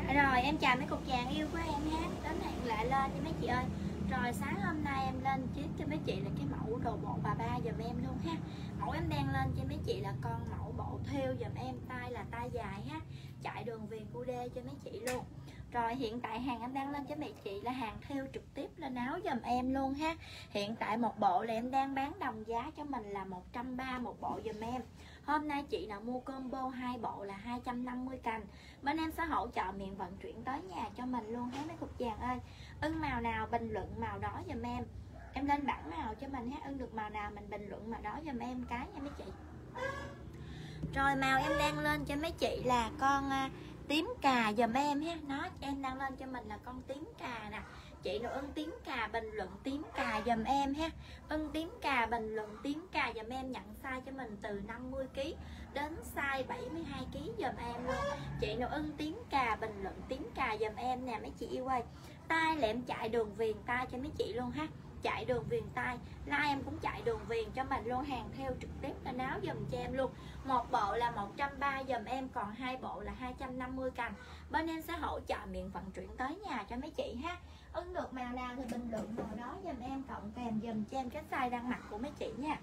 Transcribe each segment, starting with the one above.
Rồi em chào mấy cục vàng yêu của em ha. Đến hẹn lại lên cho mấy chị ơi. Rồi sáng hôm nay em lên chiếc cho mấy chị là cái mẫu đồ bộ bà ba giùm em luôn ha. Mẫu em đang lên cho mấy chị là con mẫu bộ thêu giùm em, tay là tay dài ha, chạy đường viền cu đê cho mấy chị luôn. Rồi hiện tại hàng em đang lên cho mấy chị là hàng thêu trực tiếp lên áo giùm em luôn ha. Hiện tại một bộ là em đang bán đồng giá cho mình là 130 một bộ giùm em. Hôm nay chị nào mua combo 2 bộ là 250 cành. Bên em sẽ hỗ trợ miệng vận chuyển tới nhà cho mình luôn hết mấy cục vàng ơi. Ưng màu nào bình luận màu đó giùm em. Em lên bảng màu cho mình hết, ưng được màu nào mình bình luận màu đó giùm em cái nha mấy chị. Rồi màu em đang lên cho mấy chị là con tím cà giùm em ha. Nó em đang lên cho mình là con tím cà nè. Chị nào ưng tím cà bình luận tím cà giùm em ha. Ưng tím cà bình luận tím cà giùm em, nhận size cho mình từ 50kg đến size 72kg giùm em luôn. Chị nào ưng tím cà bình luận tím cà giùm em nè mấy chị yêu ơi. Tay là em chạy đường viền tay cho mấy chị luôn ha. Chạy đường viền tay, like em cũng chạy đường viền cho mình luôn, hàng theo trực tiếp lên áo dùm cho em luôn. Một bộ là 130 dùm em, còn 2 bộ là 250 cành. Bên em sẽ hỗ trợ miệng vận chuyển tới nhà cho mấy chị ha. Ưng được màu nào thì bình luận màu đó dùm em, cộng kèm dùm cho em cái size đang mặc của mấy chị nha.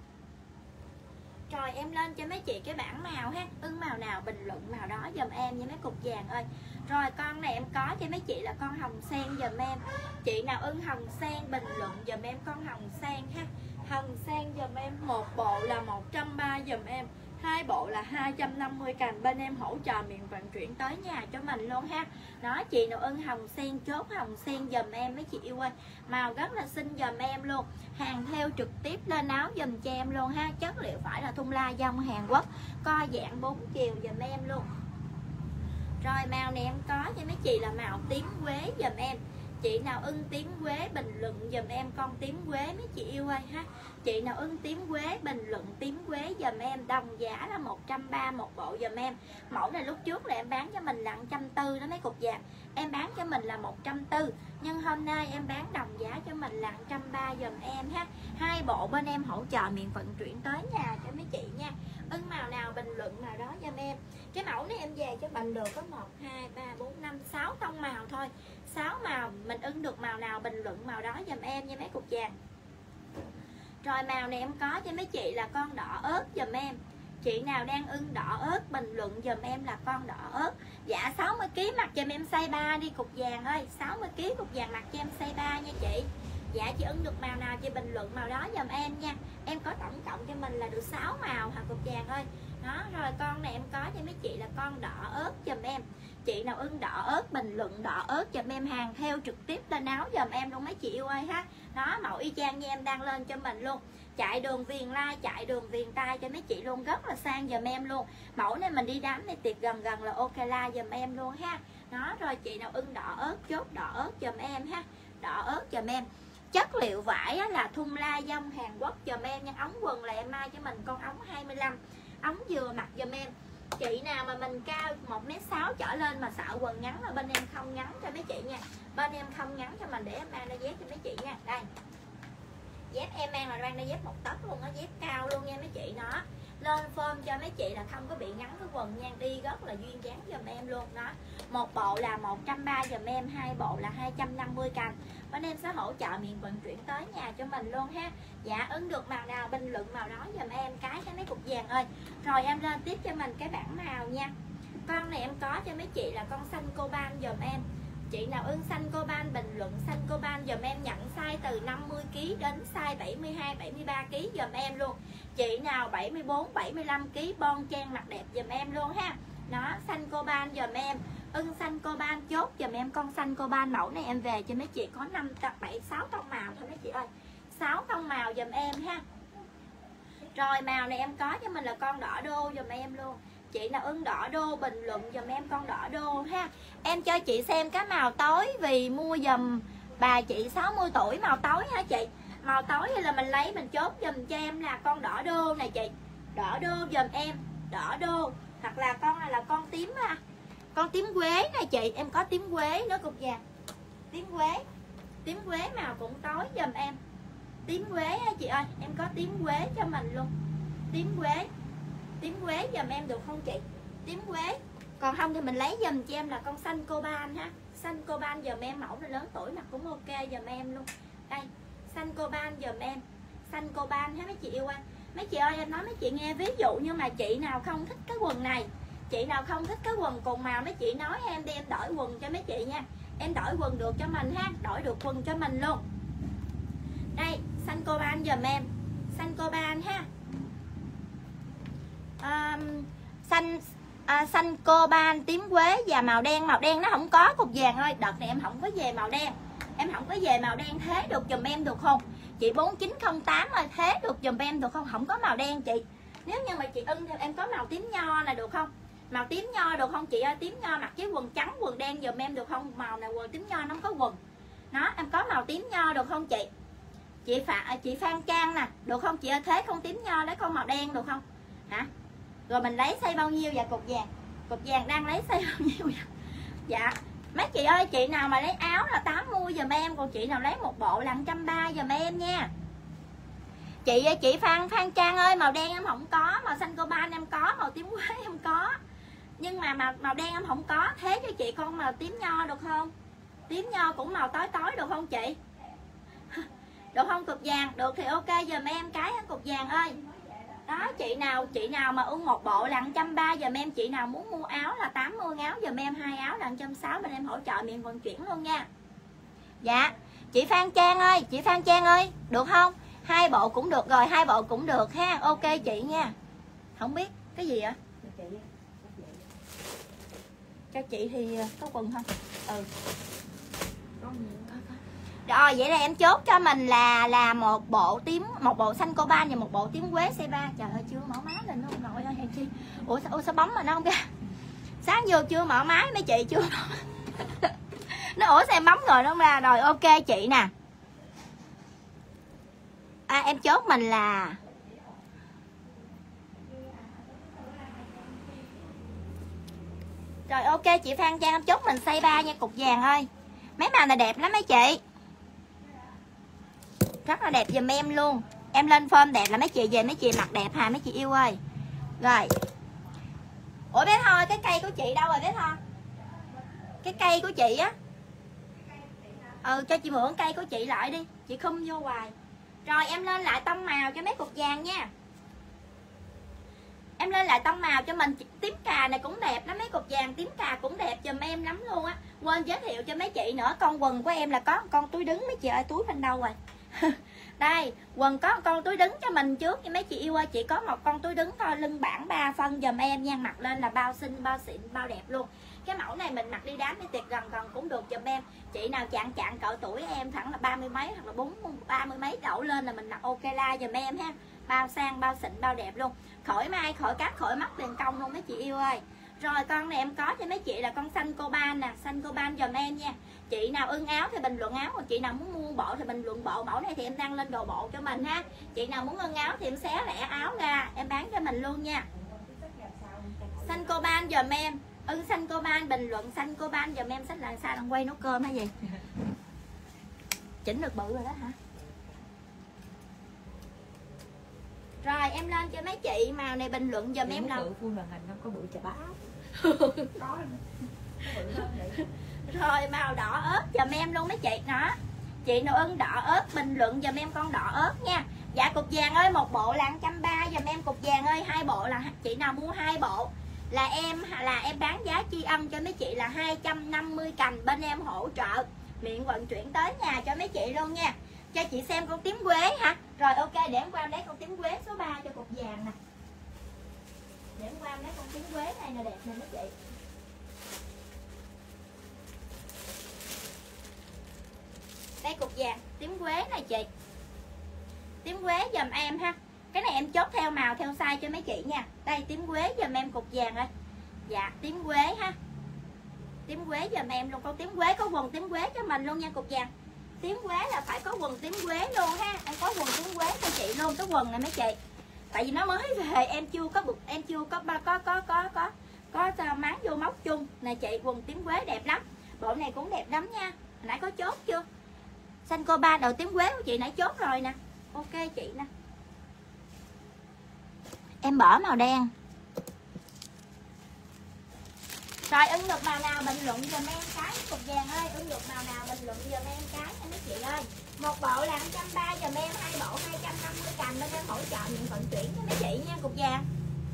Rồi em lên cho mấy chị cái bảng màu ha. Ưng màu nào bình luận màu đó dùm em nha mấy cục vàng ơi. Rồi con này em có cho mấy chị là con hồng sen dùm em. Chị nào ưng hồng sen bình luận dùm em con hồng sen ha. Hồng sen dùm em, một bộ là 130 dùm em, 2 bộ là 250 cành. Bên em hỗ trợ miệng vận chuyển tới nhà cho mình luôn ha. Đó, chị nào ưng hồng sen chốt hồng sen dùm em mấy chị yêu ơi. Màu rất là xinh dùm em luôn. Hàng theo trực tiếp lên áo dùm cho em luôn ha. Chất liệu phải là thun la dong Hàn Quốc, co dạng 4 chiều dùm em luôn. Rồi màu này em có cho mấy chị là màu tím quế dùm em. Chị nào ưng tím quế bình luận dùm em con tím quế mấy chị yêu ơi ha. Chị nào ưng tím quế bình luận tím quế dùm em, đồng giá là 130 một bộ dùm em. Mẫu này lúc trước là em bán cho mình là 140 đó mấy cục vàng. Em bán cho mình là 140, nhưng hôm nay em bán đồng giá cho mình là 130 dùm em ha. 2 bộ bên em hỗ trợ miệng vận chuyển tới nhà cho mấy chị nha. Ưng màu nào bình luận màu đó giùm em. Cái mẫu này em về cho mình được có 1, 2, 3, 4, 5, 6 tông màu thôi. 6 màu, mình ưng được màu nào bình luận màu đó giùm em nha mấy cục vàng. Rồi màu này em có cho mấy chị là con đỏ ớt giùm em. Chị nào đang ưng đỏ ớt bình luận giùm em là con đỏ ớt. Dạ 60kg mặc giùm em size 3 đi cục vàng ơi. 60kg cục vàng mặc cho em size 3 nha chị. Dạ chị ưng được màu nào chị bình luận màu đó giùm em nha. Em có tổng cộng cho mình là được 6 màu hả cục vàng ơi. Đó, rồi con này em có cho mấy chị là con đỏ ớt giùm em. Chị nào ưng đỏ ớt bình luận đỏ ớt giùm em, hàng theo trực tiếp lên áo giùm em luôn mấy chị yêu ơi ha. Đó, mẫu y chang như em đang lên cho mình luôn. Chạy đường viền lai, chạy đường viền tay cho mấy chị luôn, rất là sang giùm em luôn. Mẫu này mình đi đám này tiệc gần gần là ok la giùm em luôn ha. Đó, rồi chị nào ưng đỏ ớt chốt đỏ ớt giùm em ha. Đỏ ớt giùm em. Chất liệu vải là thun la dong Hàn Quốc giùm em, nhưng ống quần là em may cho mình con ống 25, ống vừa mặc giùm em. Chị nào mà mình cao 1m6 trở lên mà sợ quần ngắn là bên em không ngắn cho mấy chị nha. Bên em không ngắn cho mình để em mang đôi dép cho mấy chị nha. Đây, dép em mang là mang đôi dép 1 tấc luôn á, dép cao luôn nha mấy chị. Nó lên form cho mấy chị là không có bị ngắn cái quần nha, đi rất là duyên dáng giùm em luôn. Đó, một bộ là 130 giùm em, 2 bộ là 250 cành. Bên em sẽ hỗ trợ miệng vận chuyển tới nhà cho mình luôn ha. Dạ ưng được màu nào bình luận màu đó giùm em cái mấy cục vàng ơi. Rồi em lên tiếp cho mình cái bảng màu nha. Con này em có cho mấy chị là con xanh coban giùm em. Chị nào ưng xanh coban bình luận xanh coban giùm em, nhận size từ 50kg đến size 72, 73kg giùm em luôn. Chị nào 74, 75kg bon trang mặc đẹp giùm em luôn ha. Nó xanh coban giùm em. Ưng xanh coban chốt giùm em con xanh coban. Mẫu này em về cho mấy chị có 5, 7, 6 tông màu thôi mấy chị ơi. 6 tông màu giùm em ha. Rồi màu này em có cho mình là con đỏ đô giùm em luôn. Chị nào ưng đỏ đô bình luận giùm em con đỏ đô ha. Em cho chị xem cái màu tối vì mua giùm bà chị 60 tuổi màu tối hả chị. Màu tối hay là mình lấy mình chốt giùm cho em là con đỏ đô này chị. Đỏ đô giùm em, đỏ đô. Hoặc là con này là con tím ha. Con tím quế này chị, em có tím quế nó cục vàng. Tím quế. Tím quế màu cũng tối giùm em. Tím quế á chị ơi, em có tím quế cho mình luôn. Tím quế. Tím quế giùm em được không chị? Tím quế. Còn không thì mình lấy giùm cho em là con xanh coban ha. Xanh coban dùm em, mẫu này lớn tuổi mặc cũng ok dùm em luôn. Đây, xanh coban dùm em. Xanh coban ha mấy chị yêu ơi. Mấy chị ơi em nói mấy chị nghe, ví dụ như mà chị nào không thích cái quần này, chị nào không thích cái quần cùng màu, mấy chị nói em đi em đổi quần cho mấy chị nha. Em đổi quần được cho mình ha, đổi được quần cho mình luôn. Đây, xanh coban dùm em. Xanh coban ha. Xanh coban, tím quế và màu đen. Màu đen nó không có cục vàng ơi. Đợt này em không có về màu đen. Em không có về màu đen, thế được dùm em được không? Chị 4908 ơi, thế được dùm em được không? Không có màu đen chị. Nếu như mà chị ưng thì em có màu tím nho là được không? Màu tím nho được không chị ơi? Tím nho mặc với quần trắng, quần đen dùm em được không? Màu này quần tím nho nó không có quần. Nó, em có màu tím nho được không chị? Chị Phan Trang nè, được không chị ơi? Thế không tím nho, lấy con màu đen được không? Hả? Rồi mình lấy size bao nhiêu vậy cục vàng? Cục vàng đang lấy size bao nhiêu vậy? Dạ. Mấy chị ơi, chị nào mà lấy áo là 80 giùm em, còn chị nào lấy một bộ là 130 giùm em nha. Chị Phan Trang ơi, màu đen em không có, màu xanh coban em có, màu tím quế em có. Nhưng mà màu đen em không có, thế cho chị con màu tím nho được không? Tím nho cũng màu tối tối được không chị? Được không cục vàng? Được thì ok giùm em cái cục vàng ơi. Đó, chị nào mà ưng một bộ là 130 giùm em, chị nào muốn mua áo là 80 áo giùm em, 2 áo là 160, bên em hỗ trợ miệng vận chuyển luôn nha. Dạ, chị Phan Trang ơi, chị Phan Trang ơi, được không? 2 bộ cũng được rồi, 2 bộ cũng được ha. Ok chị nha. Không biết cái gì ạ? Cho chị thì có quần không? Ừ. Rồi vậy là em chốt cho mình là một bộ tím, một bộ xanh coban và một bộ tím quế C3. Trời ơi chưa mở máy lên luôn rồi ơi chi. Ủa sao bấm mà nó không ra. Sáng vô chưa mở máy mấy chị chưa. Nó ủa sao em bấm rồi nó không ra. Rồi ok chị nè. Em chốt mình là rồi ok chị Phan Trang, em chốt mình size 3 nha cục vàng ơi. Mấy màu này đẹp lắm mấy chị, rất là đẹp giùm em luôn. Em lên form đẹp là mấy chị về mấy chị mặc đẹp hà mấy chị yêu ơi. Rồi. Ủa bé Tho, cái cây của chị đâu rồi bé Tho? Cái cây của chị á. Cho chị mượn cây của chị lại đi, chị khum vô hoài. Rồi em lên lại tông màu cho mấy cục vàng nha. Em lên lại tông màu cho mình. Tím cà này cũng đẹp lắm, mấy cục vàng tím cà cũng đẹp giùm em lắm luôn á. Quên giới thiệu cho mấy chị nữa, con quần của em là có con túi đứng mấy chị ơi, túi bên đâu rồi? Đây, quần có con túi đứng cho mình trước nha mấy chị yêu ơi. Chị có một con túi đứng thôi, lưng bản 3 phân giùm em nha. Mặc lên là bao xinh, bao xịn, bao đẹp luôn. Cái mẫu này mình mặc đi đám đi tiệc gần cũng được giùm em. Chị nào chạng cỡ tuổi em thẳng là 30 mấy hoặc là 30 mấy đổ lên là mình mặc ok la giùm em ha. Bao sang, bao xịn, bao đẹp luôn. Khỏi mai, khỏi cát, khỏi mắc tiền công luôn mấy chị yêu ơi. Rồi con này em có cho mấy chị là con xanh coban nè, xanh coban giùm em nha. Chị nào ưng áo thì bình luận áo, còn chị nào muốn mua bộ thì bình luận bộ. Mẫu này thì em đăng lên đồ bộ cho mình ha. Chị nào muốn ưng áo thì em xé lẻ áo ra, em bán cho mình luôn nha. Xanh coban giùm em. Xanh coban, bình luận xanh coban giùm em. Xách là sao, đang quay nấu cơm hay gì? Chỉnh được bự rồi đó hả? Rồi em lên cho mấy chị màu này bình luận giùm em nào. Full màn hình không có bự chà bá. Có. Rồi màu đỏ ớt giùm em luôn mấy chị. Đó, chị nào ưng đỏ ớt bình luận giùm em con đỏ ớt nha. Dạ cục vàng ơi, một bộ là 130 giùm em cục vàng ơi. 2 bộ là chị nào mua 2 bộ là em bán giá tri ân cho mấy chị là 250 cành. Bên em hỗ trợ miệng vận chuyển tới nhà cho mấy chị luôn nha. Cho chị xem con tím quế hả? Rồi ok, để em qua em lấy con tím quế số 3 cho cục vàng nè. Để em qua em lấy con tím quế này nè, đẹp nè mấy chị. Đây cục vàng, tím quế này chị. Tím quế giùm em ha. Cái này em chốt theo màu, theo size cho mấy chị nha. Đây tím quế giùm em cục vàng ơi. Dạ, tím quế ha. Tím quế giùm em luôn, con tím quế có quần tím quế cho mình luôn nha cục vàng. Tím quế là phải có quần tím quế luôn ha. Em có quần tím quế cho chị luôn, cái quần này mấy chị. Tại vì nó mới về, em chưa có máng vô móc chung nè chị. Quần tím quế đẹp lắm. Bộ này cũng đẹp lắm nha. Hồi nãy có chốt chưa? Xanh coban đầu tím quế của chị nãy chốt rồi nè. Ok chị nè. Em bỏ màu đen. Rồi ưng được màu nào bình luận giùm em cái cục vàng ơi, ưng được màu nào bình luận giùm em cái nha mấy chị ơi. Một bộ là 130 giùm em, hai bộ 250 cành bên em hỗ trợ nhận vận chuyển cho mấy chị nha cục vàng.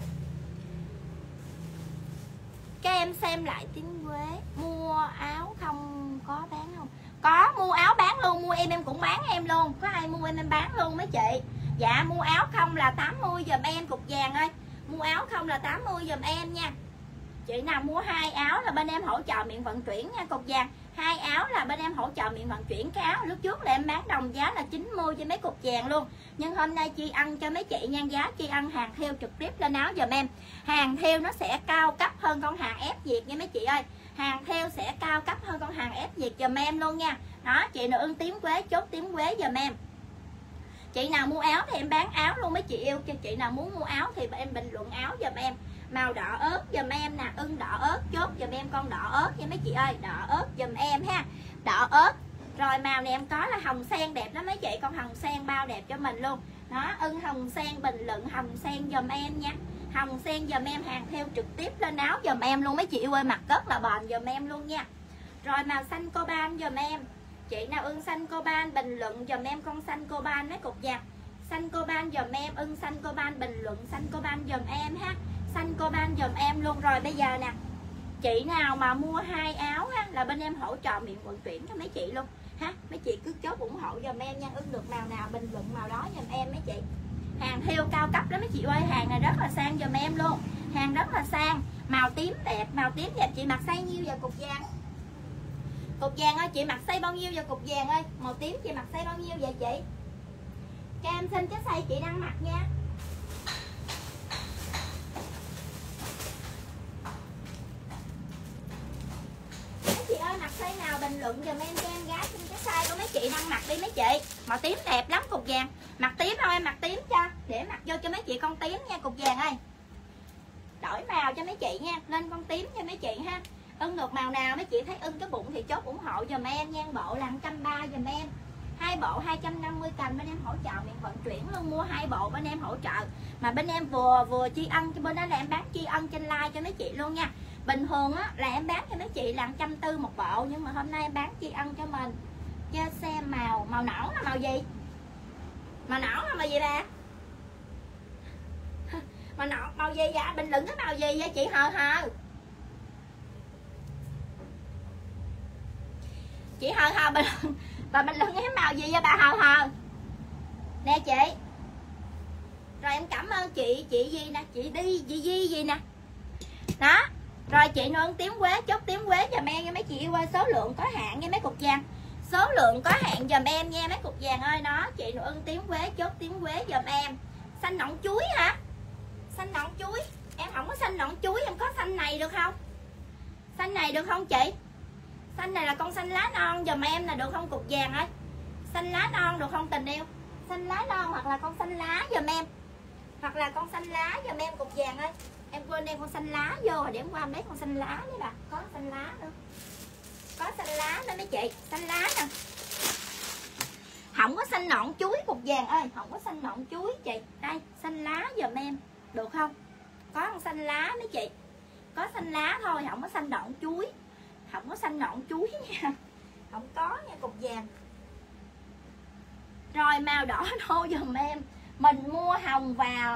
Các em xem lại tiếng Quế, mua áo không có bán không? Có, mua áo bán luôn, mua em cũng bán em luôn. Có ai mua em bán luôn mấy chị. Dạ mua áo không là 80 giùm em cục vàng ơi. Mua áo không là 80 giùm em nha. Chị nào mua 2 áo là bên em hỗ trợ miệng vận chuyển nha cục vàng. 2 áo là bên em hỗ trợ miệng vận chuyển. Cái áo lúc trước là em bán đồng giá là 90 cho mấy cục vàng luôn. Nhưng hôm nay chi ăn cho mấy chị nha, giá chi ăn hàng thêu trực tiếp lên áo giùm em. Hàng thêu nó sẽ cao cấp hơn con hàng ép Việt nha mấy chị ơi. Hàng thêu sẽ cao cấp hơn con hàng ép Việt giùm em luôn nha. Đó, chị nào ưng tím Quế chốt tím Quế giùm em. Chị nào mua áo thì em bán áo luôn mấy chị yêu. Cho chị nào muốn mua áo thì em bình luận áo giùm em. Màu đỏ ớt giùm em nè, ưng đỏ ớt chốt giùm em con đỏ ớt nha mấy chị ơi, đỏ ớt giùm em ha. Đỏ ớt. Rồi màu này em có là hồng sen đẹp lắm mấy chị, con hồng sen bao đẹp cho mình luôn. Đó, ưng hồng sen bình luận hồng sen giùm em nha. Hồng sen giùm em, hàng theo trực tiếp lên áo giùm em luôn mấy chị ơi, mặc rất là bền giùm em luôn nha. Rồi màu xanh coban giùm em. Chị nào ưng xanh coban bình luận giùm em con xanh coban mấy cục vàng. Xanh coban giùm em, ưng xanh coban bình luận xanh coban giùm em ha. Xanh coban giùm em luôn. Rồi bây giờ nè, chị nào mà mua 2 áo ha, là bên em hỗ trợ miệng vận chuyển cho mấy chị luôn ha. Mấy chị cứ chốt ủng hộ giùm em nha. Ưng được màu nào bình luận màu đó giùm em mấy chị. Hàng thêu cao cấp lắm mấy chị ơi, hàng này rất là sang giùm em luôn. Hàng rất là sang, màu tím đẹp, màu tím đẹp. Chị mặc size nhiêu giờ cục vàng? Cục vàng ơi, chị mặc size bao nhiêu giờ cục vàng ơi? Màu tím chị mặc size bao nhiêu vậy chị? Cho em xin cái size chị đang mặc nha. Mấy chị ơi mặc size nào bình luận giùm em cho em gái xin cái size của mấy chị đang mặc đi mấy chị. Màu tím đẹp lắm cục vàng. Mặc tím thôi em mặc tím cho, để mặc vô cho mấy chị con tím nha cục vàng ơi. Đổi màu cho mấy chị nha, lên con tím cho mấy chị ha. Ưng được màu nào mấy chị thấy ưng cái bụng thì chốt ủng hộ giùm em nha. Bộ là 130 giùm em, 2 bộ 250 cành bên em hỗ trợ miệng vận chuyển luôn. Mua 2 bộ bên em hỗ trợ, mà bên em vừa chi ân cho bên đó là em bán chi ân trên like cho mấy chị luôn nha. Bình thường á là em bán cho mấy chị là 140 một bộ, nhưng mà hôm nay em bán chi ân cho mình. Cho xem màu nổi là màu gì? Màu nổi là màu gì bà? Màu gì vậy? Bình luận cái màu gì vậy chị Hờ Hờ? Chị Hờ Hờ bình luận cái màu gì vậy bà Hờ Hờ? Nè chị. Rồi em cảm ơn chị gì nè, chị Di gì nè. Đó. Rồi chị nương tím Quế chốt tím Quế giùm em nha mấy chị yêu ơi, số lượng có hạn nha mấy cục vàng. Số lượng có hạn giùm em nha mấy cục vàng ơi. Đó, chị nương tím Quế chốt tím Quế giùm em. Xanh nọng chuối hả? Xanh nọng chuối. Em không có xanh nọng chuối, em có xanh này được không? Xanh này được không chị? Xanh này là con xanh lá non giùm em là được không cục vàng ơi? Xanh lá non được không tình yêu? Xanh lá non hoặc là con xanh lá giùm em. Hoặc là con xanh lá giùm em cục vàng ơi. Em quên đem con xanh lá vô rồi, để em qua mấy con xanh lá đấy bà. Có xanh lá nữa. Có xanh lá nữa mấy chị, xanh lá nè. Không có xanh nọn chuối cục vàng ơi, không có xanh nọn chuối chị. Đây, xanh lá giùm em, được không? Có con xanh lá mấy chị. Có xanh lá thôi, không có xanh nọn chuối. Không có xanh nọn chuối nha. Không có nha cục vàng. Rồi màu đỏ nô giùm em. Mình mua hồng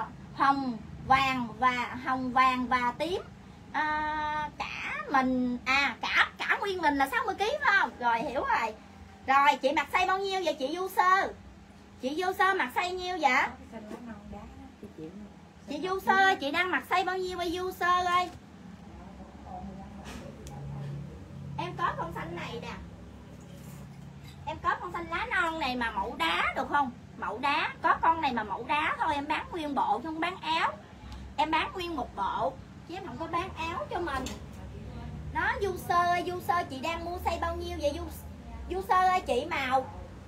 vàng và tím. Cả nguyên mình là 60 kg phải không? Rồi hiểu rồi. Rồi chị mặc size bao nhiêu vậy chị Du Sơ? Chị Du Sơ mặc size nhiêu vậy? Chị Du Sơ ơi, chị đang mặc size bao nhiêu vậy Du Sơ ơi? Em có con xanh này nè. Em có con xanh lá non này mà mẫu đá được không? Mẫu đá, có con này mà mẫu đá thôi, em bán nguyên bộ chứ không bán áo. Em bán nguyên một bộ chứ em không có bán áo cho mình. Đó Du Sơ ơi, Du Sơ chị đang mua size bao nhiêu vậy Du Sơ ơi? Chị màu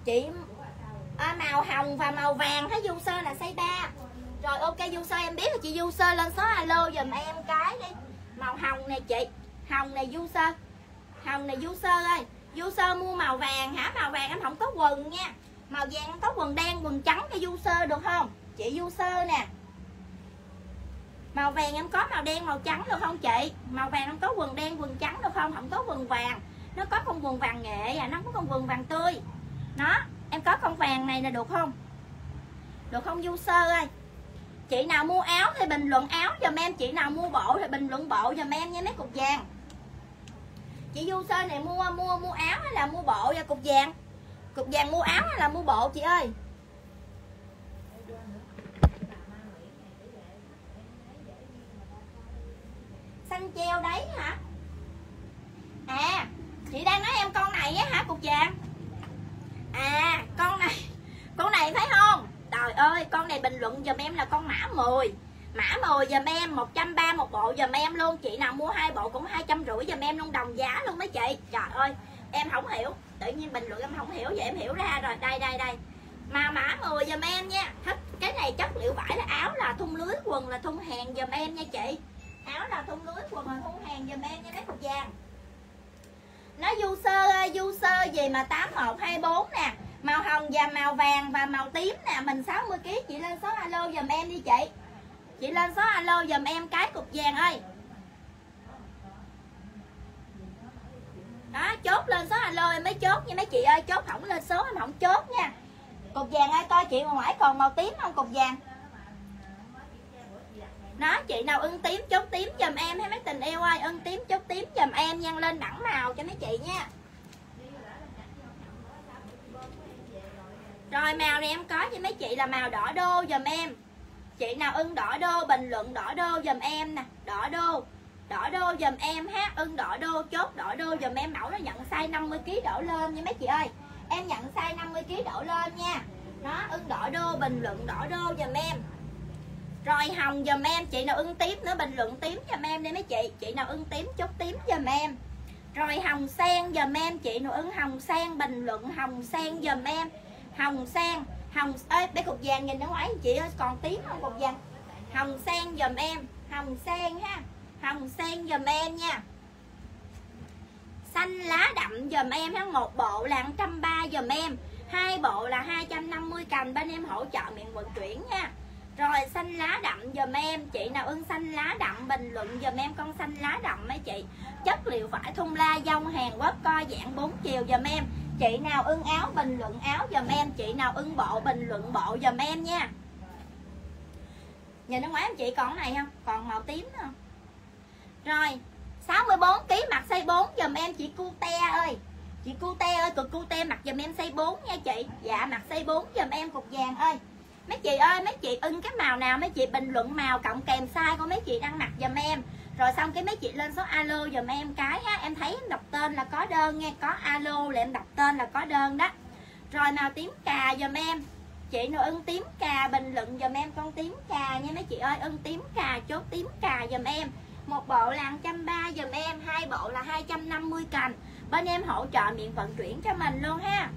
hồng và màu vàng thấy Du Sơ là size 3. Rồi ok Du Sơ em biết rồi chị Du Sơ lên số alo giùm em cái đi. Màu hồng nè chị. Hồng này Du Sơ. Hồng này Du Sơ ơi. Du Sơ mua màu vàng hả? Màu vàng em không có quần nha. Màu vàng em có quần đen quần trắng cho Du Sơ được không? Chị Du Sơ nè. Màu vàng em có màu đen màu trắng được không chị? Màu vàng em có quần đen quần trắng được không? Không có quần vàng, nó có con quần vàng nghệ à, nó có con quần vàng tươi. Nó em có con vàng này là được không? Được không Du Sơ ơi? Chị nào mua áo thì bình luận áo giùm em, chị nào mua bộ thì bình luận bộ giùm em nha mấy cục vàng. Chị Du Sơ này mua áo hay là mua bộ và cục vàng? Cục vàng mua áo hay là mua bộ chị ơi? Xanh treo đấy hả? À, chị đang nói em con này á hả cục vàng? À, con này thấy không? Trời ơi, con này bình luận giùm em là con mã 10. Mã 10 giùm em 130 một bộ giùm em luôn. Chị nào mua 2 bộ cũng 250 giùm em luôn, đồng giá luôn mấy chị. Trời ơi, em không hiểu, tự nhiên bình luận em không hiểu, vậy em hiểu ra rồi. Đây. Mà mã 10 giùm em nha. Thích cái này chất liệu vải là áo là thun lưới, quần là thun hàng giùm em nha chị. Áo là thun lưới, quần là thun hàng giùm em nha mấy cục vàng. Nó Du Sơ gì mà 8124 nè, màu hồng và màu vàng và màu tím nè, mình 60 kg, chị lên số alo giùm em đi chị. Chị lên số alo giùm em cái cục vàng ơi. Đó, chốt lên số alo em mới chốt nha mấy chị ơi, chốt không lên số em không chốt nha. Cục vàng ơi, coi chị ngoài còn màu tím không cục vàng. Đó, chị nào ưng tím chốt tím giùm em hay mấy tình yêu ơi, ưng tím chốt tím giùm em nha, lên đẳng màu cho mấy chị nha. Rồi màu này em có cho mấy chị là màu đỏ đô giùm em. Chị nào ưng đỏ đô bình luận đỏ đô giùm em nè, đỏ đô giùm em ha, ưng đỏ đô chốt đỏ đô giùm em, mẫu nó nhận size 50 kg đổ lên nha mấy chị ơi. Em nhận size 50 kg đổ lên nha. Nó ưng đỏ đô bình luận đỏ đô giùm em. Rồi hồng giùm em, chị nào ưng tím nữa bình luận tím giùm em đi mấy chị. Chị nào ưng tím chốt tím giùm em. Rồi hồng sen giùm em, chị nào ưng hồng sen bình luận hồng sen giùm em. Hồng sen, hồng ơi bé cục vàng nhìn ở ngoài chị ơi, còn tím không cục vàng. Hồng sen giùm em, hồng sen ha. Hồng sen giùm em nha. Xanh lá đậm giùm em ha, một bộ là 130 giùm em, 2 bộ là 250 cành, bên em hỗ trợ miệng vận chuyển nha. Rồi xanh lá đậm giùm em, chị nào ưng xanh lá đậm bình luận giùm em con xanh lá đậm mấy chị. Chất liệu vải thun la dông Hàn Quốc co dạng 4 chiều giùm em. Chị nào ưng áo bình luận áo giùm em, chị nào ưng bộ bình luận bộ giùm em nha. Nhìn ở ngoài em chị còn cái này không? Còn màu tím không? Rồi 64 kg mặc size 4 giùm em chị Cute ơi. Chị Cute ơi, cực Cute mặc giùm em size 4 nha chị. Dạ mặc size 4 giùm em cục vàng ơi. Mấy chị ơi, mấy chị ưng cái màu nào mấy chị bình luận màu cộng kèm size của mấy chị đang mặc giùm em. Rồi xong cái mấy chị lên số alo giùm em cái ha, em thấy em đọc tên là có đơn nha, có alo là em đọc tên là có đơn đó. Rồi màu tím cà giùm em. Chị nào ưng tím cà bình luận giùm em con tím cà nha mấy chị ơi, ưng tím cà chốt tím cà giùm em. Một bộ là 130 giùm em, 2 bộ là 250 cành. Bên em hỗ trợ miệng vận chuyển cho mình luôn ha.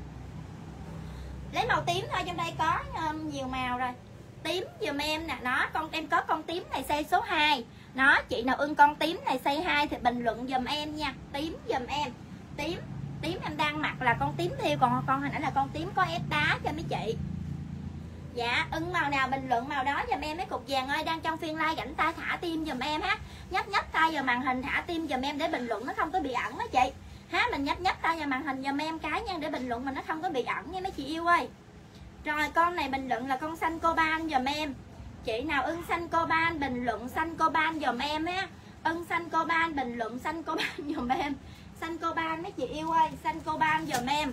Lấy màu tím thôi, trong đây có nhiều màu rồi. Tím giùm em nè, nó con em có con tím này size số 2. Nó chị nào ưng con tím này size 2 thì bình luận giùm em nha. Tím giùm em. Tím em đang mặc là con tím thiêu, còn con hồi nãy là con tím có ép đá cho mấy chị. Dạ, ưng màu nào bình luận màu đó giùm em mấy cục vàng ơi. Đang trong phiên like rảnh tay thả tim giùm em ha. Nhấp tay vào màn hình thả tim giùm em để bình luận nó không có bị ẩn đó chị. Ha, mình nhấp tay vào màn hình giùm em cái nha, để bình luận mình nó không có bị ẩn nha mấy chị yêu ơi. Rồi con này bình luận là con xanh coban giùm em. Chị nào ưng xanh coban bình luận xanh coban giùm em ha. Ưng xanh coban bình luận xanh coban giùm em. Xanh coban mấy chị yêu ơi, xanh coban giùm em.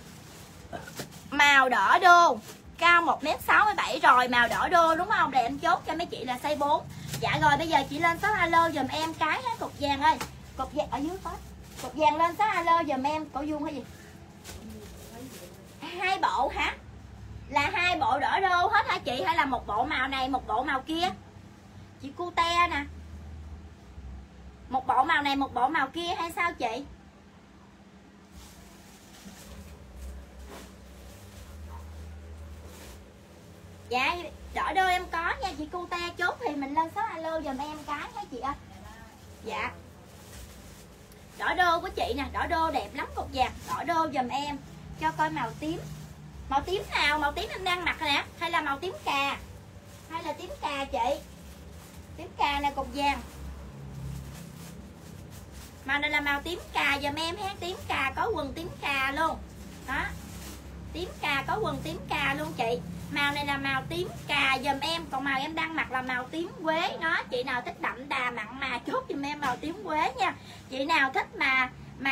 Màu đỏ đô, cao 1m67 rồi, màu đỏ đô đúng không? Để em chốt cho mấy chị là size 4. Dạ rồi bây giờ chị lên số alo giùm em cái ha cục vàng ơi. Cục vàng ở dưới có. Cục vàng lên số alo giùm em, cổ vuông hay gì? 2 bộ hả? Là 2 bộ đỏ đô hết hả chị, hay là một bộ màu này một bộ màu kia? Chị Cute nè. Một bộ màu này một bộ màu kia hay sao chị? Dạ đỏ đô em có nha chị Cute, chốt thì mình lên số alo giùm em cái nha chị ơi. Dạ đỏ đô của chị nè, đỏ đô đẹp lắm cục vàng, đỏ đô giùm em. Cho coi màu tím. Màu tím nào? Màu tím em đang mặc nè, hay là màu tím cà? Hay là tím cà chị? Tím cà này cục vàng. Màu này là màu tím cà giùm em ha. Tím cà có quần tím cà luôn. Đó. Tím cà có quần tím cà luôn chị. Màu này là màu tím cà giùm em. Còn màu em đang mặc là màu tím quế. Nó chị nào thích đậm đà mặn mà chốt giùm em màu tím quế nha. Chị nào thích mà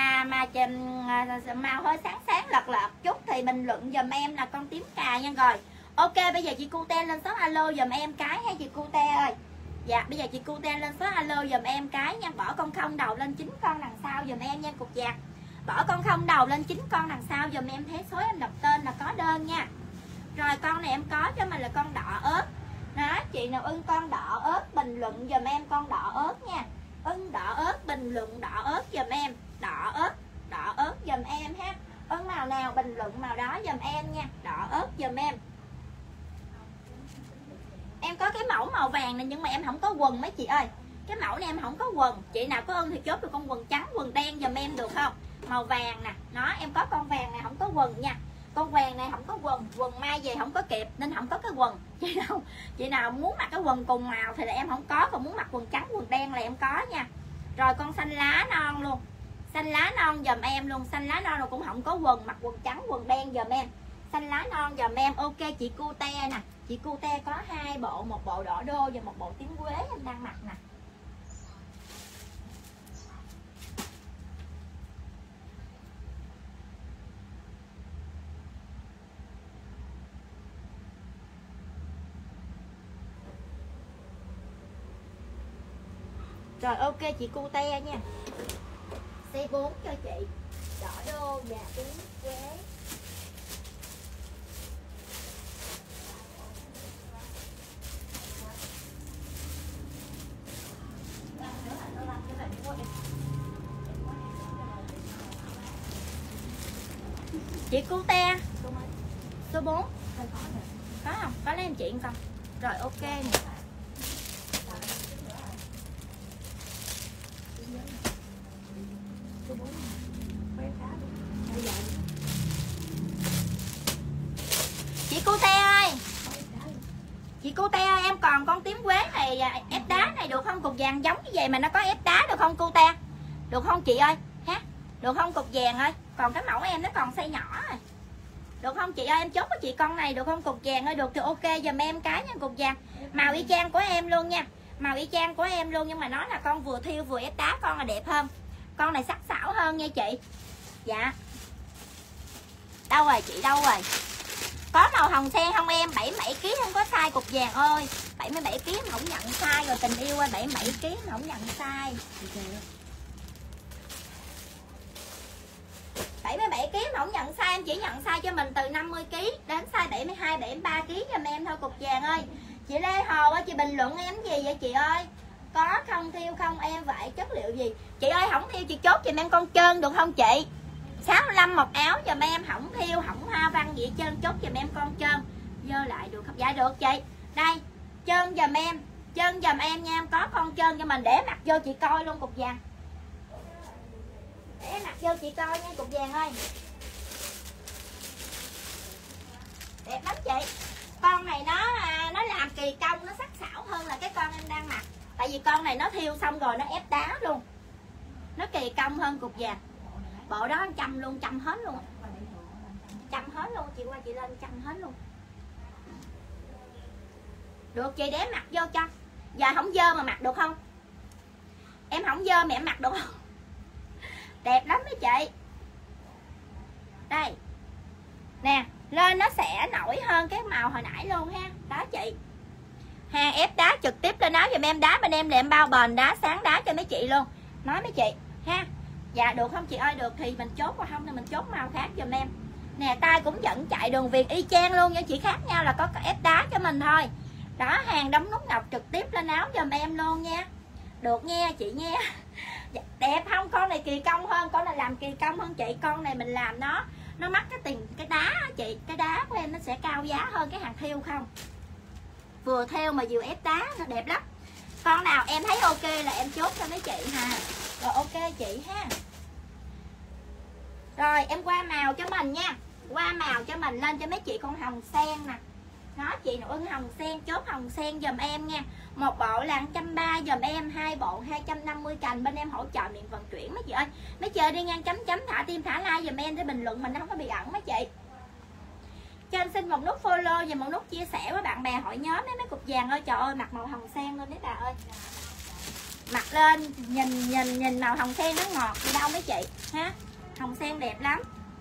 màu hơi sáng sáng lật lật chút thì bình luận giùm em là con tím cà nha. Rồi ok, bây giờ chị Cute lên số alo giùm em cái hay chị Cute ơi. Dạ bây giờ chị Cute lên số alo giùm em cái nha. Bỏ con không đầu lên 9 con đằng sau giùm em nha cục vàng. Bỏ con không đầu lên 9 con đằng sau giùm em. Thế số em đọc tên là có đơn nha. Rồi con này em có cho mình là con đỏ ớt. Đó, chị nào ưng con đỏ ớt bình luận giùm em con đỏ ớt nha. Ưng đỏ ớt bình luận đỏ ớt giùm em. Đỏ ớt giùm em ha. Ưng màu nào bình luận màu đó giùm em nha. Đỏ ớt giùm em. Em có cái mẫu màu vàng này nhưng mà em không có quần mấy chị ơi. Cái mẫu này em không có quần. Chị nào có ưng thì chốt được con quần trắng, quần đen giùm em được không? Màu vàng nè. Nó em có con vàng này không có quần nha. Con vàng này không có quần. Quần mai về không có kịp nên không có cái quần. Chị nào muốn mặc cái quần cùng màu thì là em không có. Còn muốn mặc quần trắng, quần đen là em có nha. Rồi con xanh lá non luôn. Xanh lá non giùm em luôn. Xanh lá non rồi cũng không có quần. Mặc quần trắng, quần đen giùm em. Xanh lá non giùm em. Ok chị Cute nè. Chị Cute có 2 bộ, một bộ đỏ đô và một bộ tím quế em đang mặc nè. Rồi ok chị Cute nha. C4 cho chị. Đỏ đô và tím quế. Chị Cute số 4 có không? Có lấy em chị con. Rồi ok nè. Chị Cute ơi. Chị Cute ơi, em còn con tím quế này ép đá này được không? Cục vàng giống như vậy mà nó có ép đá được không Cute? Được không chị ơi? Ha? Được không cục vàng ơi? Còn cái mẫu em nó còn size nhỏ rồi. Được không chị ơi, em chốt với chị con này được không cục vàng ơi? Được thì ok giùm em cái nha cục vàng. Màu y chang của em luôn nha. Màu y chang của em luôn nhưng mà nó là con vừa thiêu vừa ép đá, con là đẹp hơn. Con này sắc sảo hơn nha chị. Dạ. Đâu rồi chị, đâu rồi? Có màu hồng sen không em? 77 kg không có size cục vàng ơi. 77 kg em không nhận size rồi tình yêu ơi, 77 kg em không nhận size. 77 kg không nhận size, em chỉ nhận size cho mình từ 50 kg đến size 72 73 kg giùm em thôi cục vàng ơi. Chị Lê Hồ ơi, chị bình luận em gì vậy chị ơi? Có không thiêu không em, vậy chất liệu gì? Chị ơi không thiêu chị chốt giùm em con trơn được không chị? 65 một áo giùm em, không thiêu không hoa văn gì trơn, chốt giùm em con trơn. Dơ lại được không? Dạ được chị. Đây, trơn giùm em, trơn giùm em nha, em có con trơn cho mình để mặc vô chị coi luôn cục vàng. Để mặc vô chị coi nha cục vàng ơi. Đẹp lắm chị. Con này nó làm kỳ công, nó sắc sảo hơn là cái con em đang mặc. Tại vì con này nó thiêu xong rồi nó ép đá luôn. Nó kỳ công hơn cục vàng. Bộ đó chăm luôn, chăm hết luôn. Chăm hết luôn, chị qua chị lên chăm hết luôn. Được chị, để mặc vô cho. Giờ không dơ mà mặc được không? Em không dơ mà em mặc được không? Đẹp lắm đó chị. Đây. Nè, lên nó sẽ nổi hơn cái màu hồi nãy luôn ha. Đó chị. Hàng ép đá trực tiếp lên áo giùm em, đá bên em là em bao bền đá sáng đá cho mấy chị luôn. Nói mấy chị ha. Dạ được không chị ơi? Được thì mình chốt, và không thì mình chốt màu khác giùm em. Nè, tay cũng vẫn chạy đường viền y chang luôn nha, chỉ khác nhau là có ép đá cho mình thôi. Đó, hàng đóng nút ngọc trực tiếp lên áo giùm em luôn nha. Được nha chị nha. Đẹp không? Con này kỳ công hơn, con này làm kỳ công hơn chị. Con này mình làm nó mắc cái tiền cái đá chị. Cái đá của em nó sẽ cao giá hơn cái hàng thiêu không. Vừa theo mà vừa ép đá, nó đẹp lắm. Con nào em thấy ok là em chốt cho mấy chị ha. Rồi ok chị ha. Rồi em qua màu cho mình nha. Qua màu cho mình lên cho mấy chị con hồng sen nè. Nó chị nào ưng hồng sen chốt hồng sen giùm em nha. Một bộ là 130 dùm em, 2 bộ 250 cành, bên em hỗ trợ miệng vận chuyển mấy chị ơi. Mấy chị ơi đi ngang chấm chấm thả tim thả like dùm em để bình luận mình nó không có bị ẩn mấy chị. Cho anh xin một nút follow và một nút chia sẻ với bạn bè hội nhóm mấy cục vàng ơi. Trời ơi, mặt màu hồng sen luôn đấy bà ơi. Mặc lên nhìn màu hồng sen nó ngọt gì đâu mấy chị ha. Hồng sen đẹp lắm.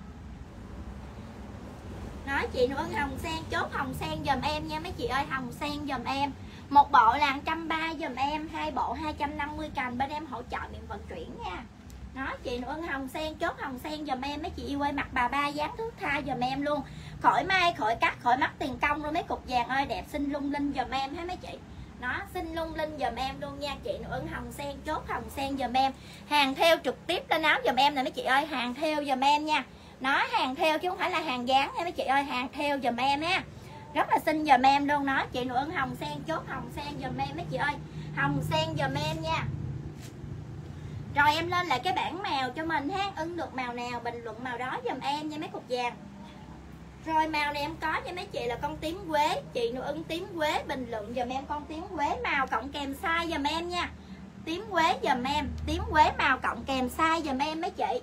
Nói chị nữa hồng sen, chốt hồng sen dùm em nha mấy chị ơi, hồng sen dùm em. Một bộ là 130 dùm em, 2 bộ 250 cành, bên em hỗ trợ miệng vận chuyển nha. Nói chị nữa hồng sen, chốt hồng sen dùm em mấy chị yêu ơi, mặt bà ba dáng thước tha dùm em luôn. Khỏi may, khỏi cắt, khỏi mất tiền công luôn mấy cục vàng ơi, đẹp xinh lung linh dùm em hết mấy chị. Nó xinh lung linh dùm em luôn nha chị nữa hồng sen, chốt hồng sen dùm em. Hàng theo trực tiếp lên áo dùm em nè mấy chị ơi, hàng theo dùm em nha. Nó hàng theo chứ không phải là hàng dán nha mấy chị ơi, hàng theo dùm em ha. Rất là xinh dùm em luôn. Nó chị nữa hồng sen, chốt hồng sen dùm em mấy chị ơi, hồng sen dùm em nha. Rồi em lên lại cái bảng màu cho mình ha, ưng được màu nào bình luận màu đó dùm em nha mấy cục vàng. Rồi màu này em có cho mấy chị là con tím quế, chị nữa ưng tím quế bình luận dùm em con tím quế màu cộng kèm size dùm em nha. Tím quế dùm em, tím quế màu cộng kèm size dùm em mấy chị.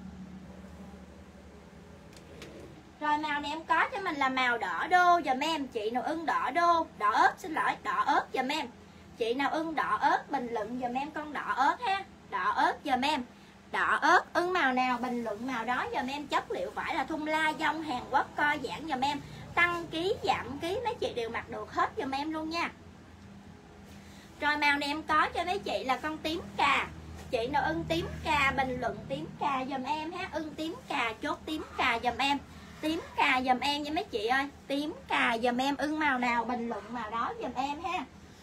Rồi màu này em có cho mình là màu đỏ đô dùm em, chị nào ưng đỏ đô, đỏ ớt xin lỗi, đỏ ớt dùm em. Chị nào ưng đỏ ớt bình luận dùm em con đỏ ớt ha, đỏ ớt dùm em. Đỏ ớt ưng màu nào bình luận màu đó dùm em, chất liệu vải là thun la dông Hàn Quốc co giãn dùm em, tăng ký giảm ký mấy chị đều mặc được hết dùm em luôn nha. Rồi màu này em có cho mấy chị là con tím cà, chị nào ưng tím cà bình luận tím cà dùm em ha, ưng tím cà chốt tím cà dùm em. Tím cà dùm em nha mấy chị ơi, tím cà dùm em, ưng màu nào bình luận màu đó dùm em ha.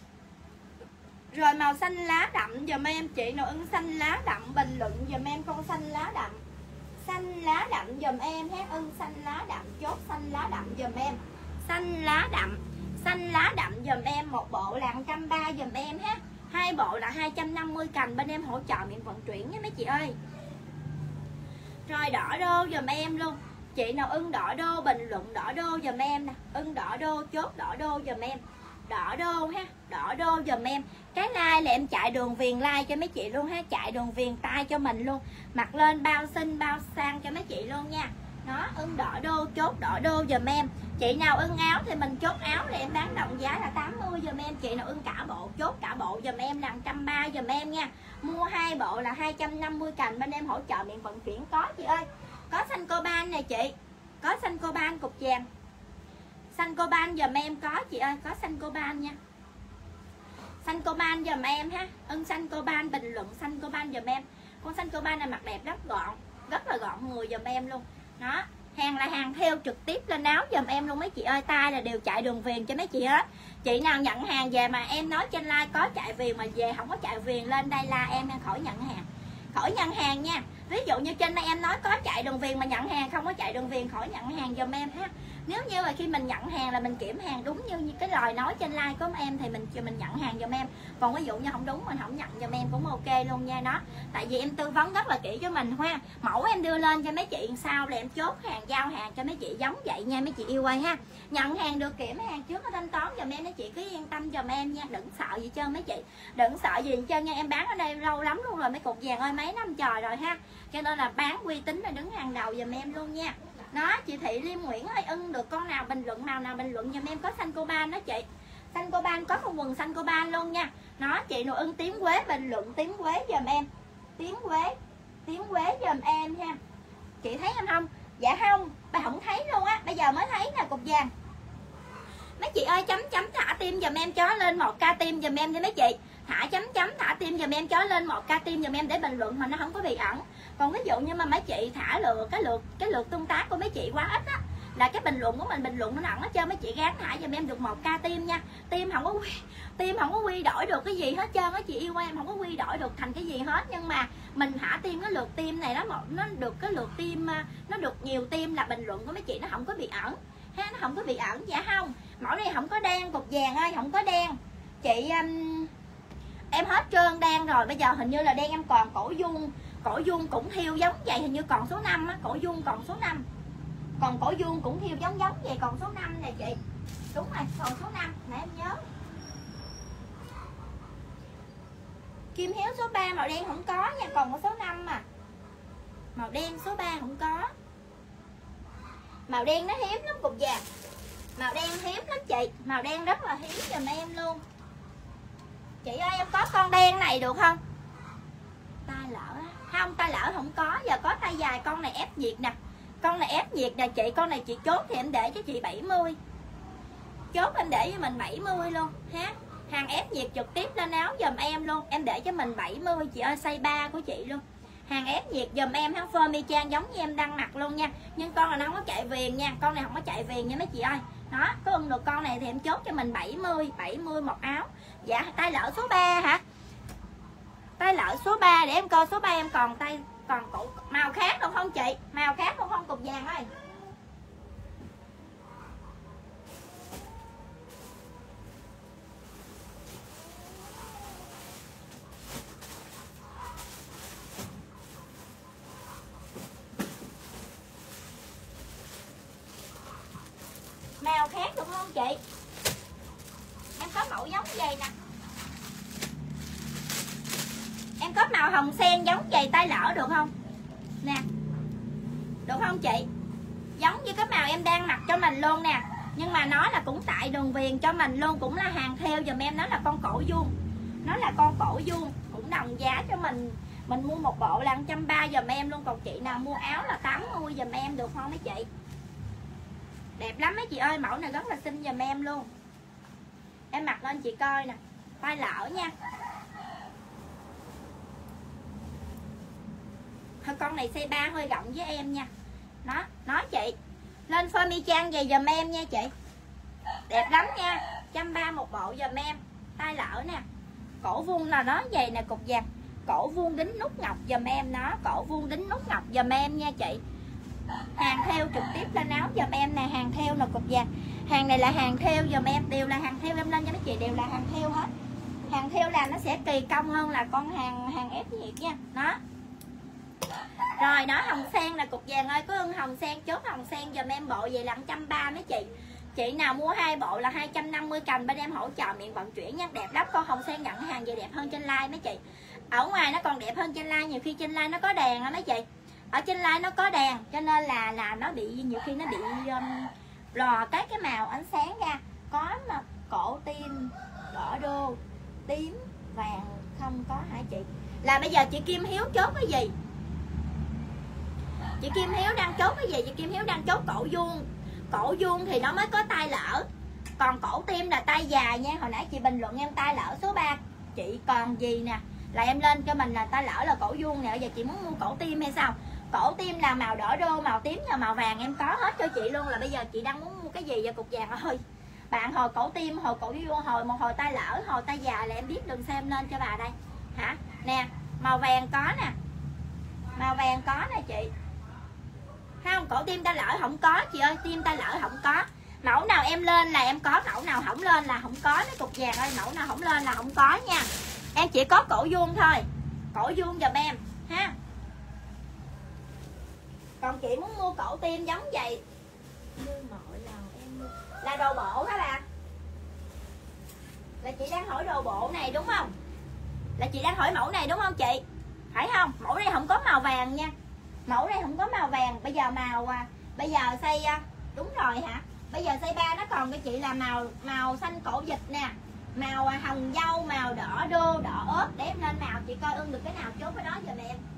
Rồi màu xanh lá đậm dùm em, chị nào ưng xanh lá đậm bình luận dùm em con xanh lá đậm. Xanh lá đậm dùm em ha, ưng xanh lá đậm chốt xanh lá đậm dùm em. Xanh lá đậm, xanh lá đậm dùm em, một bộ là 130 dùm em ha, 2 bộ là 250 cành, bên em hỗ trợ miệng vận chuyển nha mấy chị ơi. Rồi đỏ đô dùm em luôn, chị nào ưng đỏ đô bình luận đỏ đô dùm em nè, ưng đỏ đô chốt đỏ đô dùm em. Đỏ đô ha, đỏ đô dùm em. Cái like là em chạy đường viền like cho mấy chị luôn ha, chạy đường viền tay cho mình luôn, mặc lên bao xinh bao sang cho mấy chị luôn nha. Nó ưng đỏ đô chốt đỏ đô dùm em. Chị nào ưng áo thì mình chốt áo thì em bán đồng giá là 80 dùm em. Chị nào ưng cả bộ chốt cả bộ dùm em là 130 dùm em nha. Mua 2 bộ là 250 cành, bên em hỗ trợ miệng vận chuyển có chị ơi. Có xanh coban này chị, có xanh coban cục vàng. Xanh coban dùm em có chị ơi, có xanh coban nha. Xanh coban dùm em ha, ưng xanh coban bình luận xanh coban dùm em. Con xanh coban này mặc đẹp rất là gọn người dùm em luôn. Đó, hàng là hàng theo trực tiếp lên áo dùm em luôn mấy chị ơi, tay là đều chạy đường viền cho mấy chị hết. Chị nào nhận hàng về mà em nói trên like có chạy viền mà về không có chạy viền lên đây la em khỏi nhận hàng. Khỏi nhận hàng nha. Ví dụ như trên đây em nói có chạy đường viền mà nhận hàng không có chạy đường viền khỏi nhận hàng dùm em ha. Nếu như là khi mình nhận hàng là mình kiểm hàng đúng như cái lời nói trên like của em thì mình nhận hàng giùm em. Còn ví dụ như không đúng mình không nhận giùm em cũng ok luôn nha. Đó, tại vì em tư vấn rất là kỹ cho mình ha. Mẫu em đưa lên cho mấy chị sau là em chốt hàng giao hàng cho mấy chị giống vậy nha mấy chị yêu ơi ha. Nhận hàng được kiểm hàng trước có thanh toán giùm em, mấy chị cứ yên tâm giùm em nha, đừng sợ gì trơn mấy chị, đừng sợ gì trơn nha. Em bán ở đây lâu lắm luôn rồi mấy cục vàng ơi, mấy năm trời rồi ha, cho nên là bán uy tín là đứng hàng đầu giùm em luôn nha. Đó, chị Thị Liêm Nguyễn ơi, ưng được con nào bình luận màu nào bình luận giùm em. Có xanh coban đó chị, xanh coban có con quần xanh coban luôn nha. Nó chị nào ưng tím quế bình luận tím quế giùm em, tím quế giùm em ha. Chị thấy em không? Dạ không, bà không thấy luôn á, bây giờ mới thấy nè cục vàng. Mấy chị ơi chấm chấm thả tim giùm em cho lên 1k tim giùm em nha mấy chị. Thả chấm chấm thả tim giùm em cho lên 1k tim giùm em để bình luận mà nó không có bị ẩn. Còn ví dụ như mà mấy chị thả cái lượt tương tác của mấy chị quá ít á, là cái bình luận của mình bình luận nó ẩn hết trơn. Mấy chị gán thả giùm em được 1k tim nha. Tim không có quy đổi được cái gì hết trơn á chị yêu em, không có quy đổi được thành cái gì hết. Nhưng mà mình thả tim cái lượt tim này nó được cái lượt tim, nó được nhiều tim là bình luận của mấy chị nó không có bị ẩn ha, nó không có bị ẩn. Dạ không, mẫu này không có đen cục vàng ơi, không có đen chị. Em hết trơn đen rồi, bây giờ hình như là đen em còn cổ vuông cũng thiêu giống vậy, hình như còn số 5 á, cổ vuông còn số 5, còn cổ vuông cũng thiêu giống vậy, còn số 5 này chị. Đúng rồi, còn số 5 nãy em nhớ. Kim Hiếu số 3 màu đen không có nha, còn có số 5 mà. Màu đen số 3 không có. Màu đen nó hiếm lắm cục vàng. Màu đen hiếm lắm chị. Màu đen rất là hiếm giùm em luôn. Chị ơi em có con đen này được không? Tai lỡ không, tai lỡ không có. Giờ có tay dài, con này ép nhiệt nè. Con này ép nhiệt nè chị. Con này chị chốt thì em để cho chị 70. Chốt em để cho mình 70 luôn ha. Hàng ép nhiệt trực tiếp lên áo giùm em luôn. Em để cho mình 70 chị ơi, size 3 của chị luôn. Hàng ép nhiệt giùm em ha, phơ mi trang giống như em đang mặc luôn nha. Nhưng con này nó không có chạy viền nha. Con này không có chạy viền nha mấy chị ơi. Đó, có ưng được con này thì em chốt cho mình 70 một áo. Dạ, tay lỡ số 3 hả? Tay lỡ số 3 để em coi số 3 em còn tay còn cổ màu khác được không chị? Màu khác được không cục vàng ơi? Màu khác được không chị? Em có mẫu giống vậy nè. Em có màu hồng sen giống vậy tay lỡ được không? Nè. Được không chị? Giống như cái màu em đang mặc cho mình luôn nè. Nhưng mà nó là cũng tại đường viền cho mình luôn. Cũng là hàng theo dùm em. Nó là con cổ vuông. Nó là con cổ vuông. Cũng đồng giá cho mình. Mình mua một bộ là 130 dùm em luôn. Còn chị nào mua áo là 80 dùm em được không mấy chị? Đẹp lắm mấy chị ơi. Mẫu này rất là xinh dùm em luôn. Em mặc lên chị coi nè. Tay lỡ nha. Con này size 3 hơi rộng với em nha. Đó, nói chị. Lên phơ mi trang về dùm em nha chị. Đẹp lắm nha. 130 một bộ dùm em. Tay lỡ nè. Cổ vuông là nó vậy nè cục vàng. Cổ vuông đính nút ngọc dùm em nó. Cổ vuông đính nút ngọc dùm em nha chị. Hàng theo trực tiếp lên áo dùm em nè. Hàng theo là cục vàng. Hàng này là hàng theo dùm em. Đều là hàng theo, em lên cho mấy chị đều là hàng theo hết. Hàng theo làm nó sẽ kỳ công hơn là con hàng ép nhiệt nha. Đó. Rồi đó, hồng sen là cục vàng ơi. Có ưng hồng sen chốt hồng sen dùm em bộ vậy là 130 mấy chị. Chị nào mua 2 bộ là 250 cành bên em hỗ trợ miệng vận chuyển nha. Đẹp lắm, con hồng sen nhận hàng về đẹp hơn trên live mấy chị. Ở ngoài nó còn đẹp hơn trên live. Nhiều khi trên live nó có đèn á mấy chị. Ở trên live nó có đèn cho nên là nó bị, nhiều khi nó bị lò các cái màu ánh sáng ra. Có mà cổ tim, đỏ đô, tím, vàng không có hả chị? Là bây giờ chị Kim Hiếu chốt cái gì? Chị Kim Hiếu đang chốt cái gì? Chị Kim Hiếu đang chốt cổ vuông. Cổ vuông thì nó mới có tay lỡ. Còn cổ tim là tay dài nha. Hồi nãy chị bình luận em tay lỡ số 3. Chị còn gì nè? Là em lên cho mình là tay lỡ là cổ vuông nè. Bây giờ chị muốn mua cổ tim hay sao? Cổ tim là màu đỏ đô, màu tím và màu vàng em có hết cho chị luôn. Là bây giờ chị đang muốn mua cái gì vậy cục vàng ơi? Bạn hồi cổ tim, hồi cổ vuông, hồi một hồi tay lỡ, hồi tay dài là em biết đừng xem lên cho bà đây. Hả? Nè, màu vàng có nè. Màu vàng có nè chị. Không, cổ tim ta lỡ không có chị ơi, tim ta lỡ không có. Mẫu nào em lên là em có, mẫu nào không lên là không có mấy cục vàng ơi. Mẫu nào không lên là không có nha. Em chỉ có cổ vuông thôi. Cổ vuông giùm em ha. Còn chị muốn mua cổ tim giống vậy như mọi lần em mua là đồ bộ hả bà? Là chị đang hỏi đồ bộ này đúng không? Là chị đang hỏi mẫu này đúng không chị? Phải không? Mẫu này không có màu vàng nha. Mẫu này không có màu vàng. Bây giờ màu bây giờ size đúng rồi hả? Bây giờ size 3 nó còn cho chị là màu xanh cổ vịt nè, màu hồng dâu, màu đỏ đô, đỏ ớt. Để em lên màu chị coi ưng được cái nào chốt cái đó giùm em.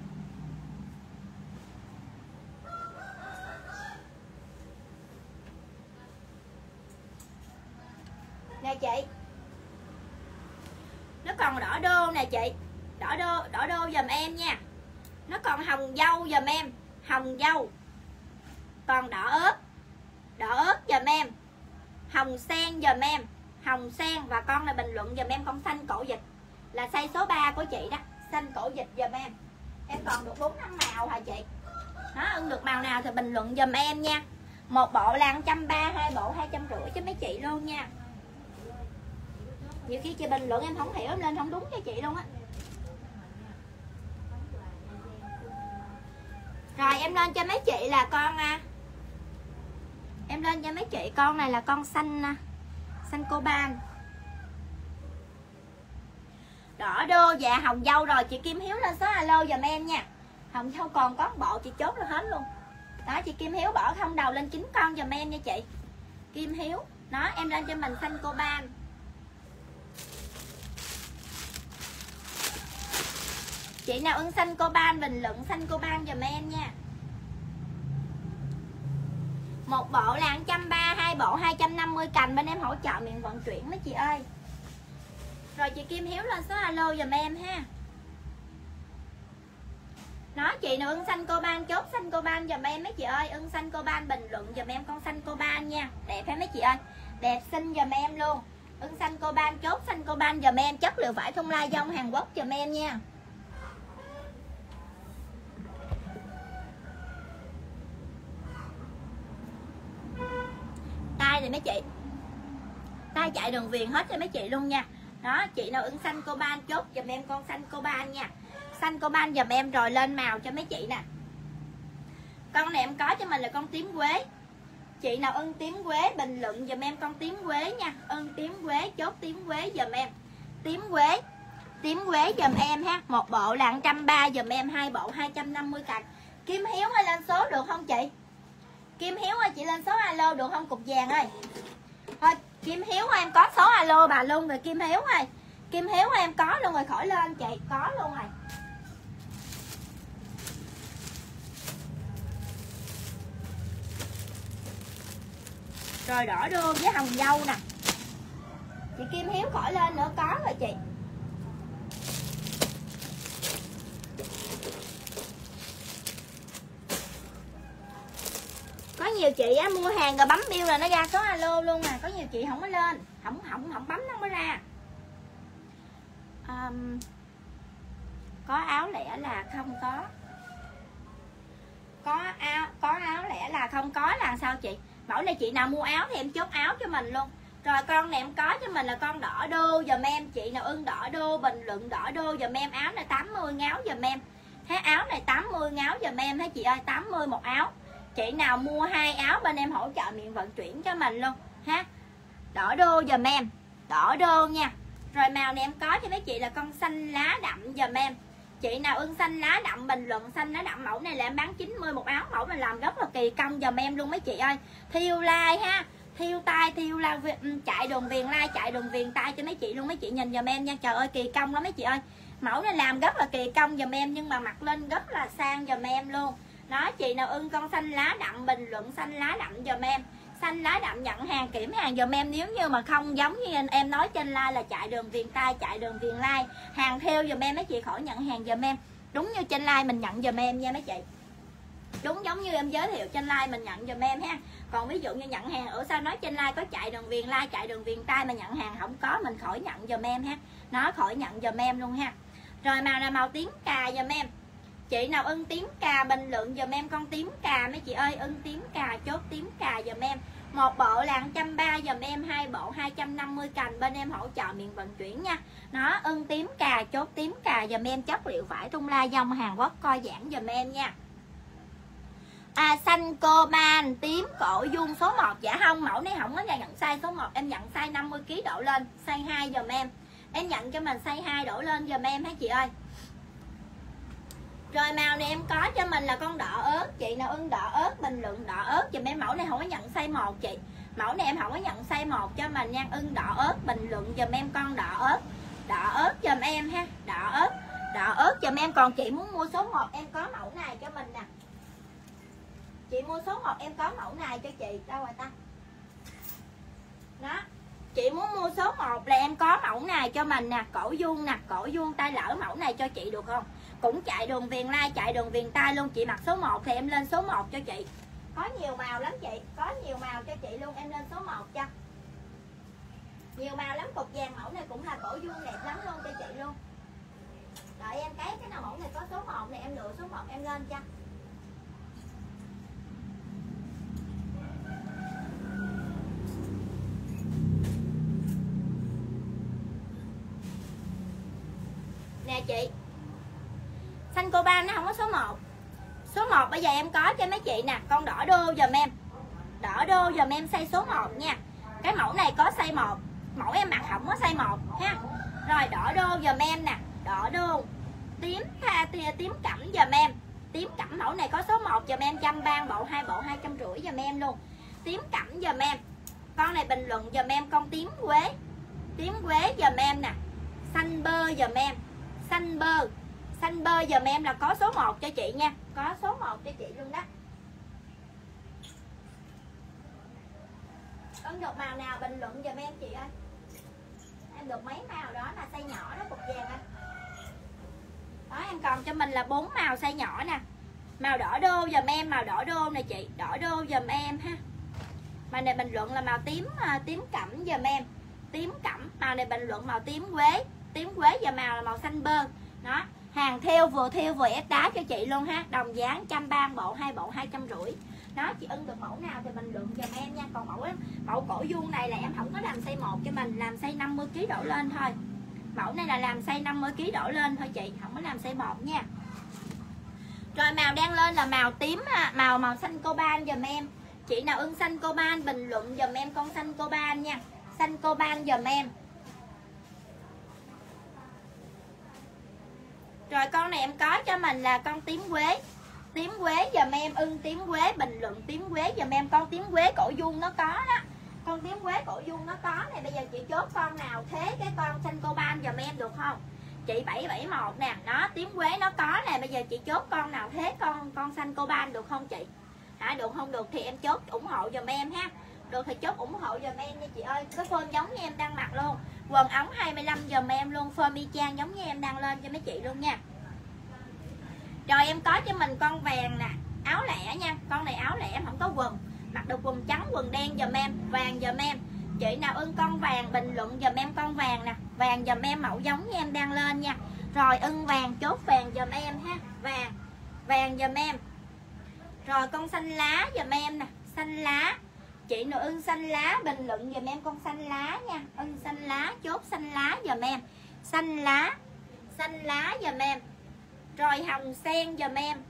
Nè chị. Nó còn đỏ đô nè chị. Đỏ đô giùm em nha. Nó còn hồng dâu giùm em. Hồng dâu. Còn đỏ ớt giùm em. Hồng sen giùm em. Hồng sen. Và con này bình luận giùm em con xanh cổ vịt. Là size số 3 của chị đó. Xanh cổ vịt giùm em. Em còn được 4-5 màu hả chị? Nó ưng được màu nào thì bình luận giùm em nha. Một bộ là 130, 2 bộ 250 cho mấy chị luôn nha. Nhiều khi chị bình luận em không hiểu, em lên không đúng cho chị luôn á. Rồi em lên cho mấy chị là con em lên cho mấy chị con này là con xanh xanh coban. Đỏ đô dạ hồng dâu rồi. Chị Kim Hiếu lên số alo giùm em nha. Hồng dâu còn có bộ chị chốt lên hết luôn. Đó chị Kim Hiếu bỏ không đầu lên 9 con giùm em nha chị Kim Hiếu. Đó em lên cho mình xanh coban. Chị nào ưng xanh coban bình luận xanh coban giùm em nha. Một bộ là 130, hai bộ 250 cành, bên em hỗ trợ miệng vận chuyển mấy chị ơi. Rồi chị Kim Hiếu lên số alo giùm em ha. Nó chị nào ưng xanh coban chốt xanh coban giùm em mấy chị ơi. Ưng xanh coban bình luận giùm em con xanh coban nha. Đẹp hay mấy chị ơi, đẹp xinh giùm em luôn. Ưng xanh coban chốt xanh coban giùm em. Chất liệu vải thun lai dông Hàn Quốc giùm em nha. Tay này mấy chị, tay chạy đường viền hết cho mấy chị luôn nha. Đó chị nào ưng xanh coban chốt giùm em con xanh coban nha. Xanh coban giùm em rồi lên màu cho mấy chị nè. Con này em có cho mình là con tím quế. Chị nào ưng tím quế bình luận giùm em con tím quế nha. Ưng tím quế chốt tím quế giùm em. Tím quế giùm em ha. Một bộ là 130 giùm em, hai bộ 250 cành. Kim Hiếu ơi lên số được không chị? Kim Hiếu ơi chị lên số alo được không cục vàng ơi? Thôi Kim Hiếu ơi, em có số alo bà luôn rồi Kim Hiếu ơi. Kim Hiếu ơi, em có luôn rồi khỏi lên chị, có luôn rồi. Rồi đỏ đô với hồng dâu nè. Chị Kim Hiếu khỏi lên nữa, có rồi chị. Có nhiều chị á mua hàng rồi bấm bill là nó ra số alo luôn à. Có nhiều chị không có lên, không bấm nó mới ra. Có áo lẻ là không có. Có áo lẻ là không có là sao chị? Mẫu này chị nào mua áo thì em chốt áo cho mình luôn. Rồi con này em có cho mình là con đỏ đô giùm em. Chị nào ưng đỏ đô bình luận đỏ đô giùm em. Áo này 80 ngáo giùm em. Thế áo này 80 ngáo giùm em hả chị ơi, 80 một áo. Chị nào mua 2 áo bên em hỗ trợ miệng vận chuyển cho mình luôn ha. Đỏ đô giùm em, đỏ đô nha. Rồi màu này em có cho mấy chị là con xanh lá đậm giùm em. Chị nào ưng xanh lá đậm bình luận xanh lá đậm. Mẫu này là em bán 90 một áo. Mẫu này làm rất là kỳ công giùm em luôn mấy chị ơi. Thiêu lai ha, thiêu tay, thiêu lai, chạy đường viền lai, chạy đường viền tay cho mấy chị luôn. Mấy chị nhìn giùm em nha. Trời ơi kỳ công lắm mấy chị ơi. Mẫu này làm rất là kỳ công giùm em, nhưng mà mặc lên rất là sang giùm em luôn. Đó chị nào ưng con xanh lá đậm bình luận xanh lá đậm giùm em. Xanh lá đậm nhận hàng kiểm hàng giùm em. Nếu như mà không giống như em nói trên like là chạy đường viền tay, chạy đường viền lai, hàng theo giùm em mấy chị khỏi nhận hàng giùm em. Đúng như trên like mình nhận giùm em nha mấy chị. Đúng giống như em giới thiệu trên like mình nhận giùm em ha. Còn ví dụ như nhận hàng ở sao nói trên like có chạy đường viền lai, chạy đường viền tay mà nhận hàng không có, mình khỏi nhận giùm em ha. Nó khỏi nhận giùm em luôn ha. Rồi màu là màu tím cà giùm em. Chị nào ưng tím cà bình luận giùm em con tím cà mấy chị ơi. Ưng tím cà chốt tím cà giùm em. Một bộ là 130 giùm em, hai bộ 250 cành, bên em hỗ trợ miệng vận chuyển nha. Nó ưng tím cà chốt tím cà giùm em. Chất liệu vải thun lai dông Hàn Quốc co giãn giùm em nha. Xanh coban tím cổ vuông số 1. Dạ không, mẫu này không có nhận size số 1, em nhận size 50 kg đổ lên, size 2 giùm em. Em nhận cho mình size 2 đổ lên giùm em hả chị ơi. Rồi màu này em có cho mình là con đỏ ớt. Chị nào ưng đỏ ớt bình luận đỏ ớt giùm em. Mẫu này không có nhận size 1 chị. Mẫu này em không có nhận size 1 cho mình nha. Ưng đỏ ớt bình luận giùm em con đỏ ớt. Đỏ ớt giùm em ha. Đỏ ớt giùm em. Còn chị muốn mua số 1 em có mẫu này cho mình nè. Chị mua số 1 em có mẫu này cho chị. Đâu rồi ta? Đó. Chị muốn mua số 1 là em có mẫu này cho mình nè. Cổ vuông nè, cổ vuông tay lỡ mẫu này cho chị được không? Cũng chạy đường viền lai, chạy đường viền tay luôn. Chị mặc số 1 thì em lên số 1 cho chị. Có nhiều màu lắm chị. Có nhiều màu cho chị luôn. Em lên số 1 cho. Nhiều màu lắm. Cục vàng mẫu này cũng là cổ vuông đẹp lắm luôn cho chị luôn. Đợi em cái nào mẫu này có số 1 này em lựa số 1 em lên cho. Nè chị, xanh coban nó không có số 1. Số 1 bây giờ em có cho mấy chị nè. Con đỏ đô giùm em. Đỏ đô giùm em size số 1 nha. Cái mẫu này có size 1. Mẫu em mặc không có size 1 ha. Rồi đỏ đô giùm em nè, đỏ đô. Tím tím cẩm giùm em. Tím cẩm mẫu này có số 1 giùm em, 130 bộ, 2 bộ 250 giùm em luôn. Tím cẩm giùm em. Con này bình luận giùm em con tím quế. Tím quế giùm em nè. Xanh bơ giùm em. Xanh bơ giùm em là có số 1 cho chị nha. Có số 1 cho chị luôn đó. Ấn được màu nào bình luận giùm em chị ơi. Em được mấy màu đó là size nhỏ đó cục vàng anh. Đó em còn cho mình là 4 màu size nhỏ nè. Màu đỏ đô giùm em, màu đỏ đô nè chị, đỏ đô giùm em ha. Màu này bình luận là màu tím cẩm giùm em. Tím cẩm, màu này bình luận màu tím quế và màu là màu xanh bơ. Đó, hàng theo vừa ép đá cho chị luôn ha. Đồng giá 130 bộ, 2 bộ 250. Đó, chị ưng được mẫu nào thì bình luận giùm em nha. Còn mẫu cổ vuông này là em không có làm size 1 cho mình, làm size 50 kg đổ lên thôi. Mẫu này là làm size 50 kg đổ lên thôi chị, không có làm size 1 nha. Rồi màu đang lên là màu tím, màu xanh coban giùm em. Chị nào ưng xanh coban bình luận giùm em con xanh coban nha. Xanh coban giùm em. Rồi con này em có cho mình là con tím quế. Tím quế giùm em, ưng tím quế bình luận tím quế giùm em. Con tím quế cổ vuông nó có đó. Con tím quế cổ vuông nó có này. Bây giờ chị chốt con nào thế cái con xanh coban giùm em được không? Chị 771 nè. Đó, tím quế nó có nè. Bây giờ chị chốt con nào thế con xanh coban được không chị? Được không được thì em chốt ủng hộ giùm em ha. Được thì chốt ủng hộ giùm em nha chị ơi. Cái phơm giống như em đang mặc luôn. Quần ống 25 giùm em luôn. Phơm y chang giống như em đang lên cho mấy chị luôn nha. Rồi em có cho mình con vàng nè. Áo lẻ nha. Con này áo lẻ em không có quần. Mặc được quần trắng quần đen giùm em. Vàng giùm em. Chị nào ưng con vàng bình luận giùm em con vàng nè. Vàng giùm em mẫu giống như em đang lên nha. Rồi ưng vàng chốt vàng giùm em ha. Vàng giùm em. Rồi con xanh lá giùm em nè. Xanh lá. Chị nào ưng xanh lá bình luận giùm em con xanh lá nha. Ưng xanh lá chốt xanh lá giùm em. Xanh lá giùm em. Rồi hồng sen giùm em.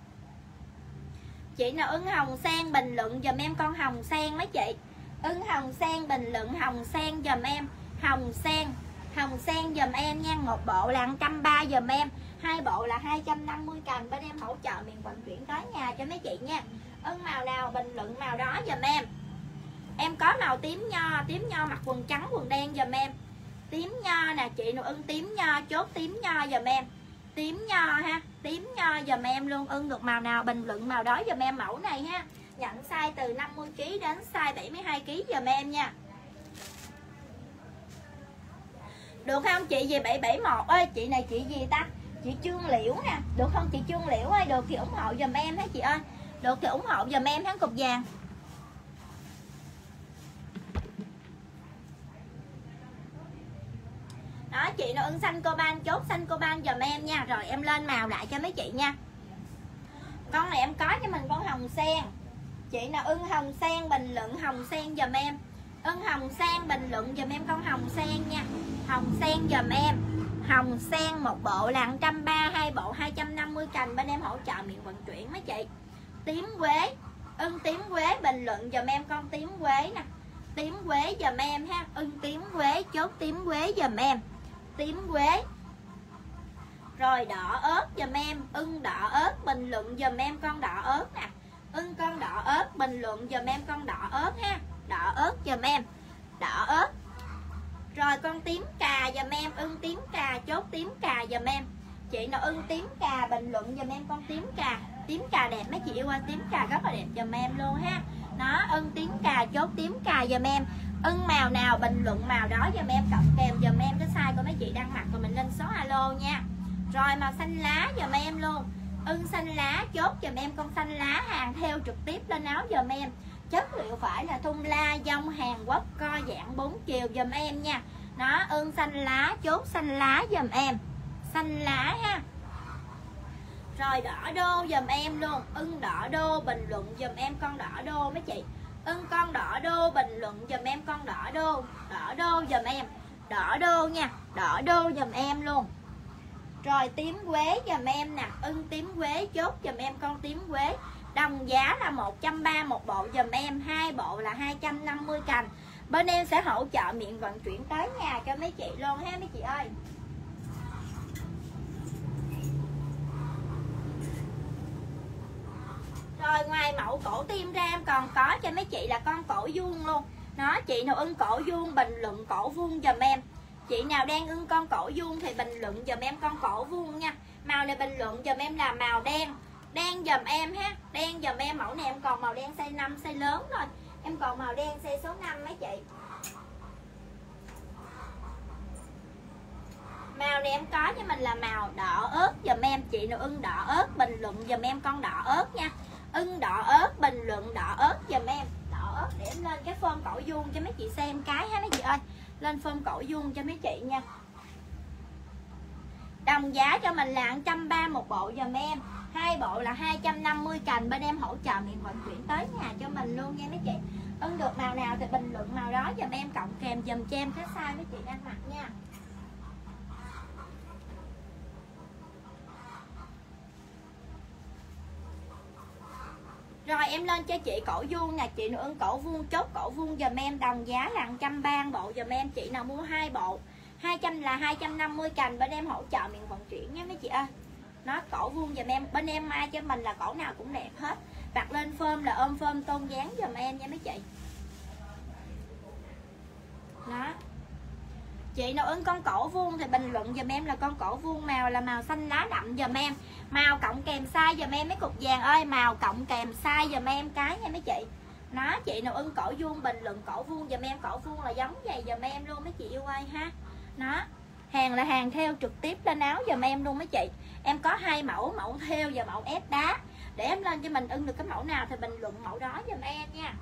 Chị nào ưng hồng sen bình luận giùm em con hồng sen mấy chị. Ưng hồng sen bình luận hồng sen giùm em. Hồng sen giùm em nha. Một bộ là 130 giùm em. 2 bộ là 250 cành. Bên em hỗ trợ miền vận chuyển tới nhà cho mấy chị nha. Ưng màu nào bình luận màu đó giùm em. Em có màu tím nho mặc quần trắng quần đen giùm em. Tím nho nè, chị nào ưng tím nho chốt tím nho giùm em. Tím nho ha, tím nho giùm em luôn. Ưng được màu nào bình luận màu đó giùm em mẫu này ha. Nhận size từ 50 kg đến size 72 kg giùm em nha. Được không chị gì 771 ơi, chị này chị gì ta? Chị Trương Liễu nè, được không chị Trương Liễu ơi, được thì ủng hộ giùm em hết chị ơi. Được thì ủng hộ giùm em hắn cục vàng. Đó, chị nào ưng xanh coban chốt xanh coban giùm em nha. Rồi em lên màu lại cho mấy chị nha. Con này em có cho mình con hồng sen. Chị nào ưng hồng sen bình luận hồng sen giùm em. Ưng hồng sen bình luận giùm em con hồng sen nha. Hồng sen giùm em. Hồng sen một bộ là 130, 2 bộ 250 cành. Bên em hỗ trợ miệng vận chuyển mấy chị. Tím quế. Ưng tím quế bình luận giùm em con tím quế nè. Tím quế giùm em ha. Ưng tím quế chốt tím quế giùm em. Tím quế. Rồi đỏ ớt giùm em. Ưng đỏ ớt bình luận giùm em con đỏ ớt nè. Ưng con đỏ ớt bình luận giùm em con đỏ ớt ha. Đỏ ớt giùm em. Đỏ ớt. Rồi con tím cà giùm em. Ưng tím cà chốt tím cà giùm em. Chị nào ưng tím cà bình luận giùm em con tím cà. Tím cà đẹp mấy chị yêu ơi. Tím cà rất là đẹp giùm em luôn ha. Đó, ưng tím cà chốt tím cà giùm em. Ưng màu nào bình luận màu đó giùm em, cộng kèm giùm em cái size của mấy chị đang mặc rồi mình lên số alo nha. Rồi màu xanh lá giùm em luôn. Ưng xanh lá chốt giùm em con xanh lá, hàng theo trực tiếp lên áo giùm em. Chất liệu phải là thun la dông Hàn Quốc, co giãn 4 chiều giùm em nha. Đó, ưng xanh lá chốt xanh lá giùm em. Xanh lá ha. Rồi đỏ đô giùm em luôn. Ưng đỏ đô bình luận giùm em con đỏ đô mấy chị. Ưng con đỏ đô bình luận giùm em con đỏ đô. Đỏ đô giùm em. Đỏ đô nha. Đỏ đô giùm em luôn. Rồi tím quế giùm em nè. Ưng tím quế chốt giùm em con tím quế. Đồng giá là 130 một bộ giùm em. 2 bộ là 250 cành. Bên em sẽ hỗ trợ miệng vận chuyển tới nhà cho mấy chị luôn ha mấy chị ơi. Rồi ngoài mẫu cổ tim ra em còn có cho mấy chị là con cổ vuông luôn. Nó chị nào ưng cổ vuông bình luận cổ vuông giùm em. Chị nào đang ưng con cổ vuông thì bình luận giùm em con cổ vuông nha. Màu này bình luận giùm em là màu đen. Đen giùm em ha. Đen giùm em, mẫu này em còn màu đen size 5 size lớn thôi. Em còn màu đen size số 5 mấy chị. Màu này em có cho mình là màu đỏ ớt giùm em. Chị nào ưng đỏ ớt bình luận giùm em con đỏ ớt nha. Ưng đỏ ớt bình luận đỏ ớt giùm em. Đỏ ớt để em lên cái phơm cổ vuông cho mấy chị xem cái ha mấy chị ơi. Lên phơm cổ vuông cho mấy chị nha. Đồng giá cho mình là 130 một bộ giùm em. 2 bộ là 250 cành. Bên em hỗ trợ miệng vận chuyển tới nhà cho mình luôn nha mấy chị. Ưng được màu nào thì bình luận màu đó giùm em, cộng kèm giùm cho em cái size mấy chị đang mặc nha. Rồi em lên cho chị cổ vuông nè. Chị nào ưng cổ vuông chốt cổ vuông giùm em. Đồng giá là 130 bộ giùm em. Chị nào mua 2 bộ 200 là 250 cành. Bên em hỗ trợ miệng vận chuyển nha mấy chị ơi. Nó cổ vuông giùm em. Bên em mai cho mình là cổ nào cũng đẹp hết. Đặt lên phơm là ôm phơm tôn dáng giùm em nha mấy chị. Đó. Chị nào ưng con cổ vuông thì bình luận giùm em là con cổ vuông. Màu là màu xanh lá đậm giùm em. Màu cộng kèm size giùm em mấy cục vàng ơi. Màu cộng kèm size giùm em cái nha mấy chị. Nó chị nào ưng cổ vuông bình luận cổ vuông giùm em. Cổ vuông là giống vậy giùm em luôn mấy chị yêu ơi ha. Nó hàng là hàng theo trực tiếp lên áo giùm em luôn mấy chị. Em có 2 mẫu, mẫu theo và mẫu ép đá. Để em lên cho mình ưng được cái mẫu nào thì bình luận mẫu đó giùm em nha.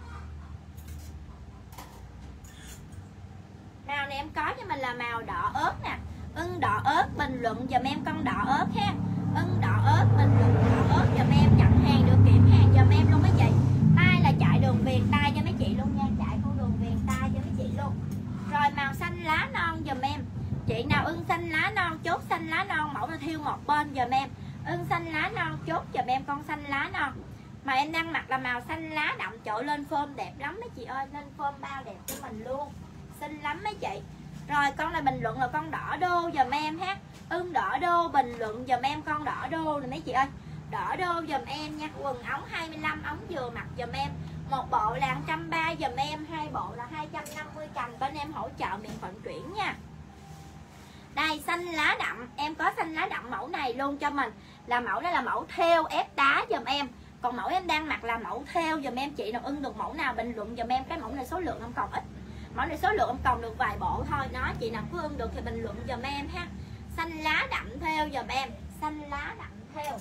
Màu này em có cho mình là màu đỏ ớt nè. Ưng đỏ ớt bình luận giùm em con đỏ ớt ha. Ưng đỏ ớt bình luận đỏ ớt giùm em. Nhận hàng được kiểm hàng giùm em luôn mấy chị. Tay là chạy đường viền tay cho mấy chị luôn nha. Chạy con đường viền tay cho mấy chị luôn. Rồi màu xanh lá non giùm em. Chị nào ưng xanh lá non chốt xanh lá non, mẫu nó thiêu một bên giùm em. Ưng xanh lá non chốt giùm em con xanh lá non. Mà em đang mặc là màu xanh lá đậm, trội lên phơm đẹp lắm mấy chị ơi. Lên phơm bao đẹp cho mình luôn. Xinh lắm mấy chị. Rồi con này bình luận là con đỏ đô giùm em ha. Ưng đỏ đô bình luận giùm em con đỏ đô này mấy chị ơi. Đỏ đô giùm em nha. Quần ống 25 ống vừa mặc giùm em. Một bộ là 130 giùm em. 2 bộ là 250 cành. Bên em hỗ trợ miệng vận chuyển nha. Đây xanh lá đậm. Em có xanh lá đậm mẫu này luôn cho mình. Là mẫu đó là mẫu theo ép đá giùm em. Còn mẫu em đang mặc là mẫu theo giùm em. Chị nào ưng được mẫu nào bình luận giùm em. Cái mẫu này số lượng em còn ít. Mẫu này số lượng em còn được vài bộ thôi. Nó chị nào cứ ưng được thì bình luận giùm em ha. Xanh lá đậm theo giùm em. Xanh lá đậm theo.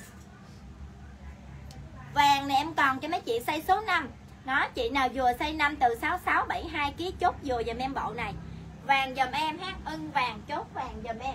Vàng này em còn cho mấy chị size số 5. Nó chị nào vừa size 5 từ 66 72 kg chốt vừa giùm em bộ này. Vàng giùm em ha. Ưng vàng chốt vàng giùm em.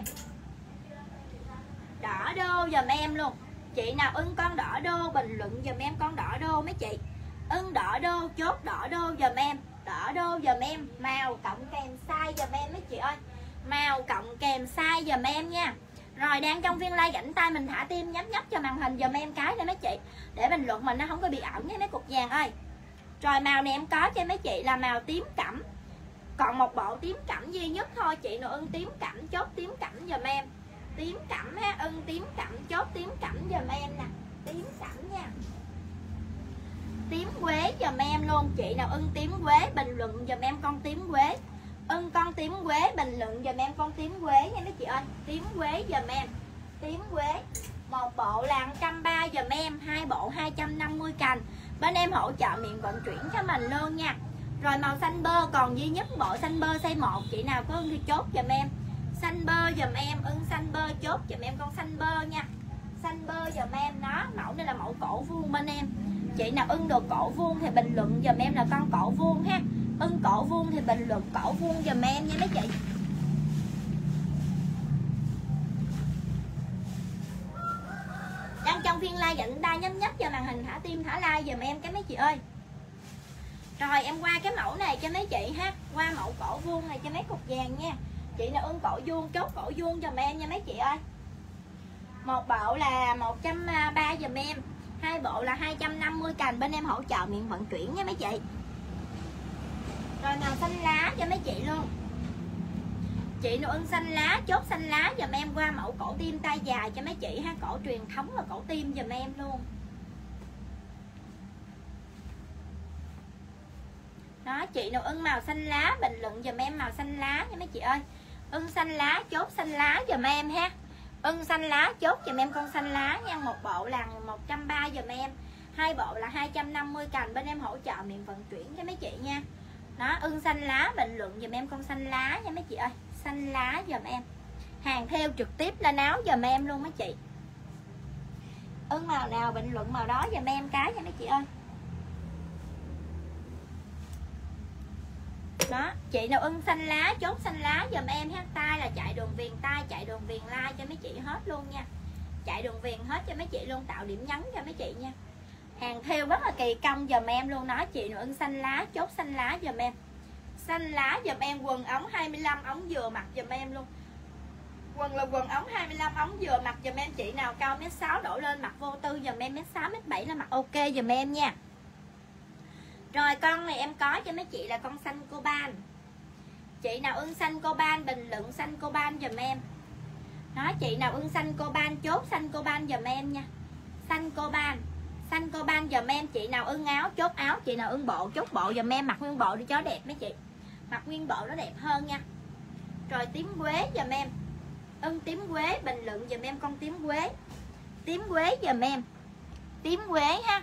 Đỏ đô giùm em luôn. Chị nào ưng con đỏ đô bình luận giùm em con đỏ đô mấy chị. Ưng đỏ đô chốt đỏ đô giùm em. Đỏ đô giùm em. Màu cộng kèm size giùm em mấy chị ơi. Màu cộng kèm size giùm em nha. Rồi đang trong phiên live rảnh tay mình thả tim nhấp nhấp cho màn hình giùm em cái này mấy chị. Để bình luận mình nó không có bị ẩn với mấy cục vàng ơi. Rồi màu này em có cho mấy chị là màu tím cẩm. Còn một bộ tím cẩm duy nhất thôi. Chị nào ưng tím cẩm chốt tím cẩm giùm em. Tím cẩm ha. Ưng tím cẩm chốt tím cẩm giùm em nè. Tím cẩm nha. Tím quế giùm em luôn. Chị nào ưng tím quế bình luận giùm em con tím quế. Ưng con tím quế bình luận giùm em con tím quế nha mấy chị ơi. Tím quế giùm em. Tím quế. Một bộ là 130 giùm em. 2 bộ 250 cành. Bên em hỗ trợ miệng vận chuyển cho mình luôn nha. Rồi màu xanh bơ còn duy nhất bộ xanh bơ size 1. Chị nào có ưng thì chốt giùm em. Xanh bơ giùm em. Ưng xanh bơ chốt giùm em con xanh bơ nha. Xanh bơ giùm em. Đó mẫu này là mẫu cổ vuông bên em. Chị nào ưng được cổ vuông thì bình luận giùm em là con cổ vuông ha. Ưng cổ vuông thì bình luận cổ vuông giùm em nha mấy chị. Đang trong phiên live dẫn tay nhấp nhấp cho màn hình thả tim thả like giùm em cái mấy chị ơi. Rồi em qua cái mẫu này cho mấy chị ha. Qua mẫu cổ vuông này cho mấy cục vàng nha. Chị nào ưng cổ vuông chốt cổ vuông giùm em nha mấy chị ơi. Một bộ là 130 giùm em. 2 bộ là 250 cành. Bên em hỗ trợ miệng vận chuyển nha mấy chị. Rồi màu xanh lá cho mấy chị luôn. Chị nào ưng xanh lá, chốt xanh lá giùm em qua mẫu cổ tim tay dài cho mấy chị ha, cổ truyền thống và cổ tim giùm em luôn. Đó, chị nào ưng màu xanh lá bình luận giùm em màu xanh lá nha mấy chị ơi. Ưng xanh lá chốt xanh lá giùm em ha. Ưng xanh lá chốt giùm em con xanh lá nha. Một bộ là 130 giùm em, hai bộ là 250 cành, bên em hỗ trợ miệng vận chuyển cho mấy chị nha. Đó, ưng xanh lá bình luận giùm em con xanh lá nha mấy chị ơi. Xanh lá giùm em. Hàng theo trực tiếp lên áo giùm em luôn mấy chị. Ưng màu nào bình luận màu đó giùm em cái nha mấy chị ơi. Đó, chị nào ưng xanh lá chốt xanh lá giùm em ha. Tay là chạy đường viền tay, chạy đường viền like cho mấy chị hết luôn nha. Chạy đường viền hết cho mấy chị luôn, tạo điểm nhấn cho mấy chị nha. Hàng theo rất là kỳ công giùm em luôn đó. Chị nào ưng xanh lá chốt xanh lá giùm em. Xanh lá giùm em, quần ống 25 ống vừa mặc giùm em luôn. Quần là quần ống 25 ống vừa mặc giùm em. Chị nào cao 1m6 đổ lên mặc vô tư giùm em, 1m6 1m7 là mặc ok giùm em nha. Rồi con này em có cho mấy chị là con xanh coban. Chị nào ưng xanh coban bình luận xanh coban giùm em. Đó, chị nào ưng xanh coban chốt xanh coban giùm em nha. Xanh coban, xanh coban giùm em. Chị nào ưng áo chốt áo, chị nào ưng bộ chốt bộ giùm em, mặc nguyên bộ đi cho đẹp mấy chị. Mặc nguyên bộ nó đẹp hơn nha. Rồi tím quế giùm em. Ưng tím quế bình luận giùm em con tím quế. Tím quế giùm em. Tím quế ha.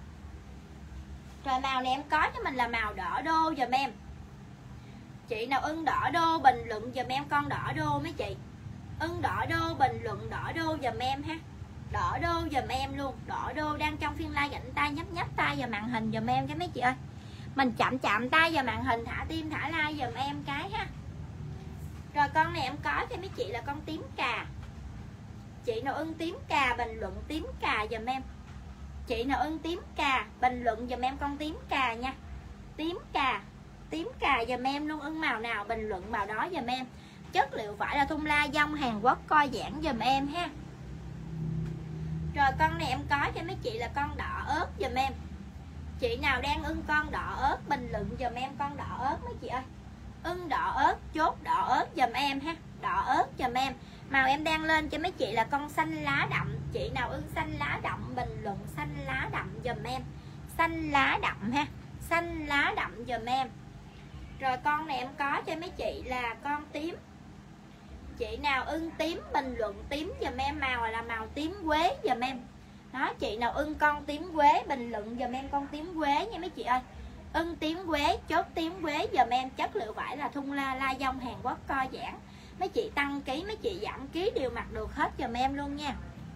Rồi màu này em có cho mình là màu đỏ đô giùm em. Chị nào ưng đỏ đô bình luận giùm em con đỏ đô mấy chị. Ưng đỏ đô bình luận đỏ đô giùm em ha. Đỏ đô giùm em luôn. Đỏ đô đang trong phiên live gạnh tay, nhấp nhấp tay vào màn hình giùm em cái mấy chị ơi. Mình chạm tay vào màn hình, thả tim thả like giùm em cái ha. Rồi con này em có cho mấy chị là con tím cà. Chị nào ưng tím cà bình luận tím cà giùm em. Chị nào ưng tím cà bình luận giùm em con tím cà nha. Tím cà giùm em luôn. Ưng màu nào bình luận màu đó giùm em. Chất liệu vải là thun la dong Hàn Quốc co giãn giùm em ha. Rồi con này em có cho mấy chị là con đỏ ớt giùm em. Chị nào đang ưng con đỏ ớt bình luận giùm em con đỏ ớt mấy chị ơi. Ưng đỏ ớt chốt đỏ ớt giùm em ha. Đỏ ớt giùm em. Màu em đang lên cho mấy chị là con xanh lá đậm. Chị nào ưng xanh lá đậm bình luận xanh lá đậm giùm em. Xanh lá đậm ha. Xanh lá đậm giùm em. Rồi con này em có cho mấy chị là con tím. Chị nào ưng tím bình luận tím giùm em, màu là màu tím quế giùm em. Đó, chị nào ưng con tím quế bình luận giùm em con tím quế nha mấy chị ơi. Ưng tím quế chốt tím quế giùm em. Chất liệu vải là thun la dong Hàn Quốc co giãn. Mấy chị tăng ký, mấy chị giảm ký đều mặc được hết giùm em luôn nha.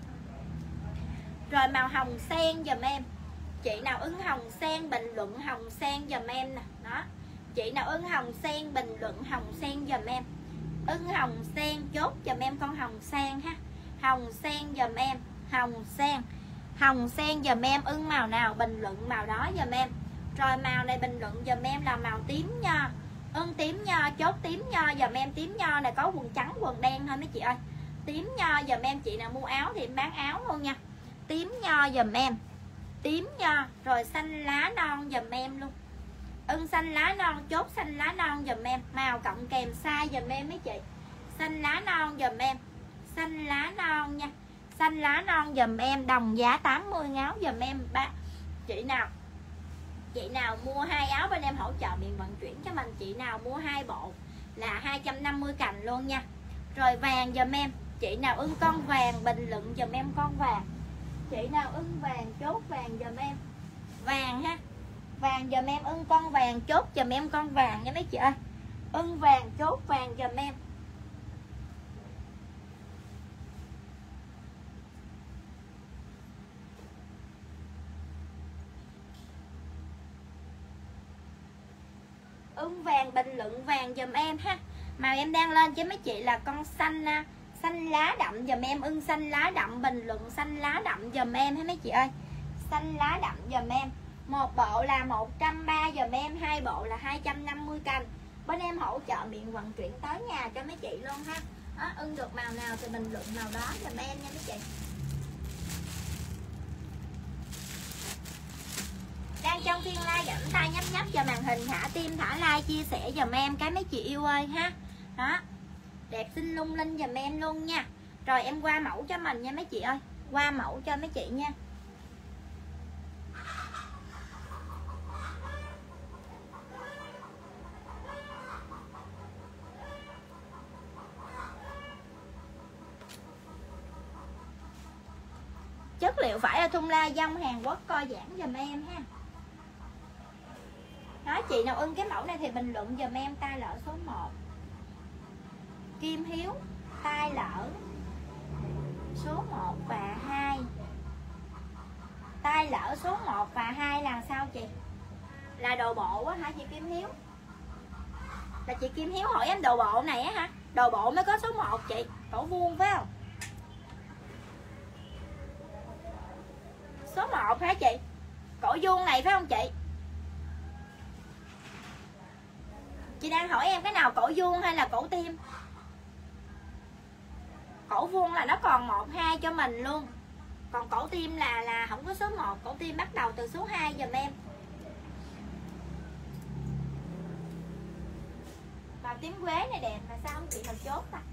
Rồi màu hồng sen giùm em. Chị nào ưng hồng sen bình luận hồng sen giùm em nè. Đó, chị nào ưng hồng sen bình luận hồng sen giùm em. Ưng hồng sen chốt giùm em con hồng sen ha. Hồng sen giùm em. Hồng sen giùm em. Ưng màu nào bình luận màu đó giùm em. Rồi màu này bình luận giùm em là màu tím nho. Ưng tím nho chốt tím nho giùm em. Tím nho này có quần trắng quần đen thôi mấy chị ơi. Tím nho giùm em. Chị nào mua áo thì em bán áo luôn nha. Tím nho giùm em. Tím nho. Rồi xanh lá non giùm em luôn. Ưng xanh lá non chốt xanh lá non giùm em. Màu cộng kèm size giùm em mấy chị. Xanh lá non giùm em. Xanh lá non nha. Xanh lá non giùm em. Đồng giá 80 áo giùm em. Chị nào mua 2 áo bên em hỗ trợ miệng vận chuyển cho mình. Chị nào mua 2 bộ là 250 cành luôn nha. Rồi vàng giùm em. Chị nào ưng con vàng bình luận giùm em con vàng. Chị nào ưng vàng chốt vàng giùm em. Vàng ha. Vàng giùm em. Ưng con vàng chốt giùm em con vàng nha mấy chị ơi. Ưng vàng chốt vàng giùm em. Ưng vàng bình luận vàng giùm em ha. Màu em đang lên cho mấy chị là con xanh xanh lá đậm giùm em. Ưng xanh lá đậm bình luận xanh lá đậm giùm em ha mấy chị ơi. Xanh lá đậm giùm em. Một bộ là 130 giùm em, 2 bộ là 250 cành. Bên em hỗ trợ miệng vận chuyển tới nhà cho mấy chị luôn ha. Đó, ưng được màu nào thì bình luận màu đó giùm em nha mấy chị. Đang đang trong phiên live giảm tay nhấp nhấp vào màn hình, thả tim thả like chia sẻ giùm em cái mấy chị yêu ơi ha. Đó, đẹp xinh lung linh giùm em luôn nha. Rồi em qua mẫu cho mình nha mấy chị ơi, qua mẫu cho mấy chị nha. Chất liệu phải là thun la dông Hàn Quốc co giãn giùm em ha. Đó, chị nào ưng cái mẫu này thì bình luận giùm em tay lỡ số 1. Kim Hiếu tay lỡ số 1 và 2. Tay lỡ số 1 và 2 là sao chị? Là đồ bộ á hả chị Kim Hiếu? Là chị Kim Hiếu hỏi em đồ bộ này á hả? Đồ bộ mới có số 1 chị, cổ vuông phải không? Số 1 hả chị? Cổ vuông này phải không chị? Chị đang hỏi em cái nào cổ vuông hay là cổ tim? Cổ vuông là nó còn 1, 2 cho mình luôn. Còn cổ tim là không có số 1. Cổ tim bắt đầu từ số 2 giùm em. Màu tím quế này đẹp mà sao không chị nào chốt ta?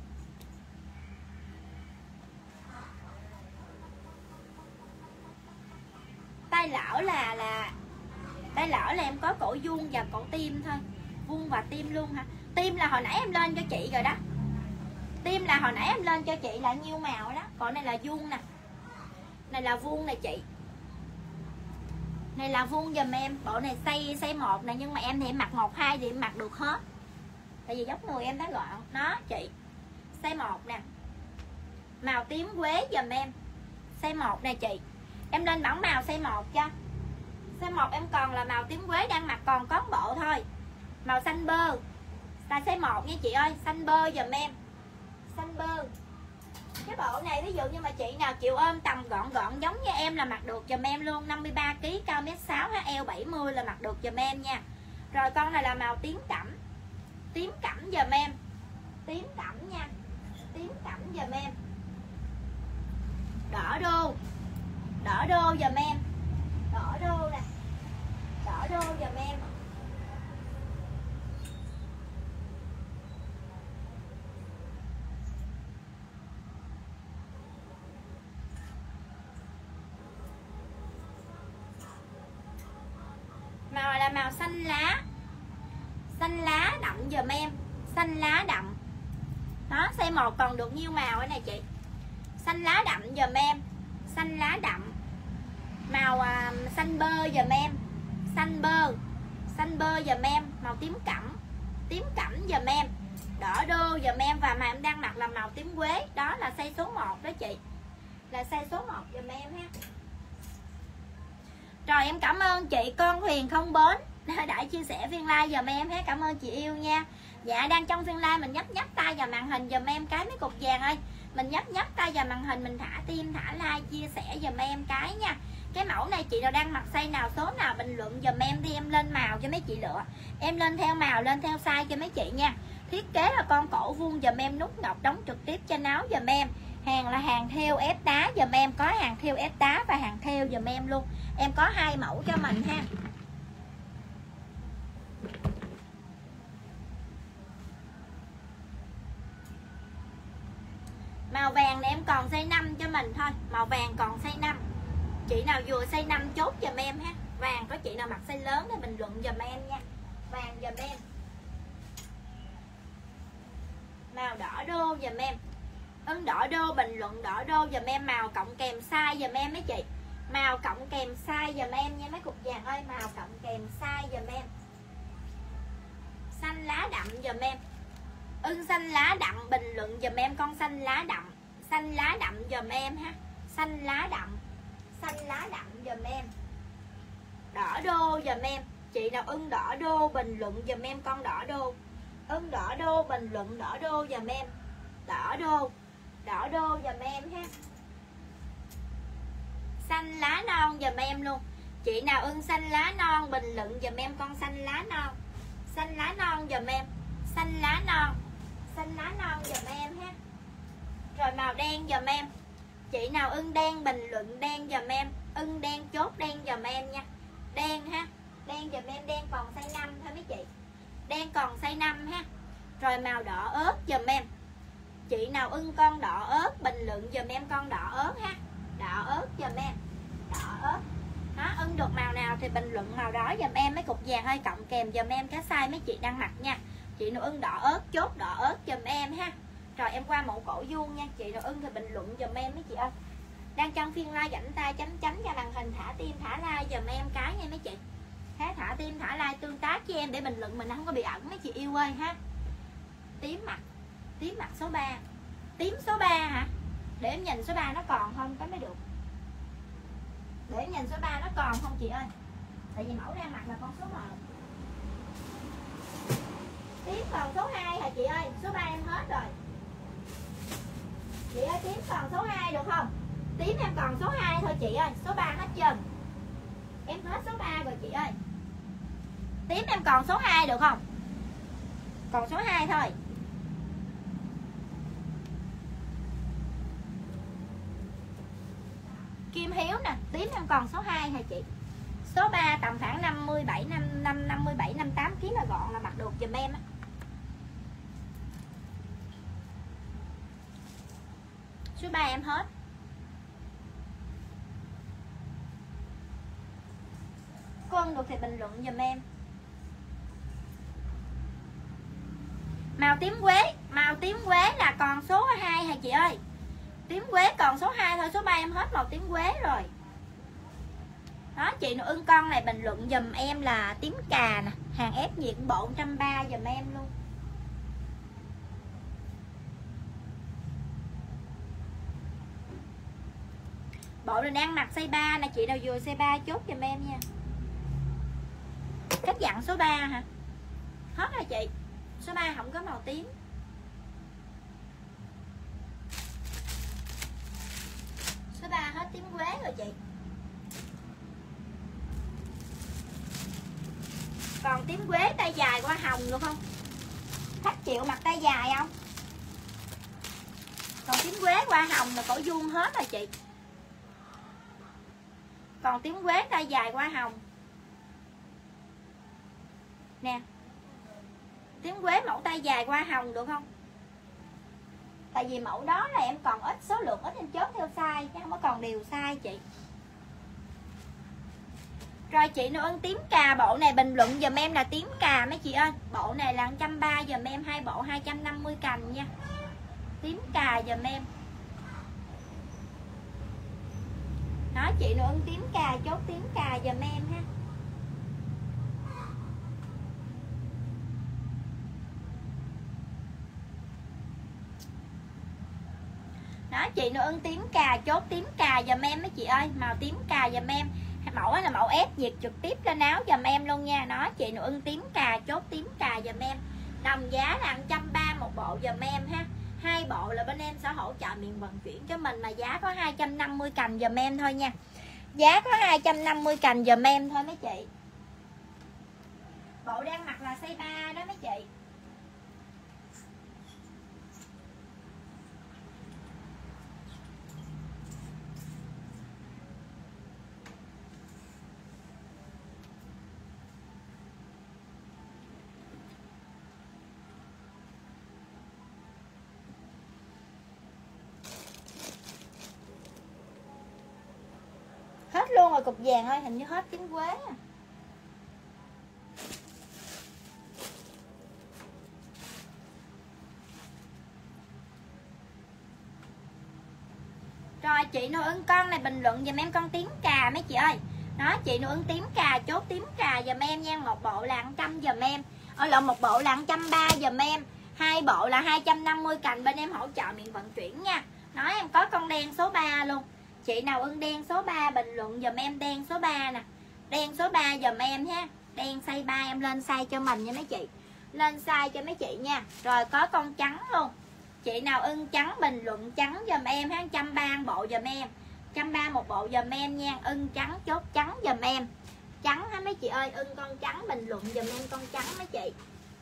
Tay lỡ là tay lỡ là em có cổ vuông và cổ tim thôi. Vuông và tim luôn hả? Tim là hồi nãy em lên cho chị rồi đó. Tim là hồi nãy em lên cho chị là nhiêu màu đó. Còn này là vuông nè. Này là vuông nè chị. Này là vuông giùm em. Bộ này size 1 nè, nhưng mà em thì em mặc 1, 2 thì em mặc được hết. Tại vì dốc người em đã gọn. Nó chị. Size 1 nè. Màu tím quế giùm em. Size 1 nè chị. Em lên bản màu size 1 cho. Size 1 em còn là màu tím quế đang mặc còn có bộ thôi. Màu xanh bơ. Là size 1 nha chị ơi, xanh bơ giùm em. Xanh bơ. Cái bộ này ví dụ như mà chị nào chịu ôm tầm gọn gọn giống như em là mặc được giùm em luôn. 53 kg, cao 1m6, eo 70 là mặc được giùm em nha. Rồi con này là màu tím cẩm. Tím cẩm giùm em. Tím cẩm nha. Tím cẩm giùm em. Đỏ đô. Đỏ đô giùm em. Đỏ đô nè. Đỏ đô giùm em. Màu là màu xanh lá. Xanh lá đậm giùm em. Xanh lá đậm. Đó, size 1 còn được nhiêu màu này chị? Xanh lá đậm giùm em. Xanh lá đậm. Màu xanh bơ giùm em. Xanh bơ. Xanh bơ giùm em. Màu tím cẩm. Tím cẩm giùm em. Đỏ đô giùm em. Và mà em đang mặc là màu tím quế. Đó là size số 1 đó chị. Là size số 1 giùm em ha. Rồi em cảm ơn chị Con Huyền 04 đã chia sẻ phiên live giùm em hết. Cảm ơn chị yêu nha. Dạ đang trong phiên live mình nhấp tay vào màn hình giùm em cái mấy cục vàng ơi. Mình nhấp tay vào màn hình, mình thả tim thả like chia sẻ giùm em cái nha. Cái mẫu này chị nào đang mặc size nào số nào bình luận giùm em đi, em lên màu cho mấy chị lựa. Em lên theo màu, lên theo size cho mấy chị nha. Thiết kế là con cổ vuông giùm em, nút ngọc đóng trực tiếp trên áo giùm em. Hàng là hàng thêu ép đá giùm em, có hàng thêu ép đá và hàng thêu giùm em luôn. Em có 2 mẫu cho mình ha. Màu vàng này em còn size 5 cho mình thôi. Màu vàng còn size 5. Chị nào vừa size 5 chốt giùm em ha. Vàng có chị nào mặc size lớn thì bình luận giùm em nha. Vàng giùm em. Màu đỏ đô giùm em. Ưng đỏ đô bình luận đỏ đô giùm em. Màu cộng kèm size giùm em mấy chị. Màu cộng kèm size giùm em nha mấy cục vàng ơi. Màu cộng kèm size giùm em. Xanh lá đậm giùm em. Ưng xanh lá đậm bình luận giùm em con xanh lá đậm. Xanh lá đậm giùm em ha. Xanh lá đậm. Xanh lá đậm giùm em. Đỏ đô giùm em. Chị nào ưng đỏ đô bình luận giùm em con đỏ đô. Ưng đỏ đô bình luận đỏ đô giùm em. Đỏ đô. Đỏ đô giùm em ha. Xanh lá non giùm em luôn. Chị nào ưng xanh lá non bình luận giùm em con xanh lá non. Xanh lá non giùm em. Xanh lá non. Xanh lá non giùm em ha. Rồi màu đen giùm em. Chị nào ưng đen bình luận đen giùm em. Ưng đen chốt đen giùm em nha. Đen ha. đen giùm em, đen còn size 5 thôi mấy chị. Đen còn size 5 ha. Rồi màu đỏ ớt giùm em. Chị nào ưng con đỏ ớt bình luận giùm em con đỏ ớt ha. Đỏ ớt giùm em. Đỏ ớt. Đó, ưng được màu nào thì bình luận màu đó giùm em. Mấy cục vàng hơi cộng kèm giùm em cái size mấy chị đang mặc nha. Chị nào ưng đỏ ớt chốt đỏ ớt giùm em ha. Rồi em qua mẫu cổ vuông nha. Chị nào ưng thì bình luận giùm em mấy chị ơi. Đang trong phiên like rảnh tay chấm cho màn hình, thả tim thả like giùm em cái nha mấy chị. Thả tim thả like tương tác với em để bình luận mình không có bị ẩn mấy chị yêu ơi ha. Tím mặt số 3. Tím số 3 hả? Để em nhìn số 3 nó còn không cái mới được. Để em nhìn số 3 nó còn không chị ơi. Tại vì mẫu đang mặc là con số 1. Tím còn số 2 hả chị ơi? Số 3 em hết rồi. Chị ơi tím còn số 2 được không? Tím em còn số 2 thôi chị ơi. Số 3 hết trơn. Em hết số 3 rồi chị ơi. Tím em còn số 2 được không? Còn số 2 thôi. Kim Hiếu nè, tím em còn số 2 hả chị? Số 3 tầm khoảng 57 58 kg là gọn là mặc được giùm em á. Số 3 em hết. Con được thì bình luận giùm em. Màu tím quế là còn số 2 hả chị ơi? Tím quế còn số 2 thôi, số 3 em hết màu tím quế rồi. Đó, chị nào ưng con này bình luận giùm em là tím cà nè, hàng ép nhiệt bộ 130 giùm em luôn. Bộ này đang mặc size 3 nè, chị nào vừa size 3 chốt giùm em nha. Cách dặn số 3 hả? Hết rồi chị. Số 3 không có màu tím. Số 3 hết tím quế rồi chị. Còn tím quế tay dài qua hồng được không? Khách chịu mặc tay dài không? Còn tím quế qua hồng là cổ vuông hết rồi chị. Còn tím quế tay dài qua hồng nè. Tím quế mẫu tay dài qua hồng được không? Tại vì mẫu đó là em còn ít, số lượng ít em chốt theo size chứ không có còn đều size chị. Rồi chị nào ưng tím cà bộ này bình luận giùm em là tím cà mấy chị ơi. Bộ này là 130 giùm em, 2 bộ 250 cành nha. Tím cà giùm em. Đó, chị nào ưng tím cà chốt tím cà giùm em ha. Đó, chị nào ưng tím cà chốt tím cà giùm em mấy chị ơi. Màu tím cà giùm em. Mẫu là mẫu ép nhiệt trực tiếp lên áo giùm em luôn nha. Đó, chị nào ưng tím cà chốt tím cà giùm em. Đồng giá là 130 một bộ giùm em ha. 2 bộ là bên em sẽ hỗ trợ miền vận chuyển cho mình, mà giá có 250 cành giùm em thôi nha. Giá có 250 cành giùm em thôi mấy chị. Bộ đang mặc là size 3 đó mấy chị. Hết luôn rồi cục vàng ơi, hình như hết tím quế à. Rồi chị nào ưng con này bình luận giùm em con tím cà mấy chị ơi. Đó, chị nào ưng tím cà chốt tím cà giùm em nha. Một bộ là 100 giùm em. Một bộ là 130 giùm em. 2 bộ là 250 cành, bên em hỗ trợ miền vận chuyển nha. Nói em có con đen số 3 luôn. Chị nào ưng đen số 3 bình luận giùm em đen số 3 nè. Đen số 3 giùm em ha. Đen size 3 em lên size cho mình nha mấy chị. Lên size cho mấy chị nha. Rồi có con trắng luôn. Chị nào ưng trắng bình luận trắng giùm em ha. 130 bộ giùm em. 130 một bộ giùm em nha. Ưng trắng chốt trắng giùm em. Trắng ha mấy chị ơi. Ưng con trắng bình luận giùm em con trắng mấy chị.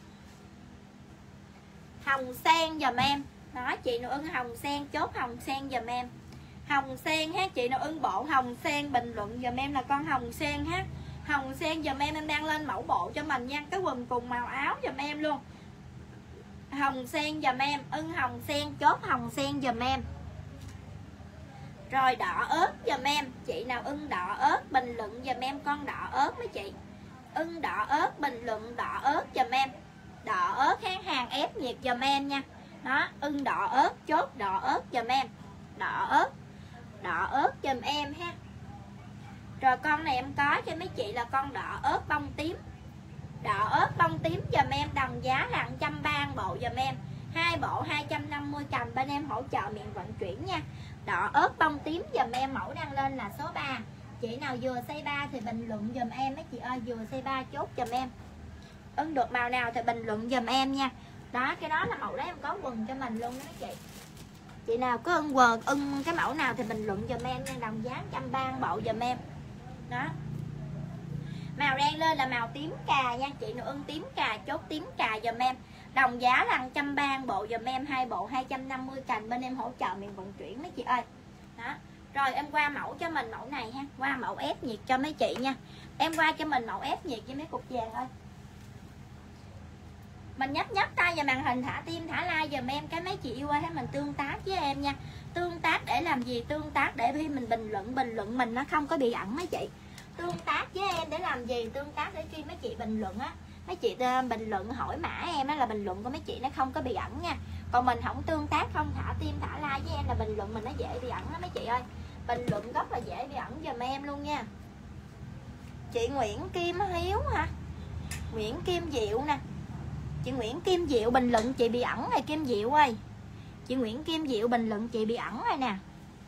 Hồng sen giùm em. Đó, chị nào ưng hồng sen chốt hồng sen giùm em. Hồng sen ha. Chị nào ưng bộ hồng sen bình luận giùm em là con hồng sen ha. Hồng sen giùm em đang lên mẫu bộ cho mình nha, cái quần cùng màu áo giùm em luôn. Hồng sen giùm em, ưng hồng sen, chốt hồng sen giùm em. Rồi đỏ ớt giùm em, chị nào ưng đỏ ớt bình luận giùm em con đỏ ớt mấy chị. Ưng đỏ ớt bình luận đỏ ớt giùm em. Đỏ ớt hàng ép nhiệt giùm em nha. Đó, ưng đỏ ớt, chốt đỏ ớt giùm em. Đỏ ớt giùm em ha. Rồi con này em có cho mấy chị là con đỏ ớt bông tím. Đỏ ớt bông tím giùm em, đồng giá là 130 bộ giùm em. 2 bộ 250 cành, bên em hỗ trợ miệng vận chuyển nha. Đỏ ớt bông tím giùm em, mẫu đang lên là số 3. Chị nào vừa size 3 thì bình luận giùm em mấy chị ơi, vừa size 3 chốt giùm em. Ưng được màu nào thì bình luận giùm em nha. Đó, cái đó là mẫu đó em có quần cho mình luôn đó mấy chị. Chị nào có ưng cái mẫu nào thì bình luận giùm em nha, đồng giá 130 bộ giùm em. Đó. Màu đang lên là màu tím cà nha, chị nào ưng tím cà chốt tím cà giùm em. Đồng giá là 130 bộ giùm em, 2 bộ 250 cành, bên em hỗ trợ miệng vận chuyển mấy chị ơi. Đó. Rồi em qua mẫu cho mình mẫu này ha, qua mẫu ép nhiệt cho mấy chị nha. Em qua cho mình mẫu ép nhiệt với mấy cục vàng ơi. Mình nhấp tay vào màn hình, thả tim thả like giùm em cái mấy chị yêu ơi,ให้mình tương tác với em nha. Tương tác để làm gì? Tương tác để khi mình bình luận mình nó không có bị ẩn mấy chị. Tương tác với em để làm gì? Tương tác để khi mấy chị bình luận á, mấy chị bình luận hỏi mã em á là bình luận của mấy chị nó không có bị ẩn nha. Còn mình không tương tác, không thả tim thả like với em là bình luận mình nó dễ bị ẩn đó mấy chị ơi. Bình luận rất là dễ bị ẩn giùm em luôn nha. Chị Nguyễn Kim Hiếu hả? Nguyễn Kim Diệu nè. Chị Nguyễn Kim Diệu bình luận chị bị ẩn rồi Kim Diệu ơi. Chị Nguyễn Kim Diệu bình luận chị bị ẩn rồi nè.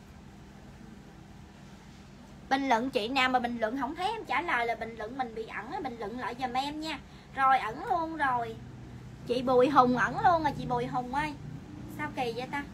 Bình luận chị nào mà bình luận không thấy em trả lời là bình luận mình bị ẩn, bình luận lại giùm em nha. Rồi ẩn luôn rồi. Chị Bùi Hùng ẩn luôn rồi chị Bùi Hùng ơi. Sao kỳ vậy ta?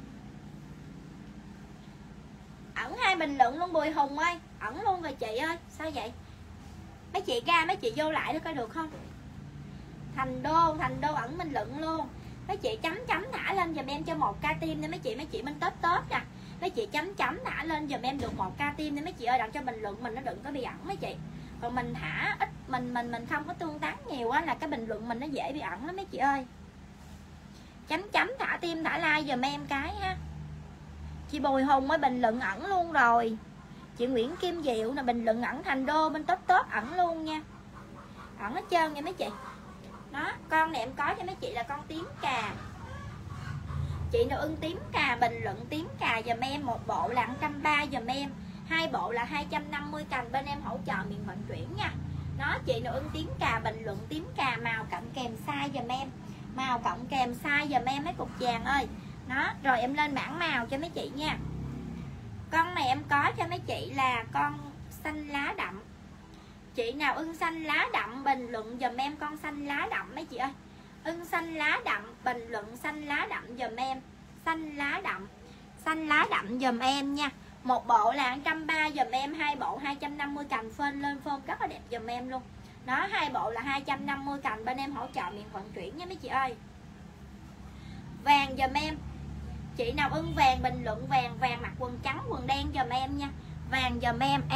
Ẩn 2 bình luận luôn Bùi Hùng ơi. Ẩn luôn rồi chị ơi. Sao vậy? Mấy chị ra mấy chị vô lại đó coi được không? Thành Đô ẩn bình luận luôn. Mấy chị chấm thả lên giùm em cho 1k tim nha mấy chị bên tết nè. Mấy chị chấm thả lên giùm em được 1k tim nha mấy chị ơi, đặng cho bình luận mình nó đừng có bị ẩn mấy chị. Còn mình thả ít mình không có tương tác nhiều á là cái bình luận mình nó dễ bị ẩn lắm mấy chị ơi. Chấm thả tim thả like giùm em cái ha. Chị Bùi Hùng mới bình luận ẩn luôn rồi. Chị Nguyễn Kim Diệu là bình luận ẩn, Thành Đô bên top ẩn luôn nha. Ẩn hết trơn nha mấy chị. Đó, con này em có cho mấy chị là con tím cà. Chị nào ưng tím cà bình luận tím cà giùm em, 1 bộ là 130 giùm em, 2 bộ là 250 cành, bên em hỗ trợ miệng vận chuyển nha. Đó, chị nào ưng tím cà bình luận tím cà, màu cộng kèm size giùm em. Màu cộng kèm size giùm em mấy cục vàng ơi. Đó, rồi em lên bảng màu cho mấy chị nha. Con này em có cho mấy chị là con xanh lá đậm. Chị nào ưng xanh lá đậm bình luận giùm em con xanh lá đậm mấy chị ơi. Ưng xanh lá đậm bình luận xanh lá đậm giùm em. Xanh lá đậm giùm em nha. 1 bộ là 130 giùm em, 2 bộ 250 cành, phên lên phông rất là đẹp giùm em luôn. Đó, 2 bộ là 250 cành, bên em hỗ trợ miệng vận chuyển nha mấy chị ơi. Vàng giùm em. Chị nào ưng vàng bình luận vàng mặc quần trắng quần đen giùm em nha. Vàng giùm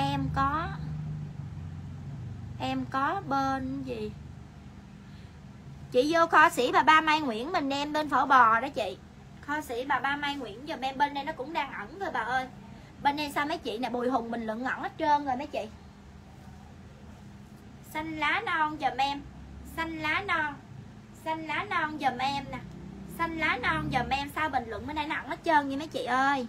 em có bên gì? Chị vô kho sĩ bà Ba Mai Nguyễn mình đem bên phở bò đó chị. Kho sĩ bà Ba Mai Nguyễn giùm em, bên đây nó cũng đang ẩn rồi bà ơi. Bên đây sao mấy chị nè, Bùi Hùng bình luận ẩn hết trơn rồi mấy chị. Xanh lá non giùm em. Xanh lá non giùm em nè. Xanh lá non giùm em, sao bình luận bên đây nó ẩn hết trơn nha mấy chị ơi.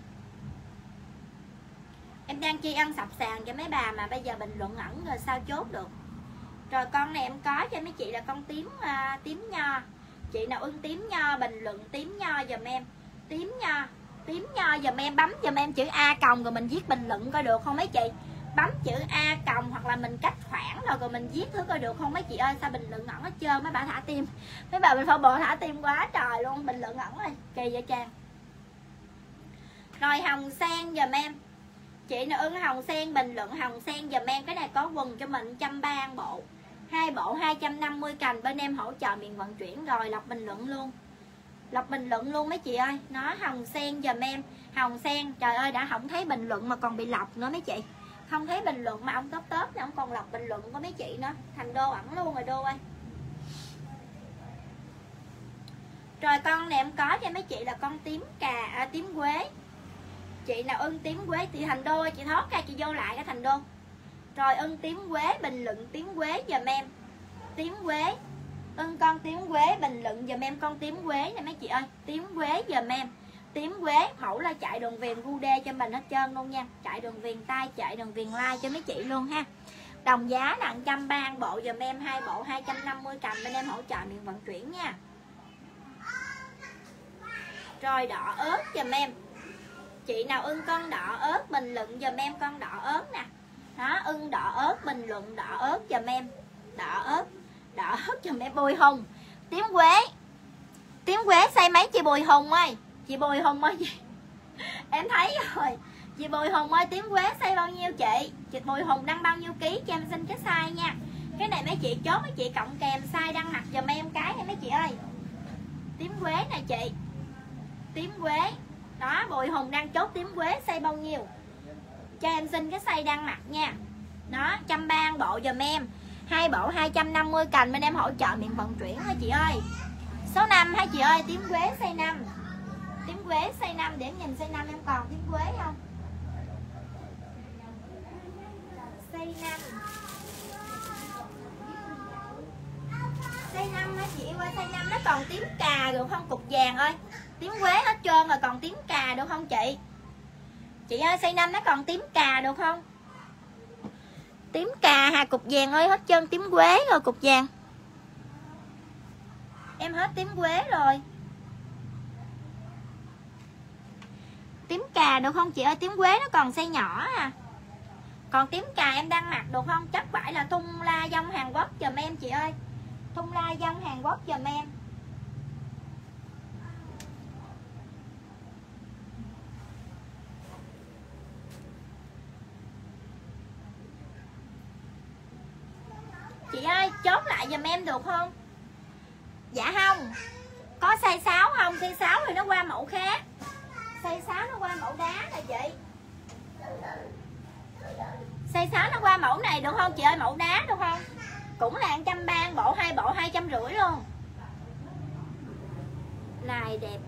Em đang chi ăn sập sàn cho mấy bà mà bây giờ bình luận ẩn rồi sao chốt được. Rồi con này em có cho mấy chị là con tím nho. Chị nào ưng tím nho bình luận tím nho giùm em. Tím nho giùm em, bấm giùm em chữ A còng rồi mình viết bình luận coi được không mấy chị. Bấm chữ A còng hoặc là mình cách khoảng rồi mình viết thử coi được không mấy chị ơi. Sao bình luận ẩn hết trơn, mấy bà thả tim. Mấy bà bên phở bò thả tim quá trời luôn, bình luận ẩn rồi, kỳ vậy Trang. Rồi hồng sen giùm em. Chị nào ưng hồng sen bình luận hồng sen giùm em, cái này có quần cho mình 130 bộ. 2 bộ 250 cành, bên em hỗ trợ miệng vận chuyển. Rồi lọc bình luận luôn mấy chị ơi. Nó hồng sen giùm em. Hồng sen trời ơi đã không thấy bình luận mà còn bị lọc nữa mấy chị. Không thấy bình luận mà ông top nè, ông còn lọc bình luận của mấy chị nữa. Thành Đô ẩn luôn rồi Đô ơi. Rồi con này em có cho mấy chị là con tím tím quế. Chị nào ưng tím quế thì Thành Đô ơi, chị thoát ra chị vô lại cái Thành Đô. Rồi ưng tím quế bình luận tím quế giùm em. Tím quế. Ưng con tím quế bình luận giùm em con tím quế nè mấy chị ơi. Tím quế giùm em. Tím quế mẫu là chạy đường viền gude cho mình hết trơn luôn nha. Chạy đường viền tay, chạy đường viền like cho mấy chị luôn ha. Đồng giá là 130 bộ giùm em, 2 bộ 250 cầm, bên em hỗ trợ miền vận chuyển nha. Rồi đỏ ớt giùm em. Chị nào ưng con đỏ ớt bình luận giùm em con đỏ ớt nè. Đó, ưng đỏ ớt bình luận đỏ ớt giùm em. Đỏ ớt giùm em. Bùi Hùng tím quế. Tím quế size mấy chị Bùi Hùng ơi? Chị Bùi Hùng ơi chị. Em thấy rồi. Chị Bùi Hùng ơi, tím quế size bao nhiêu chị? Chị Bùi Hùng đăng bao nhiêu ký cho em xin cái size nha. Cái này mấy chị chốt mấy chị cộng kèm size đăng mặc giùm em cái nha mấy chị ơi. Tím quế nè chị. Tím quế. Đó, Bùi Hùng đang chốt tím quế size bao nhiêu cho em xin cái size đăng mặc nha. Đó, 130 bộ giùm em, 2 bộ 250 cành, bên em hỗ trợ miền vận chuyển hả chị ơi. Số 5 hả chị ơi? Tím quế size 5. Tím quế size 5 để em nhìn size 5 em còn tím quế không? Size 5. Size 5 hả chị yêu ơi? Size 5 nó còn tím cà được không cục vàng ơi? Tím quế hết trơn rồi còn tím cà được không chị? Chị ơi size 5 nó còn tím cà được không? Tím cà hà cục vàng ơi, hết trơn tím quế rồi cục vàng. Em hết tím quế rồi. Tím cà được không chị ơi? Tím quế nó còn size nhỏ à. Còn tím cà em đang mặc được không? Chắc phải là thun la dông Hàn Quốc giùm em chị ơi. Thun la dông Hàn Quốc giùm em. Chị ơi chốt lại giùm em được không? Dạ không. Có size 6 không? Size 6 thì nó qua mẫu khác. Size 6 nó qua mẫu đá nè chị. Size 6 nó qua mẫu này được không chị ơi? Mẫu đá được không? Cũng là 130 bộ, 2 bộ 250 luôn. Này đẹp.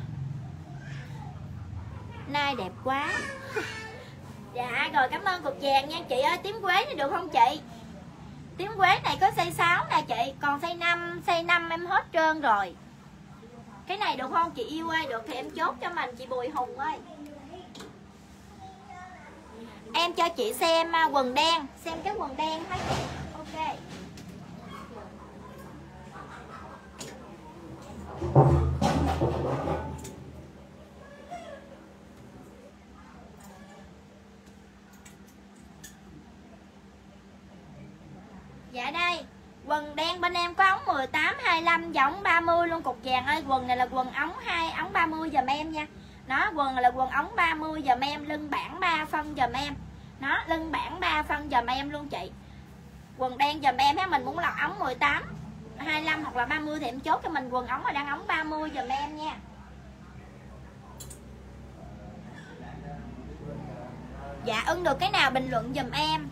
Này đẹp quá. Dạ rồi cảm ơn cục vàng nha chị ơi. Tím quế này được không chị? Tím quế này có size 6 nè chị. Còn size 5 em hết trơn rồi. Cái này được không chị yêu ơi? Được thì em chốt cho mình chị Bùi Hùng ơi. Em cho chị xem quần đen. Xem cái quần đen thấy chị. Ok. Dạ đây. Quần đen bên em có ống 18, 25 và ống 30 luôn cục vàng ơi. Quần này là quần ống 2, ống 30 giùm em nha. Nó quần là quần ống 30 giùm em, lưng bản 3 phân giùm em. Nó lưng bản 3 phân giùm em luôn chị. Quần đen giùm em á, mình muốn lọc ống 18, 25 hoặc là 30 thì em chốt cho mình quần ống là đang ống 30 giùm em nha. Dạ ưng được cái nào bình luận giùm em.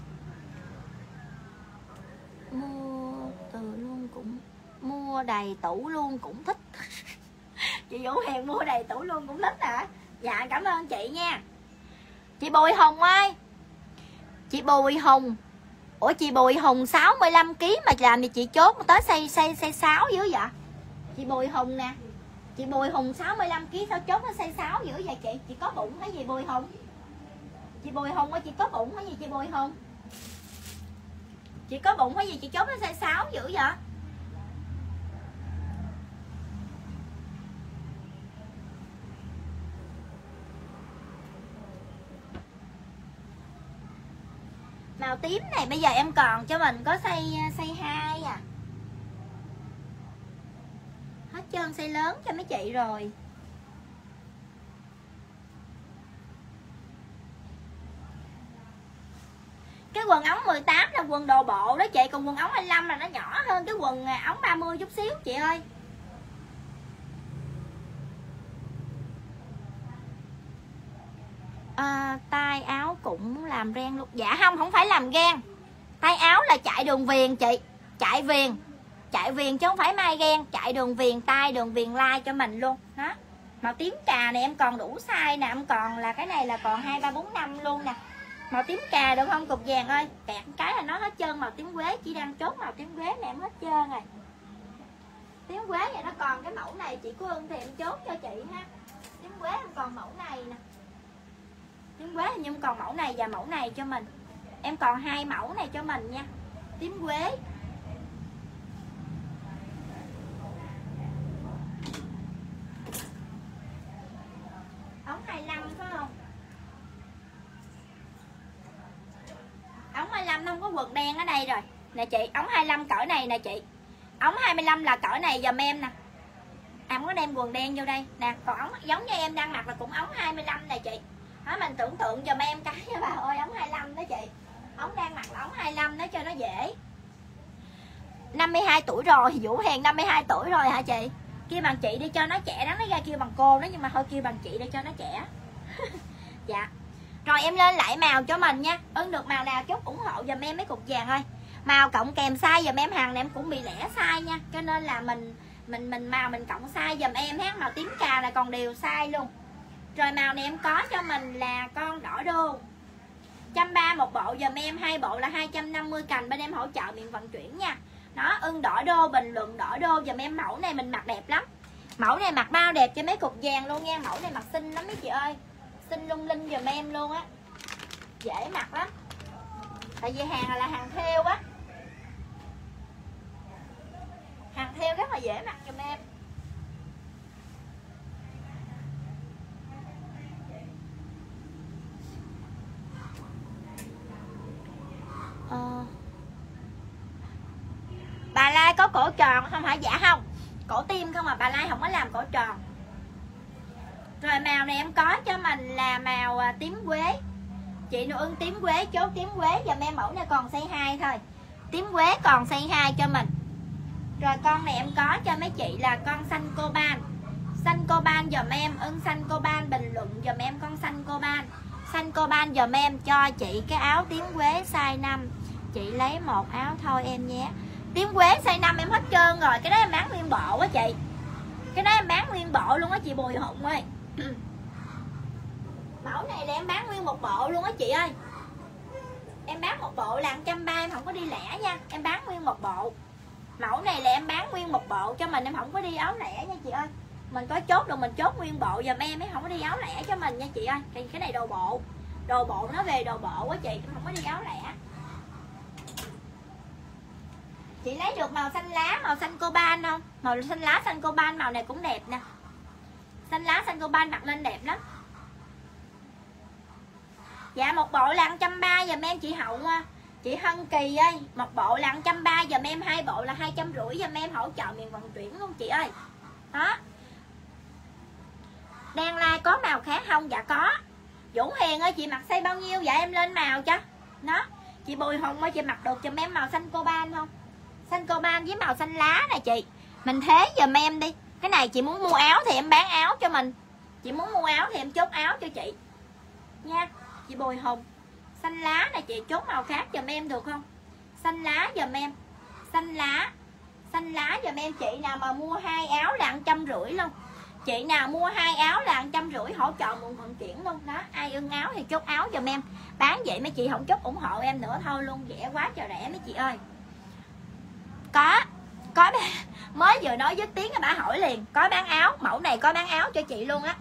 Mua từ luôn cũng mua đầy tủ luôn cũng thích. Chị Vũ Hiền mua đầy tủ luôn cũng thích hả? Dạ cảm ơn chị nha. Chị Bùi Hùng ơi. Chị Bùi Hùng. Ủa chị Bùi Hùng 65 kg mà làm thì chị chốt tới size 6 dữ vậy? Chị Bùi Hùng nè. Chị Bùi Hùng 65 kg sao chốt nó size 6 dữ vậy chị? Chị có bụng hay gì Bùi Hùng? Chị Bùi Hùng ơi, chị có bụng hay gì chị Bùi Hùng? Chị có bụng hay gì chị chốt nó size 6 dữ vậy? Màu tím này bây giờ em còn cho mình có size 2 à. Hết trơn size lớn cho mấy chị rồi. Cái quần ống 18 là quần đồ bộ đó chị. Còn quần ống 25 là nó nhỏ hơn cái quần ống 30 chút xíu chị ơi. tay áo cục cũng làm ren luôn. Dạ không phải làm ren. Tay áo là chạy đường viền chị. Chạy viền chứ không phải may ren. Chạy đường viền tay, đường viền lai cho mình luôn. Đó. Màu tím cà này em còn đủ size nè. Em còn là cái này là còn 2, 3, 4, 5 luôn nè. Màu tím cà được không Cục Vàng ơi? Kẹt cái là nó hết trơn màu tím quế. Chỉ đang chốt màu tím quế này em hết trơn rồi. Tím quế vậy nó còn cái mẫu này chị của Ưng thì em chốt cho chị ha. Tím quế em còn mẫu này nè. Tím quế hình như em còn mẫu này và mẫu này cho mình. Em còn 2 mẫu này cho mình nha. Tím quế. Ống 25 phải không? Ống 25 không có quần đen ở đây rồi. Nè chị, ống 25 cỡ này nè chị. Ống 25 là cỡ này giùm em nè. Em có đem quần đen vô đây nè. Còn ống giống như em đang mặc là cũng ống 25 nè chị. Đó, mình tưởng tượng giùm em cái nha bà ơi. Ống 25 đó chị. Ống đang mặc là ống 25 đó cho nó dễ. 52 tuổi rồi. Vũ Hèn 52 tuổi rồi hả chị? Kêu bằng chị đi cho nó trẻ. Đáng nói ra kêu bằng cô đó. Nhưng mà thôi kêu bằng chị để cho nó trẻ. Dạ. Rồi em lên lại màu cho mình nha. Ưng được màu nào chốt ủng hộ giùm em mấy Cục Vàng thôi. Màu cộng kèm size giùm em. Hàng này em cũng bị lẻ size nha. Cho nên là mình màu mình cộng size giùm em ha. Màu tím cà là còn đều size luôn. Rồi màu này em có cho mình là con đỏ đô. 130 một bộ giùm em. 2 bộ là 250 cành. Bên em hỗ trợ miệng vận chuyển nha. Đó, Ưng đỏ đô, bình luận đỏ đô giùm em. Mẫu này mình mặc đẹp lắm. Mẫu này mặc bao đẹp cho mấy Cục Vàng luôn nha. Mẫu này mặc xinh lắm mấy chị ơi. Xinh lung linh giùm em luôn á. Dễ mặc lắm. Tại vì hàng là hàng thêu á. Hàng thêu rất là dễ mặc giùm em. Bà Lai có cổ tròn không hả? Dạ không. Cổ tim không mà bà Lai không có làm cổ tròn. Rồi màu này em có cho mình là màu tím quế. Chị nào ưng tím quế chốt tím quế giùm em. Mẫu này còn size 2 thôi. Tím quế còn size 2 cho mình. Rồi con này em có cho mấy chị là con xanh coban. Xanh coban giùm em. Ưng xanh coban bình luận giùm em con xanh coban. Xanh coban giùm em cho chị cái áo tím quế size 5. Chị lấy một áo thôi em nhé. Tím quế size 5 em hết trơn rồi. Cái đó em bán nguyên bộ á chị. Cái đó em bán nguyên bộ luôn á chị Bùi Hùng ơi. Mẫu này là em bán nguyên một bộ luôn á chị ơi. Em bán một bộ là 130 em không có đi lẻ nha. Em bán nguyên một bộ. Mẫu này là em bán nguyên một bộ cho mình. Em không có đi áo lẻ nha chị ơi. Mình có chốt được mình chốt nguyên bộ giùm em. Em không có đi áo lẻ cho mình nha chị ơi. Cái này đồ bộ. Đồ bộ nó về đồ bộ á chị. Em không có đi áo lẻ. Chị lấy được màu xanh lá, màu xanh coban không? Màu xanh lá, xanh coban màu này cũng đẹp nè. Xanh lá, xanh coban mặc lên đẹp lắm. Dạ một bộ là 130 giùm em chị Hậu. Chị Hân Kỳ ơi, một bộ là 130 giùm em, 2 bộ là 250 giùm em, hỗ trợ miền vận chuyển luôn chị ơi. Đó. Đang like có màu khác không? Dạ có. Vũ Hiền ơi chị mặc size bao nhiêu? Dạ em lên màu cho. Đó. Chị Bùi Hùng ơi chị mặc được giùm em màu xanh coban không? Xanh coban với màu xanh lá nè chị. Mình thế giùm em đi. Cái này chị muốn mua áo thì em bán áo cho mình. Chị muốn mua áo thì em chốt áo cho chị nha. Chị Bùi Hùng. Xanh lá này chị chốt màu khác giùm em được không? Xanh lá giùm em. Xanh lá. Xanh lá giùm em. Chị nào mà mua 2 áo là 150 luôn. Chị nào mua 2 áo là 150 hỗ trợ nguồn vận chuyển luôn đó. Ai ưng áo thì chốt áo giùm em. Bán vậy mấy chị không chốt ủng hộ em nữa thôi luôn. Rẻ quá trời rẻ mấy chị ơi. Có mới vừa nói dứt tiếng bà hỏi liền. Có bán áo. Mẫu này có bán áo cho chị luôn á.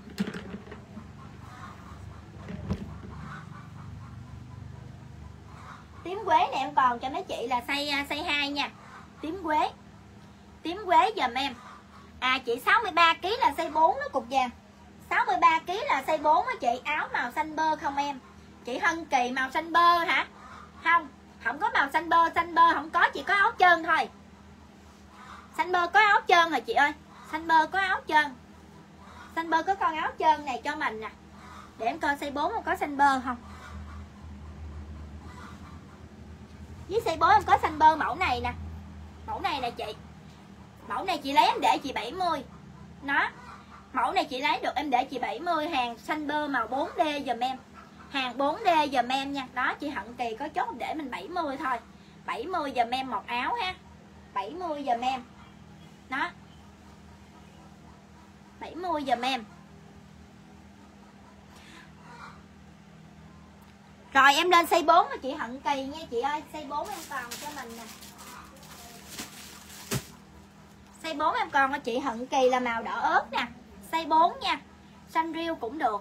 Tím quế này em còn cho mấy chị là size 2 nha. Tím quế. Tím quế giùm em. À chị 63kg là size 4 đó Cục Vàng. 63kg là size 4 á chị. Áo màu xanh bơ không em? Chị Hân Kỳ màu xanh bơ hả? Không, không có màu xanh bơ không có, chỉ có áo trơn thôi. Xanh bơ có áo trơn hả chị ơi? Xanh bơ có áo trơn. Xanh bơ có con áo trơn này cho mình nè. Để em coi size 4 không có xanh bơ không? Với size 4 em có xanh bơ mẫu này nè. Mẫu này nè chị. Mẫu này chị lấy em để chị 70. Nó. Mẫu này chị lấy được em để chị 70. Hàng xanh bơ màu 4D dùm em. Hàng 4D giùm em nha. Đó chị Hận Kỳ có chốt để mình 70 thôi. 70 giùm em một áo ha. 70 giùm em. Đó. 70 giùm em. Rồi em lên size 4 chị Hận Kỳ nha chị ơi. Size 4 em còn cho mình nè. Size 4 em còn cho chị Hận Kỳ là màu đỏ ớt nè. Size 4 nha. Xanh riêu cũng được.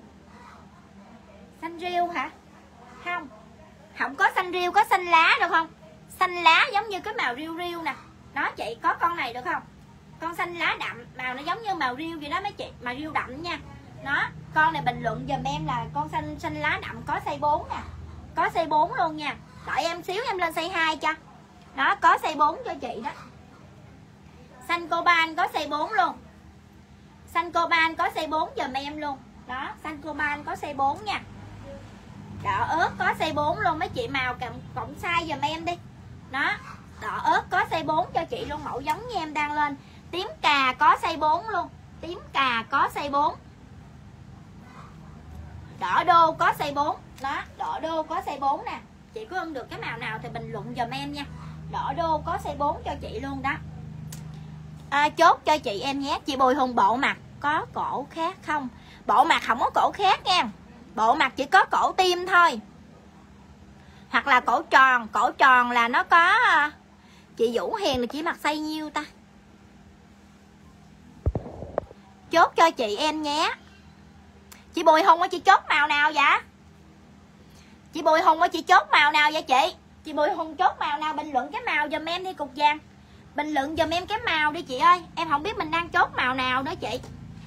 Xanh riêu hả? Không. Không có xanh riêu, có xanh lá được không? Xanh lá giống như cái màu riêu riêu nè. Đó chị, có con này được không? Con xanh lá đậm, màu nó giống như màu riêu vậy đó mấy chị, màu riêu đậm nha. Đó, con này bình luận giùm em là con xanh lá đậm có size 4 nè. Có size 4 luôn nha. Đợi em xíu em lên size 2 cho. Đó, có size 4 cho chị đó. Xanh coban có size 4 luôn. Xanh coban có size 4 giùm em luôn. Đó, xanh coban có size 4 nha. Đỏ ớt có size 4 luôn mấy chị, màu cộng size giùm em đi. Đó, đỏ ớt có size 4 cho chị luôn, mẫu giống như em đang lên. Tím cà có size 4 luôn. Tím cà có size 4. Đỏ đô có size 4. Đó, đỏ đô có size 4 nè. Chị có ưng được cái màu nào thì bình luận giùm em nha. Đỏ đô có size 4 cho chị luôn đó. Chốt cho chị em nhé. Chị Bùi Hùng bộ mặt có cổ khác không? Bộ mặt không có cổ khác nha. Bộ mặt chỉ có cổ tim thôi. Hoặc là cổ tròn. Cổ tròn là nó có. Chị Vũ Hiền là chỉ mặc size nhiêu ta? Chốt cho chị em nhé. Chị Bùi Hùng ơi, chị chốt màu nào vậy? Chị Bùi Hùng ơi, chị chốt màu nào vậy chị? Chị Bùi Hùng chốt màu nào? Bình luận cái màu giùm em đi cục vàng. Bình luận giùm em cái màu đi chị ơi. Em không biết mình đang chốt màu nào đó chị.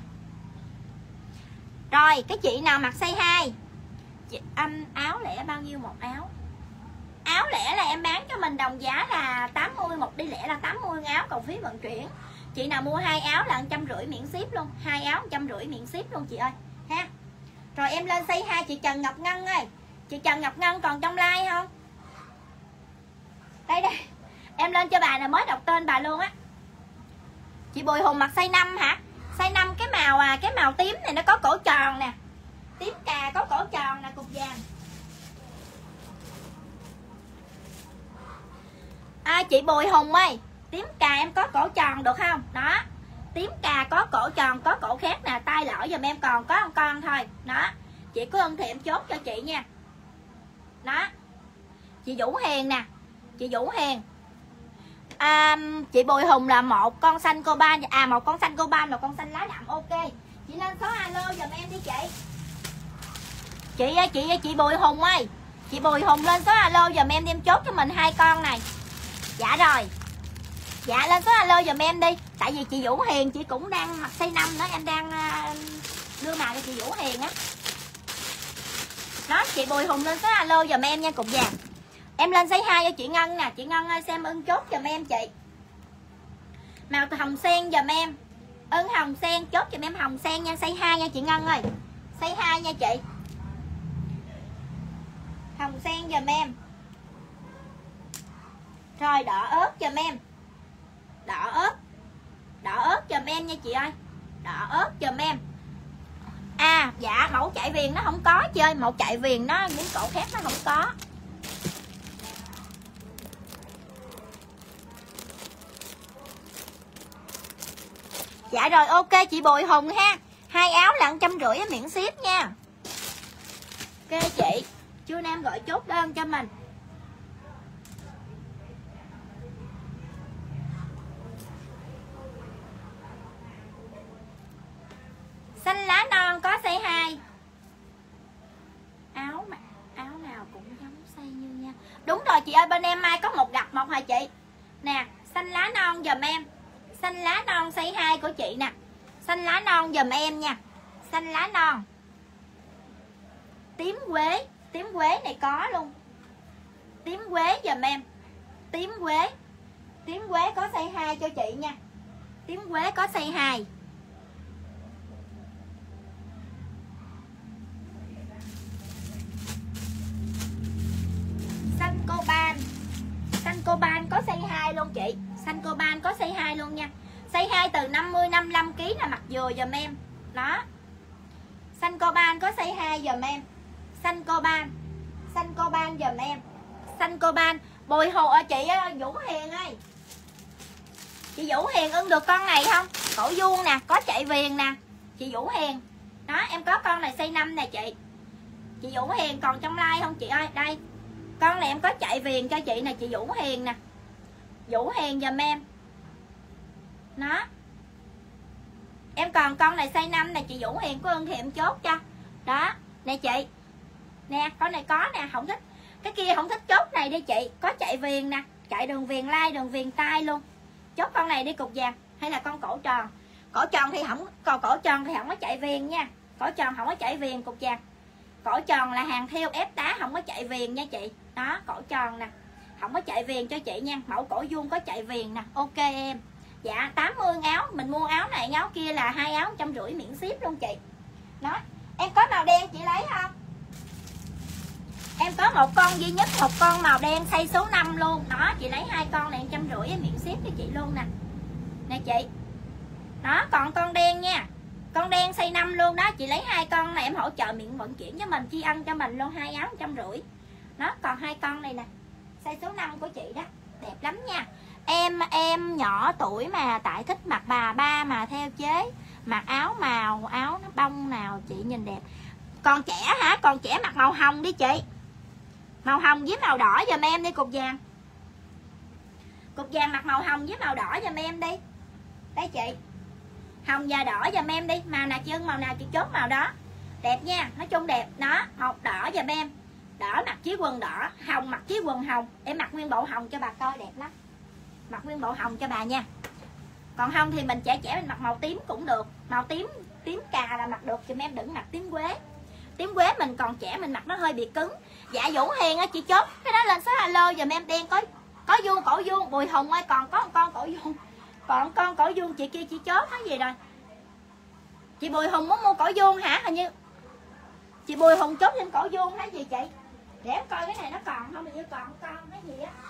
Rồi, cái chị nào mặc size 2 chị, áo lẻ bao nhiêu một áo? Áo lẻ là em bán cho mình đồng giá là 80, một đi lẻ là 80 áo cộng phí vận chuyển. Chị nào mua 2 áo là 150 miễn ship luôn. 2 áo 150 miễn ship luôn chị ơi ha. Rồi em lên size 2 chị Trần Ngọc Ngân ơi. Chị Trần Ngọc Ngân còn trong like không? Đây đây. Em lên cho bà này, mới đọc tên bà luôn á. Chị Bùi Hùng mặc size 5 hả? Size 5 cái màu tím này nó có cổ tròn nè. Tím cà có cổ tròn nè cục vàng. Chị Bùi Hùng ơi, tím cà em có cổ tròn được không? Đó. Tím cà có cổ tròn, có cổ khác nè, tay lỡ giùm em còn có một con thôi. Đó. Chị có ưng thì em chốt cho chị nha. Đó. Chị Vũ Hiền nè. Chị Vũ Hiền. Chị Bùi Hùng là một con xanh coban, một con xanh coban, một con xanh lá đậm. Ok. Chị lên số alo giùm em đi chị. Chị Bùi Hùng ơi. Chị Bùi Hùng lên số alo giùm em đi, em chốt cho mình 2 con này. Dạ rồi. Dạ lên số alo giùm em đi. Tại vì chị Vũ Hiền chị cũng đang mặc size 5 đó, em đang đưa màu cho chị Vũ Hiền á. Đó, chị Bùi Hùng lên số alo giùm em nha cục vàng. Em lên size 2 cho chị Ngân nè. Chị Ngân ơi xem ưng chốt giùm em chị. Màu hồng sen giùm em. Ưng hồng sen chốt giùm em hồng sen nha. Size 2 nha chị Ngân ơi. Size 2 nha chị. Hồng sen giùm em. Rồi đỏ ớt giùm em. Đỏ ớt. Đỏ ớt giùm em nha chị ơi. Đỏ ớt giùm em. Dạ mẫu chạy viền nó không có chị ơi. Mẫu chạy viền nó những cổ khác nó không có. Dạ rồi ok chị Bùi Hùng ha. 2 áo là 150 miễn ship nha. Ok chị. Trưa nay em gọi chốt đơn cho mình. Xanh lá non có size 2. Áo nào cũng giống size như nha. Đúng rồi chị ơi, bên em mai có một gặp một hả chị. Nè, xanh lá non giùm em. Xanh lá non size 2 của chị nè. Xanh lá non giùm em nha. Xanh lá non. Tím quế. Tím quế này có luôn. Tím quế giùm em. Tím quế. Tím quế có size 2 cho chị nha. Tím quế có size 2. Xanh coban. Xanh coban có size 2 luôn chị. Xanh coban có size 2 luôn nha. Size 2 từ 50 55 kg là mặc vừa giùm em. Đó. Xanh coban có size 2 giùm em. Xanh coban. Xanh coban giùm em. Xanh coban. Bùi hồ ở chị Vũ Hiền ơi. Chị Vũ Hiền ưng được con này không? Cổ vuông nè, có chạy viền nè. Chị Vũ Hiền. Đó, em có con này size 5 nè chị. Chị Vũ Hiền còn trong like không chị ơi? Đây. Con này em có chạy viền cho chị nè, chị Vũ Hiền nè. Vũ Hiền giùm em. Đó. Em còn con này size 5 nè, chị Vũ Hiền có ưng thì em chốt cho. Đó, nè chị. Nè, con này có nè, không thích. Cái kia không thích chốt này đi chị. Có chạy viền nè, chạy đường viền lai, đường viền tai luôn. Chốt con này đi cục vàng. Hay là con cổ tròn. Cổ tròn thì không, còn cổ tròn thì không có chạy viền nha. Cổ tròn không có chạy viền cục vàng. Cổ tròn là hàng theo ép đá, không có chạy viền nha chị. Đó, cổ tròn nè, không có chạy viền cho chị nha. Mẫu cổ vuông có chạy viền nè. Ok em. Dạ 80 áo. Mình mua áo này áo kia là 2 áo 150 miễn ship luôn chị. Đó. Em có màu đen chị lấy không? Em có một con duy nhất, một con màu đen size số 5 luôn. Đó, chị lấy 2 con này 150 miễn ship cho chị luôn nè. Nè chị. Đó, còn con đen nha. Con đen size 5 luôn đó. Chị lấy 2 con này em hỗ trợ miệng vận chuyển cho mình, tri ân cho mình luôn, 2 áo 150. Đó, còn 2 con này nè. Size số 5 của chị đó. Đẹp lắm nha. Em nhỏ tuổi mà tại thích mặc bà ba mà theo chế. Mặc áo màu, áo nó bông nào chị nhìn đẹp. Còn trẻ hả? Còn trẻ mặc màu hồng đi chị. Màu hồng với màu đỏ giùm em đi cục vàng. Cục vàng mặc màu hồng với màu đỏ giùm em đi. Đây chị. Hồng và đỏ giùm em đi. Màu nào chị ưng màu nào chị chốt màu đó. Đẹp nha, nói chung đẹp. Đó, một đỏ giùm em. Đỏ mặc chiếc quần đỏ, hồng mặc chiếc quần hồng. Em mặc nguyên bộ hồng cho bà coi đẹp lắm. Mặc nguyên bộ hồng cho bà nha. Còn không thì mình trẻ mình mặc màu tím cũng được. Màu tím, tím cà là mặc được. Chị em đừng mặc tím quế. Tím quế mình còn trẻ mình mặc nó hơi bị cứng. Dạ Vũ Hiền á chị chốt cái đó lên số alo giùm em. Đen có vuông, cổ vuông. Bùi Hồng ơi còn có một con cổ vuông. Còn con cổ vuông chị kia chị chốt cái gì rồi? Chị Bùi Hồng muốn mua cổ vuông hả? Hình như chị Bùi Hồng chốt trên cổ vuông hay gì chị? Để em coi cái này nó còn không, hình như còn con cái gì á.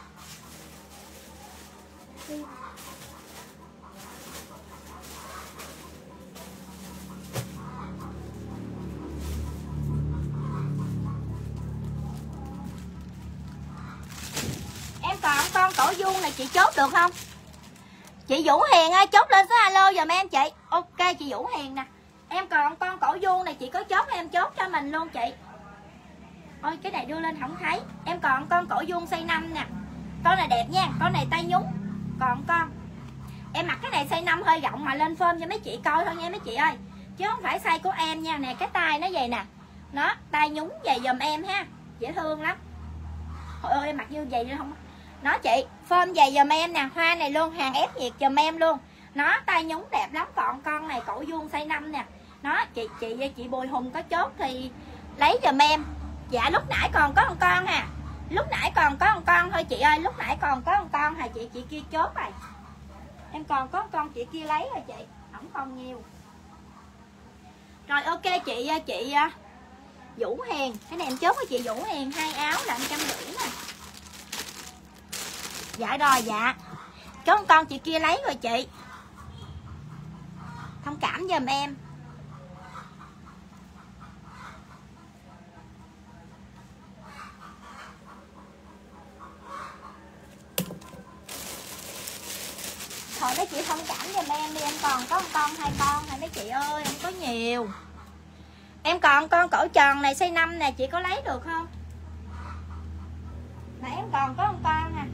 Em còn con cổ vuông này chị chốt được không? Chị Vũ Hiền ơi chốt lên số alo giùm em chị. Ok chị Vũ Hiền nè. Em còn con cổ vuông này chị có chốt em chốt cho mình luôn chị. Ôi cái này đưa lên không thấy. Em còn con cổ vuông size 5 nè. Con này đẹp nha, con này tay nhúng. Còn con em mặc cái này size 5 hơi rộng mà lên phơm cho mấy chị coi thôi nha mấy chị ơi. Chứ không phải size của em nha. Nè cái tay nó vậy nè. Nó tay nhúng vậy giùm em ha. Dễ thương lắm. Trời ơi em mặc như vậy không. Nó chị phơm giày giùm em nè. Hoa này luôn, hàng ép nhiệt giùm em luôn. Nó tay nhúng đẹp lắm. Còn con này cổ vuông size 5 nè. Nó chị Bùi Hùng có chốt thì lấy giùm em. Dạ lúc nãy còn có một con à. Lúc nãy còn có một con thôi chị ơi. Lúc nãy còn có một con hả chị kia chốt rồi. Em còn có một con chị kia lấy rồi chị. Không còn nhiều. Rồi ok chị Vũ Hiền. Cái này em chốt với chị Vũ Hiền 2 áo là 150 nè. Dạ rồi dạ. Có một con chị kia lấy rồi chị. Thông cảm giùm em. Thôi mấy chị thông cảm giùm em đi. Em còn có một con 2 con này mấy chị ơi. Em có nhiều. Em còn con cổ tròn này size 5 nè. Chị có lấy được không? Nãy em còn có một con nè.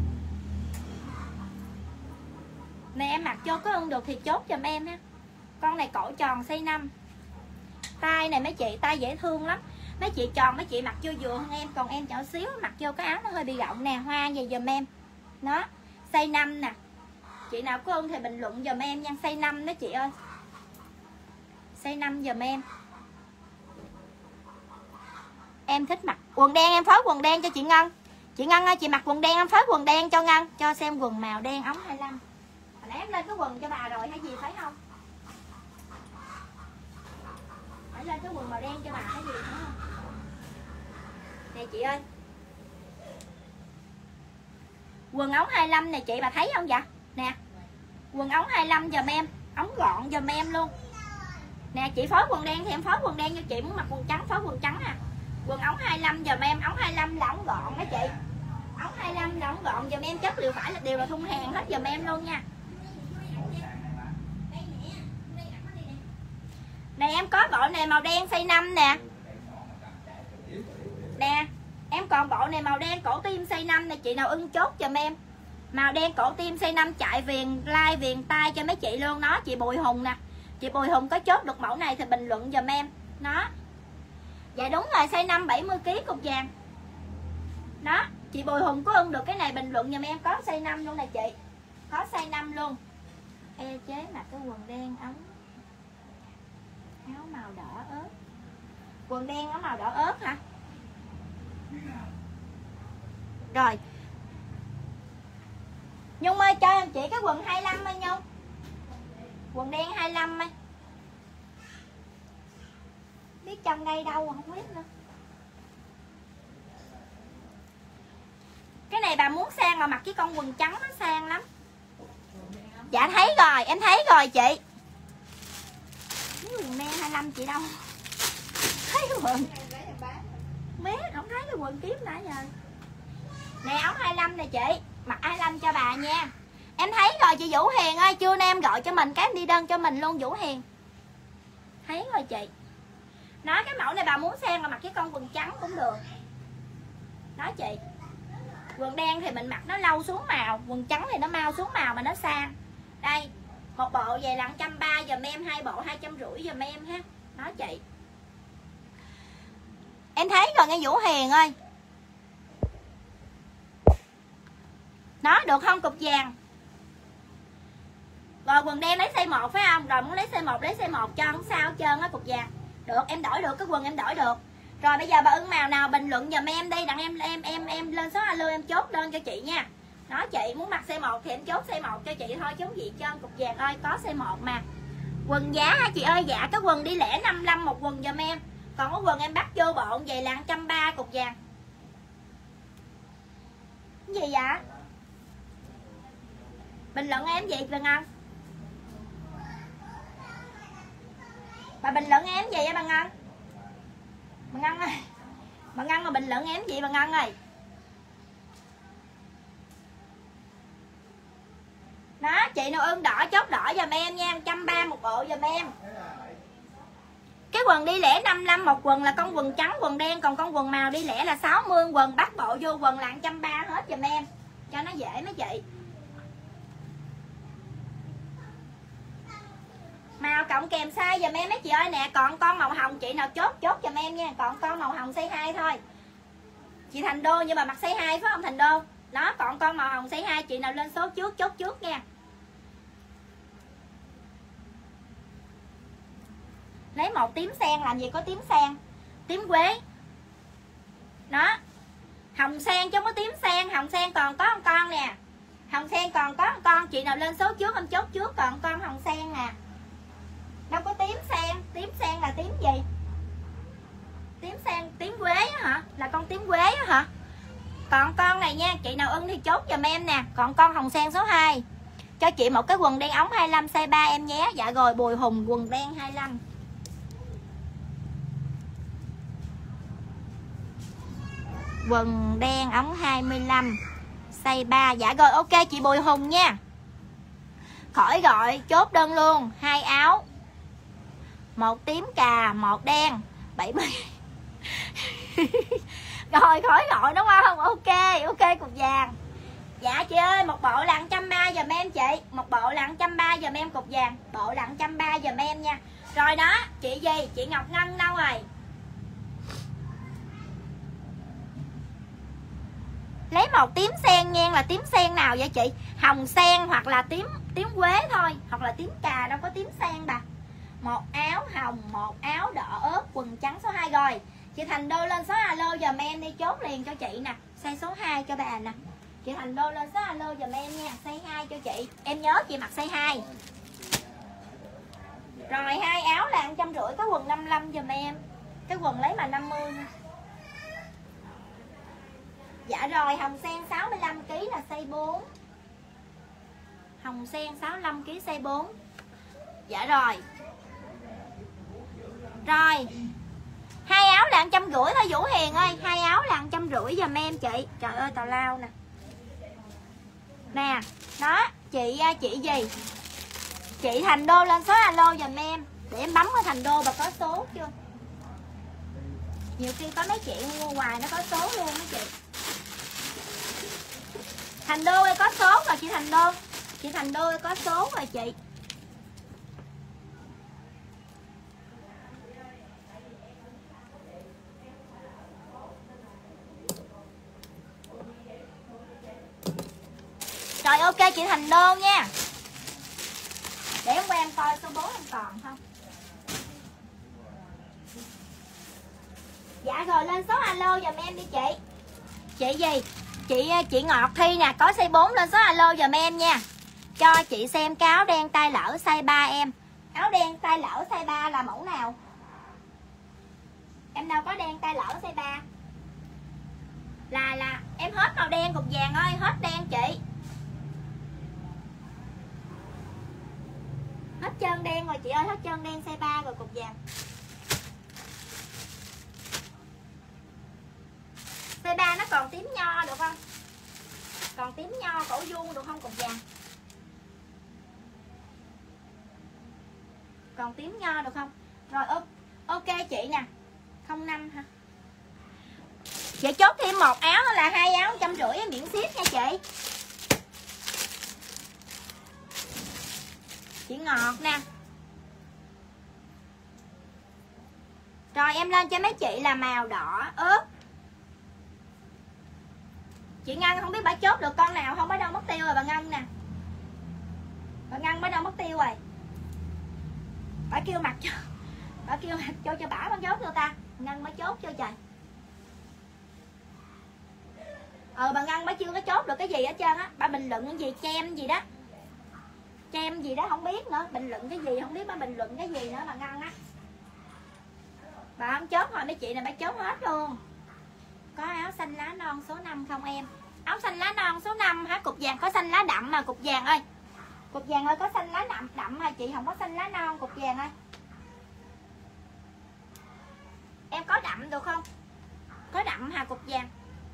Này em mặc vô có ưng được thì chốt giùm em ha. Con này cổ tròn size 5. Tay này mấy chị, tay dễ thương lắm. Mấy chị tròn mấy chị mặc vô vừa hơn em. Còn em nhỏ xíu mặc vô cái áo nó hơi bị rộng nè. Hoa vậy giùm em. Nó size 5 nè. Chị nào có ưng thì bình luận giùm em nha. Size 5 đó chị ơi. Size 5 giùm em. Em thích mặc quần đen. Em phối quần đen cho chị Ngân. Chị Ngân ơi chị mặc quần đen em phối quần đen cho Ngân. Cho xem quần màu đen ống 25. Hồi nãy em lên cái quần cho bà rồi hay gì phải không? Phải lên cái quần màu đen cho bà hay gì phải không? Nè chị ơi. Quần ống 25 này chị bà thấy không vậy? Nè. Quần ống 25 giùm em. Ống gọn giùm em luôn. Nè chị phối quần đen thì em phối quần đen cho chị. Muốn mặc quần trắng phối quần trắng à. Quần ống 25 giùm em, ống 25 là ống gọn đó chị. Ống 25 là ống gọn giùm em, chất đều phải là đều là thun hàng hết giùm em luôn nha. Này em có bộ này màu đen size 5 nè. Nè, em còn bộ này màu đen cổ tim size 5 này, chị nào ưng chốt giùm em. Màu đen cổ tim size 5 chạy viền like viền tay cho mấy chị luôn đó, chị Bùi Hùng nè. Chị Bùi Hùng có chốt được mẫu này thì bình luận giùm em. Nó. Dạ đúng rồi, size 5 70 kg cục vàng. Đó, chị Bùi Hùng có ưng được cái này bình luận giùm em, có size 5 luôn nè chị. Có size 5 luôn. Ê chế mặc cái quần đen ống áo màu đỏ ớt. Quần đen áo màu đỏ ớt hả? Rồi. Nhung ơi cho em chị cái quần 25 ơi Nhung. Quần đen 25 ơi. Biết trong đây đâu không biết nữa. Cái này bà muốn sang mà mặc cái con quần trắng nó sang lắm. Dạ thấy rồi, em thấy rồi chị. Cái quần đen 25 chị đâu? Thấy cái quần. Mé không thấy cái quần kiếm nãy giờ. Nè ống 25 nè chị, mặc 25 cho bà nha. Em thấy rồi chị Vũ Hiền ơi, trưa nay em gọi cho mình cái em đi đơn cho mình luôn Vũ Hiền. Thấy rồi chị. Nói cái mẫu này bà muốn xem mà mặc cái con quần trắng cũng được. Đó chị. Quần đen thì mình mặc nó lâu xuống màu, quần trắng thì nó mau xuống màu mà nó sang. Đây, một bộ về là 130 giùm em, hai bộ 250 giùm em ha. Đó chị. Em thấy rồi nghe Vũ Hiền ơi. Nó được không cục vàng? Rồi quần đen lấy size 1 phải không? Rồi muốn lấy size 1 lấy size 1 cho không sao hết trơn á cục vàng. Được, em đổi được cái quần em đổi được. Rồi bây giờ bà ưng màu nào bình luận giùm em đi, đặng em lên số alo em chốt đơn cho chị nha. Nói chị muốn mặc size 1 thì em chốt size 1 cho chị thôi chứ không gì trơn cục vàng ơi, có size 1 mà. Quần giá hả chị ơi? Dạ cái quần đi lẻ 55 một quần giùm em. Còn cái quần em bắt vô bộ vậy là 130 cục vàng. Cái gì vậy? Bình luận em gì Vân Ngân? Bà bình luận em gì vậy bà Ngân? Bà Ngân ơi. Bà Ngân mà bình luận em gì bà Ngân ơi? Đó, chị nào ưng đỏ chốt đỏ giùm em nha, 130 một bộ giùm em. Cái quần đi lẻ 55 một quần là con quần trắng quần đen, còn con quần màu đi lẻ là 60, quần bắt bộ vô quần là 130 hết giùm em. Cho nó dễ mấy chị. Màu cộng kèm size giùm em mấy chị ơi nè, còn con màu hồng chị nào chốt giùm em nha, còn con màu hồng size 2 thôi. Chị Thành Đô nhưng mà mặc size 2 phải không Thành Đô? Đó, còn con màu hồng size 2 chị nào lên số trước chốt trước nha. Lấy một tím sen làm gì có tím sen. Tím quế. Đó. Hồng sen chứ không có tím sen, hồng sen còn có một con nè. Hồng sen còn có một con, chị nào lên số trước em chốt trước, còn con hồng sen nè. Đâu có tím sen là tím gì? Tím sen, tím quế hả? Là con tím quế hả? Còn con này nha, chị nào ưng thì chốt giùm em nè. Còn con hồng sen số 2. Cho chị một cái quần đen ống 25 size 3 em nhé. Dạ rồi Bùi Hùng quần đen 25. Quần đen ống 25 size 3. Dạ rồi ok chị Bùi Hùng nha. Khỏi gọi chốt đơn luôn. 2 áo, 1 tím cà, 1 đen 70. Rồi khỏi gọi đúng không? Ok cục vàng. Dạ chị ơi, một bộ là 130 giùm em chị. Một bộ là 130 giùm em cục vàng. Bộ là 130 giùm em nha. Rồi đó, chị gì? Chị Ngọc Ngân đâu rồi? Lấy một tím sen nha, là tím sen nào vậy chị? Hồng sen hoặc là tím quế thôi, hoặc là tím cà, đâu có tím sen bà. Một áo hồng, một áo đỏ ớt, quần trắng số 2 rồi. Chị Thành Đô lên số alo giùm em đi, chốt liền cho chị nè. Size số 2 cho bà nè. Chị Thành Đô lên số alo giùm em nha, size 2 cho chị. Em nhớ chị mặc size 2. Rồi 2 áo là 150, có quần 55 giùm em. Cái quần lấy mà 50. Dạ rồi, hồng sen 65 kg là size 4. Hồng sen 65 kg size 4. Dạ rồi. Rồi. 2 áo là 150 thôi Vũ Hiền ơi, 2 áo là 150 giùm em chị. Trời ơi tào lao nè. Nè, đó, chị gì? Chị Thành Đô lên số alo giùm em để em bấm vào Thành Đô và có số chưa? Nhiều khi có mấy chị mua hoài nó có số luôn đó chị. Thành Đô ơi có số rồi chị Thành Đô. Chị Thành Đô ơi có số rồi chị. Rồi ok chị Thành Đô nha. Để em qua em coi số 4 em còn không. Dạ rồi lên số alo giùm em đi chị. Chị gì? Chị Ngọt Thi nè, có size 4 lên số alo giùm em nha. Cho chị xem cái áo đen tay lỡ size 3 em. Áo đen tay lỡ size 3 là mẫu nào? Em đâu có đen tay lỡ size 3. Là em hết màu đen cục vàng ơi, hết đen chị. Hết trơn đen rồi chị ơi, hết trơn đen size 3 rồi cục vàng. Size 3 nó còn tím nho được không? Còn tím nho cổ vuông được không cục vàng? Còn tím nho được không? Rồi ok chị nè. 05 hả? Chị chốt thêm một áo là 2 áo 150 miễn ship nha chị. Chị Ngọt nè. Rồi em lên cho mấy chị là màu đỏ ớt. Chị Ngân không biết bà chốt được con nào không, ở đâu mất tiêu rồi bà Ngân nè. Bà Ngân ở đâu mất tiêu rồi. Bà kêu mặt cho. Bà kêu mặt cho bà chốt cho ta. Ngân mới chốt cho trời. Bà Ngân bà chưa có chốt được cái gì hết trơn á. Bà bình luận cái gì kem gì đó. Kem gì đó không biết nữa. Bình luận cái gì không biết bà bình luận cái gì nữa bà Ngân á. Bà không chốt thôi mấy chị này bà chốt hết luôn. Có áo xanh lá non số 5 không em? Áo xanh lá non số 5 hả? Cục vàng có xanh lá đậm mà cục vàng ơi. Cục vàng ơi có xanh lá đậm hả chị? Không có xanh lá non cục vàng ơi. Em có đậm được không? Có đậm hả cục vàng?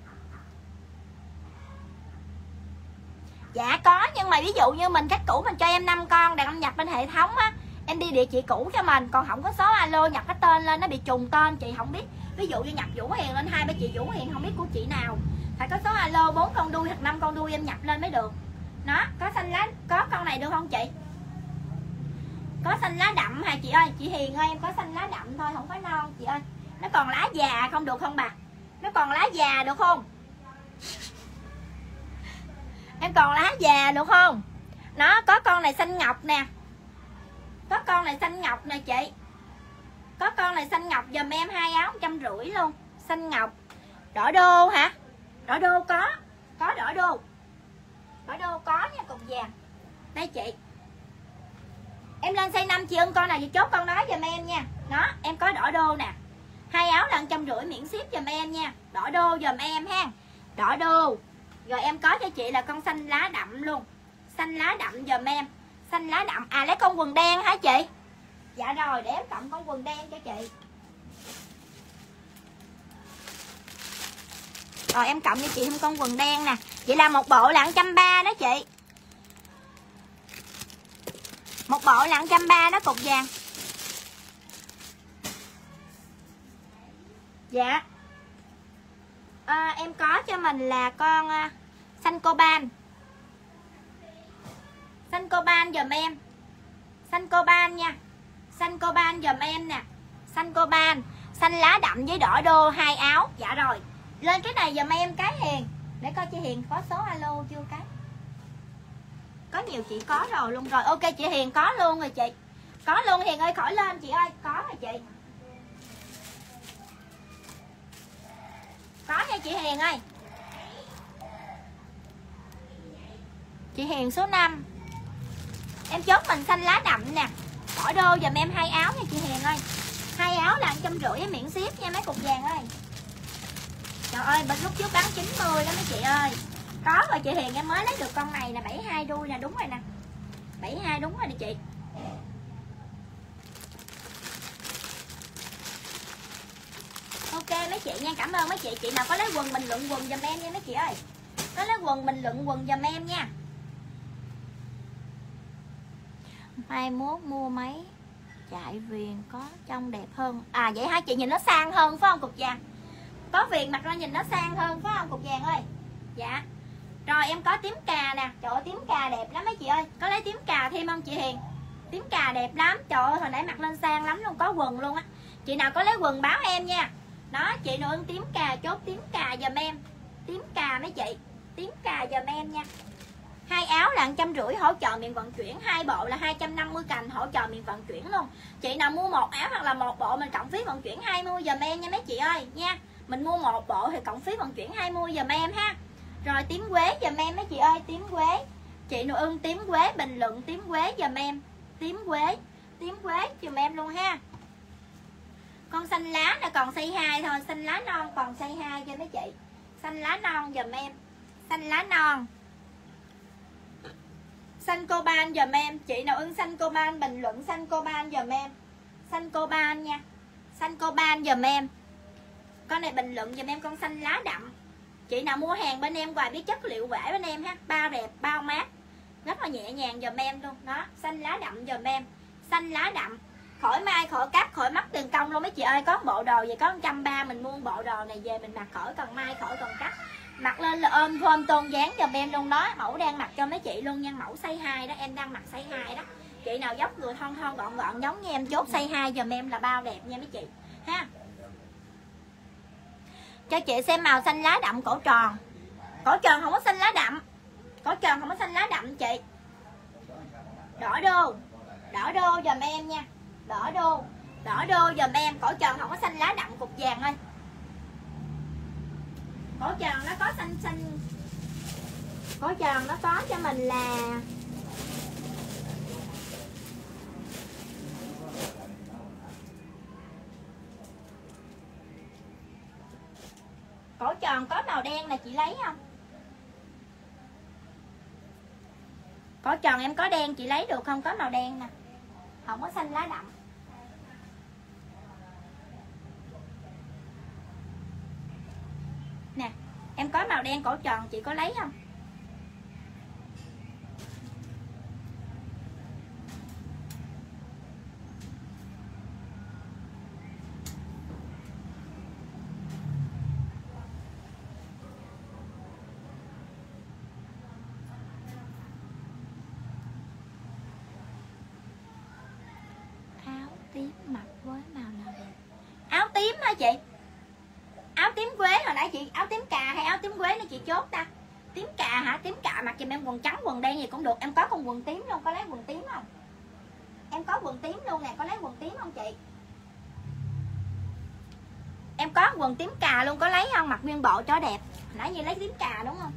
Dạ có, nhưng mà ví dụ như mình khách cũ mình cho em 5 con để em nhập bên hệ thống á, em đi địa chỉ cũ cho mình, còn không có số alo nhập cái tên lên nó bị trùng tên chị không biết. Ví dụ như nhập Vũ Hiền lên 2 ba chị Vũ Hiền không biết của chị nào. Phải có số alo 4 con đuôi hoặc 5 con đuôi em nhập lên mới được. Nó, có xanh lá, có con này được không chị? Có xanh lá đậm hả chị ơi? Chị Hiền ơi em có xanh lá đậm thôi, không có non chị ơi. Nó còn lá già không được không bà? Nó còn lá già được không? Em còn lá già được không? Nó có con này xanh ngọc nè. Có con này xanh ngọc nè chị. Có con này xanh ngọc giùm em 2 áo 150 luôn. Xanh ngọc. Đỏ đô hả? Đỏ đô có. Có đỏ đô. Đỏ đô có nha cục vàng. Đây chị. Em lên size 5 chị ưng con này chị chốt con đó giùm em nha. Đó, em có đỏ đô nè. 2 áo là 150 miễn ship giùm em nha. Đỏ đô giùm em ha. Đỏ đô. Rồi em có cho chị là con xanh lá đậm luôn. Xanh lá đậm giùm em. Xanh lá đậm. À lấy con quần đen hả chị? Dạ rồi để em cộng con quần đen cho chị. Rồi em cộng cho chị thêm con quần đen nè. Vậy là một bộ là 130 đó chị. Một bộ là 130 đó cục vàng. Dạ. Em có cho mình là con xanh coban. Xanh coban giùm em. Xanh coban nha. Xanh coban giùm em nè. Xanh coban. Xanh lá đậm với đỏ đô 2 áo. Dạ rồi. Lên cái này giùm em cái Hiền. Để coi chị Hiền có số alo chưa cái. Có nhiều chị có rồi luôn rồi. Ok chị Hiền có luôn rồi chị. Có luôn Hiền ơi khỏi lên chị ơi. Có rồi chị. Có nha chị Hiền ơi. Chị Hiền số 5. Em chốt mình xanh lá đậm nè. Đỏ đô giùm em 2 áo nha chị Hiền ơi. 2 áo là 150 miễn ship nha mấy cục vàng ơi. Trời ơi lúc trước bán 90 đó mấy chị ơi. Có rồi chị Hiền em mới lấy được con này nè. 72 đuôi nè, đúng rồi nè. 72 đúng rồi nè chị. Ok mấy chị nha, cảm ơn mấy chị. Chị nào có lấy quần bình luận quần giùm em nha mấy chị ơi. Có lấy quần bình luận quần giùm em nha. Mai mốt mua mấy chạy viền có trông đẹp hơn. À vậy hai chị nhìn nó sang hơn phải không cục vàng? Có viền mặt ra nhìn nó sang hơn phải không cục vàng ơi? Dạ. Rồi em có tím cà nè. Trời ơi tím cà đẹp lắm mấy chị ơi. Có lấy tím cà thêm không chị Hiền? Tím cà đẹp lắm. Trời ơi hồi nãy mặc lên sang lắm luôn. Có quần luôn á. Chị nào có lấy quần báo em nha. Đó chị nào ưng tím cà chốt tím cà giùm em. Tím cà mấy chị. Tím cà giùm em nha. 2 áo là 150 hỗ trợ miền vận chuyển, 2 bộ là 250 cành hỗ trợ miền vận chuyển luôn. Chị nào mua 1 áo hoặc là 1 bộ mình cộng phí vận chuyển 20 giùm em nha mấy chị ơi nha. Mình mua 1 bộ thì cộng phí vận chuyển 20 giùm em ha. Rồi tím quế giùm em mấy chị ơi, tím quế. Chị nào ưng tím quế bình luận tím quế giùm em. Tím quế giùm em luôn ha. Con xanh lá là còn size 2 thôi, xanh lá non còn size 2 cho mấy chị. Xanh lá non giùm em. Xanh lá non. Xanh coban giùm em. Chị nào ưng xanh coban bình luận xanh coban giùm em. Xanh coban nha. Xanh coban giùm em. Con này bình luận giùm em con xanh lá đậm. Chị nào mua hàng bên em hoài biết chất liệu vải bên em ha. Bao đẹp, bao mát. Rất là nhẹ nhàng giùm em luôn. Đó, xanh lá đậm giùm em. Xanh lá đậm. Khỏi mai, khỏi cắt, khỏi mắc tiền công luôn mấy chị ơi. Có bộ đồ vậy có 130 mình mua bộ đồ này về mình mặc khỏi cần mai, khỏi cần cắt. Mặc lên là ôm phôm tôn dáng giùm em luôn đó. Mẫu đang mặc cho mấy chị luôn nha. Mẫu size 2 đó, em đang mặc size 2 đó. Chị nào dốc người thon thon gọn gọn giống như em chốt size 2 giùm em là bao đẹp nha mấy chị ha. Cho chị xem màu xanh lá đậm cổ tròn. Cổ tròn không có xanh lá đậm. Cổ tròn không có xanh lá đậm chị. Đỏ đô. Đỏ đô giùm em nha. Đỏ đô. Đỏ đô giùm em. Cổ tròn không có xanh lá đậm cục vàng ơi. Cổ tròn nó có xanh xanh. Cổ tròn nó có cho mình là cổ tròn có màu đen là chị lấy không? Cổ tròn em có đen chị lấy được không? Có màu đen nè. Không có xanh lá đậm. Nè, em có màu đen cổ tròn chị có lấy không? Áo tím mặc với màu nào đẹp? Áo tím hả chị? Áo tím quế hồi nãy chị, áo tím cà hay áo tím quế nó chị chốt ta? Tím cà hả? Tím cà mặc cho em quần trắng quần đen gì cũng được. Em có con quần tím luôn, có lấy quần tím không? Em có quần tím luôn nè, có lấy quần tím không chị? Em có quần tím cà luôn, có lấy không? Mặc nguyên bộ cho đẹp. Hồi nãy như lấy tím cà đúng không?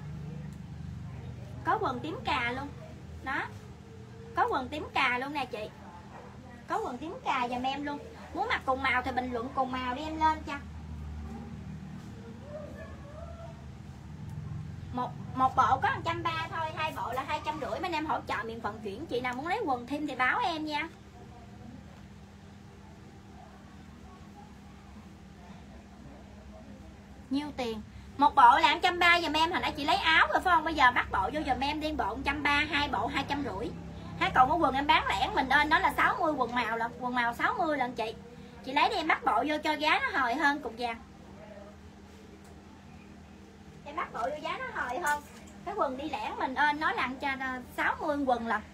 Có quần tím cà luôn. Đó. Có quần tím cà luôn nè chị. Có quần tím cà giùm em luôn. Muốn mặc cùng màu thì bình luận cùng màu đi em lên cho. Một bộ có 130 thôi, 2 bộ là 250 bên em hỗ trợ miền vận chuyển. Chị nào muốn lấy quần thêm thì báo em nha. Nhiêu tiền? Một bộ là 130 giùm em. Hồi nãy chị lấy áo rồi phải không? Bây giờ bắt bộ vô giùm em đi, bộ 130, 2 bộ 250. Ha, còn có quần em bán lẻ mình ơn đó là 60, quần màu là quần màu 60 lần chị. Chị lấy đi em bắt bộ vô cho giá nó hồi hơn cục vàng. Em bắt bộ vô giá nó hồi hơn. Cái quần đi lẻ mình ơn nó làm cho 60 quần lần.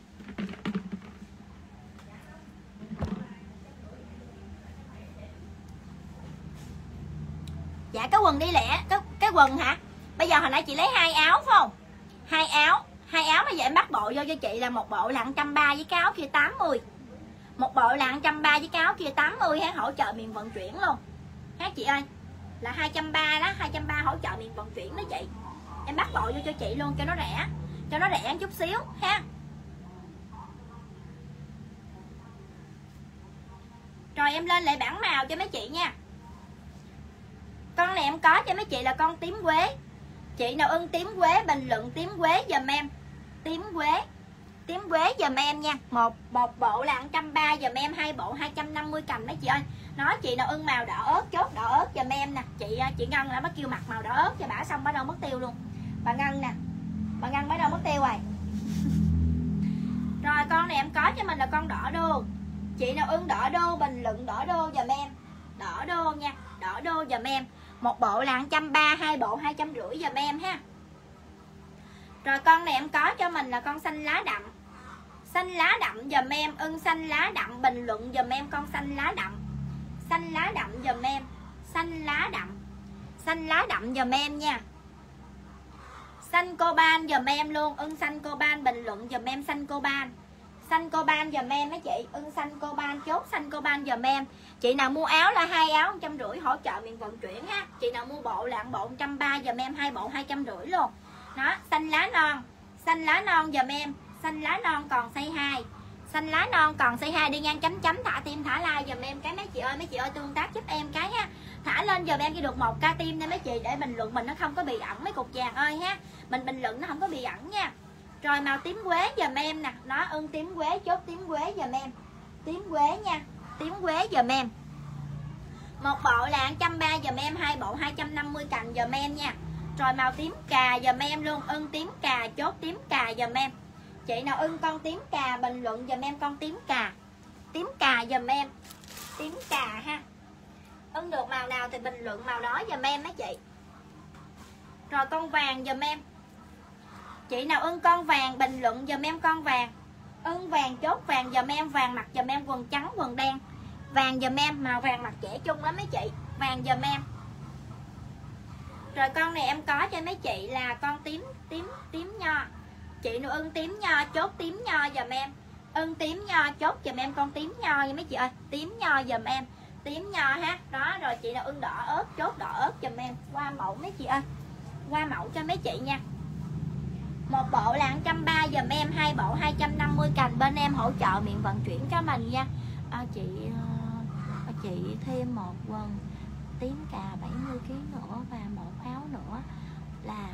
Dạ cái quần đi lẻ, cái quần hả? Bây giờ hồi nãy chị lấy 2 áo phải không? 2 áo bây giờ em bắt bộ vô cho chị là một bộ là 130 với cái áo kia 80. Một bộ là 130 với cái áo kia 80 ha, hỗ trợ miền vận chuyển luôn. Ha chị ơi. Là 230 đó, 230 hỗ trợ miền vận chuyển đó chị. Em bắt bộ vô cho chị luôn cho nó rẻ. Cho nó rẻ chút xíu ha. Rồi em lên lại bảng màu cho mấy chị nha. Con này em có cho mấy chị là con tím quế. Chị nào ưng tím quế bình luận tím quế giùm em. Tím quế. tím quế giùm em nha. Một bộ là 130 giùm em, 2 bộ 250 cành mấy chị ơi. Nói chị nào ưng màu đỏ ớt, chốt đỏ ớt giùm em nè. Chị Ngân là bắt kêu mặc màu đỏ ớt cho bả, xong bắt đầu mất tiêu luôn. Bà Ngân nè, bà Ngân bắt đầu mất tiêu rồi. Rồi con này em có cho mình là con đỏ đô. Chị nào ưng đỏ đô bình luận đỏ đô giùm em. Đỏ đô nha, đỏ đô giùm em. Một bộ là 130, 2 bộ 250 giùm em ha. Rồi con này em có cho mình là con xanh lá đậm. Xanh lá đậm giùm em, ưng xanh lá đậm bình luận giùm em con xanh lá đậm. Xanh lá đậm giùm em, xanh lá đậm. Xanh lá đậm giùm em nha. Xanh coban giùm em luôn, ưng xanh coban bình luận giùm em xanh coban. Xanh coban giùm em mấy chị, ưng xanh coban, chốt xanh coban giùm em. Chị nào mua áo là 2 áo 150 hỗ trợ miền vận chuyển ha. Chị nào mua bộ là bộ 130 giùm em, 2 bộ 250 luôn. Đó, xanh lá non. Xanh lá non giùm em, xanh lá non còn size 2. Xanh lá non còn size 2 đi ngang chấm chấm thả tim thả like giùm em cái mấy chị ơi tương tác giúp em cái ha. Thả lên giùm em chỉ được 1k tim nha mấy chị, để bình luận mình nó không có bị ẩn mấy cục vàng ơi ha. Mình bình luận nó không có bị ẩn nha. Rồi màu tím quế giùm em nè, nó ưng tím quế, chốt tím quế giùm em. Tím quế nha, tím quế giùm em. Một bộ là 130 giùm em, 2 bộ 250 cành giùm em nha. Rồi màu tím cà giùm em luôn, ưng tím cà, chốt tím cà giùm em. Chị nào ưng con tím cà bình luận giùm em con tím cà. Tím cà giùm em. Tím cà ha. Ưng được màu nào thì bình luận màu đó giùm em mấy chị. Rồi con vàng giùm em. Chị nào ưng con vàng bình luận giùm em con vàng. Ưng vàng chốt vàng giùm em, vàng mặc giùm em quần trắng quần đen. Vàng giùm em, màu vàng mặc trẻ trung lắm mấy chị. Vàng giùm em. Rồi con này em có cho mấy chị là con tím nho. Chị nào ưng tím nho chốt tím nho giùm em. Ưng tím nho chốt giùm em con tím nho nha mấy chị ơi. Tím nho giùm em. Tím nho ha. Đó, rồi chị nào ưng đỏ ớt chốt đỏ ớt giùm em. Qua mẫu mấy chị ơi. Qua mẫu cho mấy chị nha. Một bộ là 130 giùm em, 2 bộ 250 cành bên em hỗ trợ miệng vận chuyển cho mình nha. Chị thêm một quần tím cà 70 kg nữa và một áo nữa là.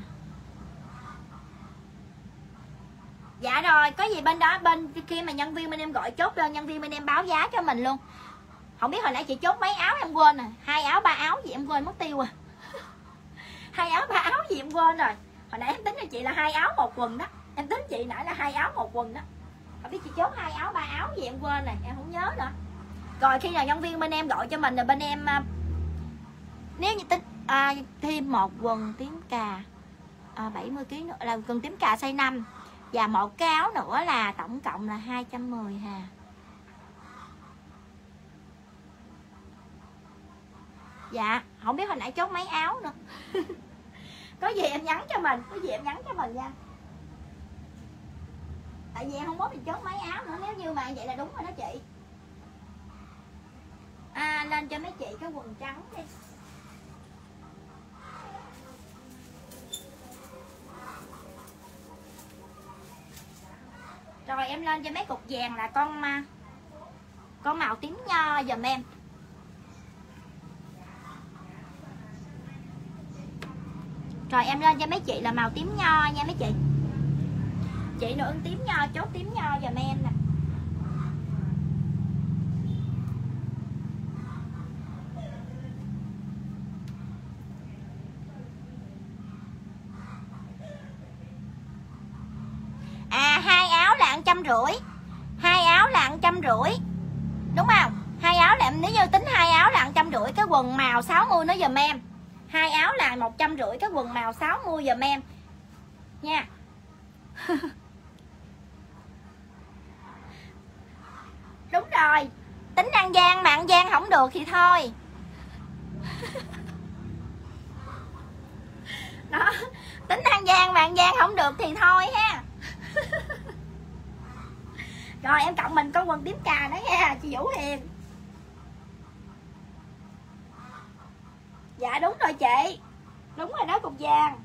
Dạ rồi, có gì bên đó bên khi mà nhân viên bên em gọi chốt lên, nhân viên bên em báo giá cho mình luôn. Không biết hồi nãy chị chốt mấy áo em quên rồi, 2 áo 3 áo gì em quên mất tiêu à. 2 áo 3 áo gì em quên rồi. Hồi nãy em tính cho chị là 2 áo 1 quần đó. Em tính chị nãy là 2 áo 1 quần đó. Không biết chị chốt 2 áo 3 áo gì em quên rồi, em không nhớ nữa. Rồi khi nào nhân viên bên em gọi cho mình là bên em nếu như tính thêm một quần tím cà 70 kg nữa là quần tím cà size 5 và một cái áo nữa là tổng cộng là 210 hà. Dạ, không biết hồi nãy chốt mấy áo nữa. Có gì em nhắn cho mình, nha. Tại vì em không có mình chốt mấy áo nữa, nếu như mà vậy là đúng rồi đó chị. Lên cho mấy chị cái quần trắng đi. Rồi em lên cho mấy cục vàng là con màu tím nho giùm em. Rồi em lên cho mấy chị là màu tím nho nha mấy chị. Chị nữa ưng tím nho chốt tím nho giùm em nè. Hai áo là 150. 2 áo là 150. Đúng không? 2 áo là nếu như tính 2 áo là 150, cái quần màu 60 nó giùm em. 2 áo là 150, cái quần màu 60 giùm em. Nha. Đúng rồi. Tính An Giang mà An Giang không được thì thôi. Đó, tính An Giang mà An Giang không được thì thôi ha. Rồi em cộng mình con quần tím cà nữa nha chị Vũ Hiền. Dạ đúng rồi chị. Đúng rồi đó cục vàng.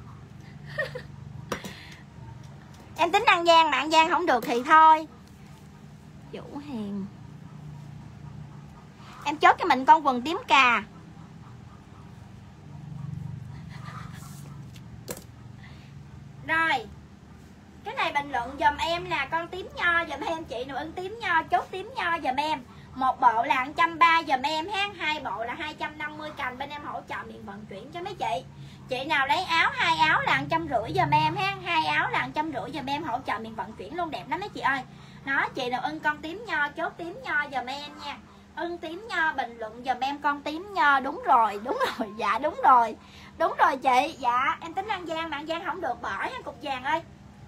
Em tính An Giang mà An Giang không được thì thôi. Vũ Hiền. Em chốt cho mình con quần tím cà. Rồi. Cái này này bình luận dùm em là con tím nho dùm em, chị nào ưng tím nho chốt tím nho dùm em. Một bộ là 130 dùm em ha, hai bộ là 250 cành, bên em hỗ trợ miền vận chuyển cho mấy chị. Chị nào lấy áo, hai áo là 150 dùm em ha, hai áo là 150 dùm em, hỗ trợ miền vận chuyển luôn, đẹp lắm mấy chị ơi. Nó chị nào ưng con tím nho chốt tím nho dùm em nha. Ưng tím nho bình luận dùm em con tím nho. Đúng rồi, dạ đúng rồi chị. Dạ em tính An Giang mà An Giang không được bỏ ha cục vàng ơi.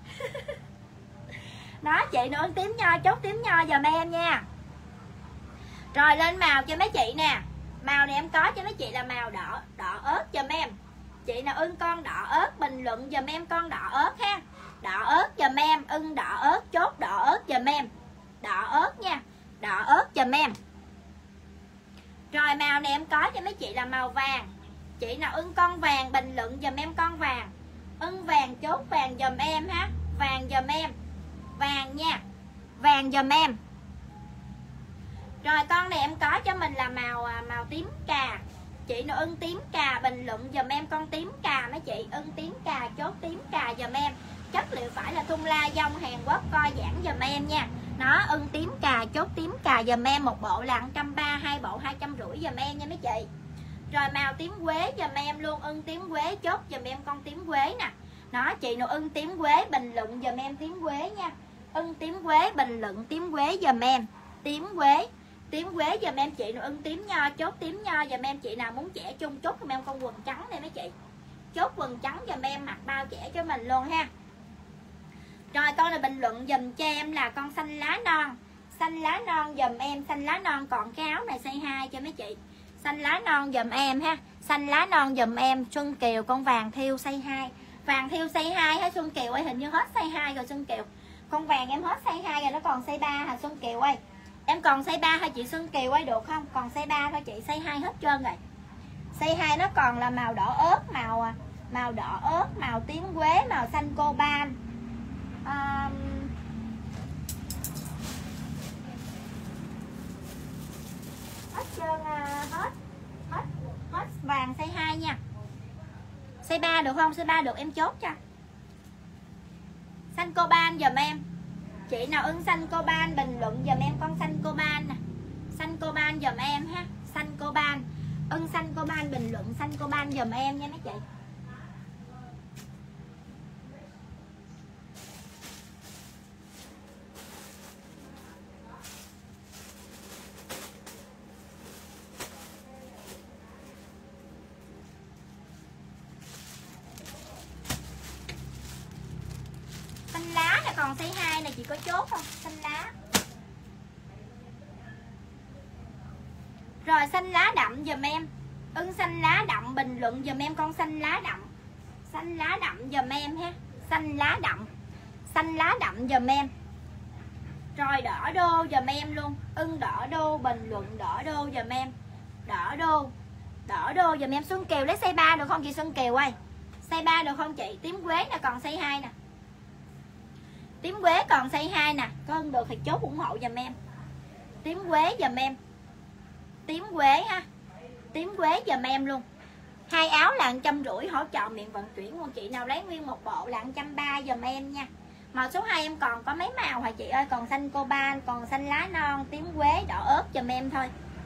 Đó chị nào ưng tím nho chốt tím nho dùm em nha. Rồi lên màu cho mấy chị nè. Màu này em có cho mấy chị là màu đỏ ớt dùm em. Chị nào ưng con đỏ ớt bình luận dùm em con đỏ ớt ha. Đỏ ớt dùm em, ưng đỏ ớt chốt đỏ ớt dùm em. Đỏ ớt nha, đỏ ớt dùm em. Rồi màu này em có cho mấy chị là màu vàng. Chị nào ưng con vàng bình luận dùm em con vàng. Ưng vàng chốt vàng dùm em ha. Vàng dùm em. Vàng nha, vàng dùm em. Rồi con này em có cho mình là màu tím cà. Chị nào ưng tím cà bình luận dùm em con tím cà mấy chị. Ưng tím cà chốt tím cà dùm em. Chất liệu phải là thun la dông Hàn Quốc coi giãn dùm em nha. Nó ưng tím cà chốt tím cà dùm em. Một bộ là 130, hai bộ 250 dùm em nha mấy chị. Rồi màu tím quế dùm em luôn. Ưng tím quế chốt dùm em con tím quế nè. Nó chị nào ưng tím quế bình luận dùm em tím quế nha. Ưng tím quế bình luận tím quế dùm em. Tím quế dùm em. Chị nào ưng tím nho chốt tím nho dùm em. Chị nào muốn trẻ chung chốt dùm em con quần trắng đây mấy chị. Chốt quần trắng dùm em, mặc bao trẻ cho mình luôn ha. Rồi con này bình luận dùm cho em là con xanh lá non. Xanh lá non dùm em. Xanh lá non còn cái áo này size 2 cho mấy chị. Xanh lá non dùm em ha. Xanh lá non dùm em. Xuân Kiều con vàng thiêu size 2. Vàng thiêu size 2 hả Xuân Kiều ơi? Hình như hết size 2 rồi Xuân Kiều. Con vàng em hết size 2 rồi, nó còn size 3 hả Xuân Kiều ơi? Em còn size 3 hả chị Xuân Kiều ơi, được không? Còn size 3 thôi chị, size 2 hết trơn rồi. Size 2 nó còn là màu đỏ ớt, màu đỏ ớt, màu tím quế, màu xanh coban. Hết trơn, hết vàng size 2 nha. Size 3 được không? Size 3 được em chốt cho. Xanh coban dùm em. Chị nào ưng xanh coban bình luận dùm em con xanh coban nè. Xanh coban dùm em ha. Xanh coban. Ưng xanh coban bình luận xanh coban dùm em nha mấy chị. Xanh lá là còn size 2 này chị có chốt không? Xanh lá. Rồi xanh lá đậm dùm em. Ưng xanh lá đậm bình luận dùm em con xanh lá đậm. Xanh lá đậm dùm em ha. Xanh lá đậm. Xanh lá đậm dùm em. Rồi đỏ đô dùm em luôn. Ưng đỏ đô bình luận đỏ đô dùm em. Đỏ đô. Đỏ đô dùm em. Xuân Kiều lấy size 3 được không chị Xuân Kiều ơi? Size 3 được không chị? Tím quế nè còn size 2 nè. Tím quế còn size 2 nè. Có hơn được thì chốt ủng hộ dùm em. Tím quế dùm em. Tím quế ha. Tím quế dùm em luôn. Hai áo là 150 hỗ trợ miệng vận chuyển luôn. Chị nào lấy nguyên một bộ là 130 dùm em nha. Màu số 2 em còn có mấy màu hả chị ơi? Còn xanh coban, còn xanh lá non, tím quế, đỏ ớt dùm em thôi.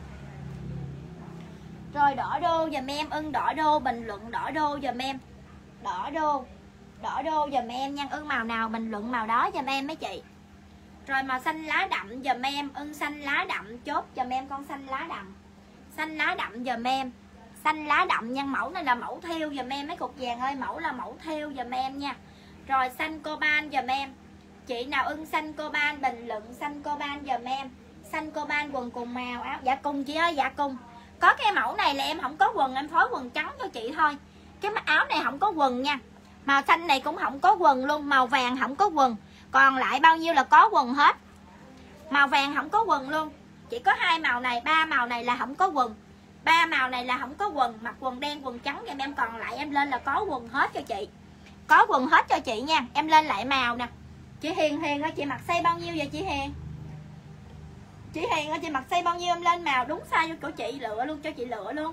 Rồi đỏ đô dùm em. Ưng đỏ đô bình luận đỏ đô dùm em. Đỏ đô. Đỏ đô dùm em nha. Ưng màu nào bình luận màu đó dùm em mấy chị. Rồi màu xanh lá đậm dùm em. Ưng xanh lá đậm chốt dùm em con xanh lá đậm. Xanh lá đậm dùm em. Xanh lá đậm nha. Mẫu này là mẫu thiêu dùm em mấy cục vàng ơi. Mẫu là mẫu thiêu dùm em nha. Rồi xanh coban dùm em. Chị nào ưng xanh coban bình luận xanh coban dùm em. Xanh coban quần cùng màu áo. Dạ cùng chị ơi, dạ cùng. Có cái mẫu này là em không có quần, em phối quần trắng cho chị thôi. Cái áo này không có quần nha. Màu xanh này cũng không có quần luôn. Màu vàng không có quần. Còn lại bao nhiêu là có quần hết. Màu vàng không có quần luôn. Chỉ có hai màu này, ba màu này là không có quần. Ba màu này là không có quần. Mặc quần đen, quần trắng em còn lại em lên là có quần hết cho chị. Có quần hết cho chị nha. Em lên lại màu nè. Chị Hiền ơi, chị mặc size bao nhiêu vậy chị Hiền? Chị Hiền ơi, chị mặc size bao nhiêu em lên màu đúng size của chị lựa luôn, cho chị lựa luôn.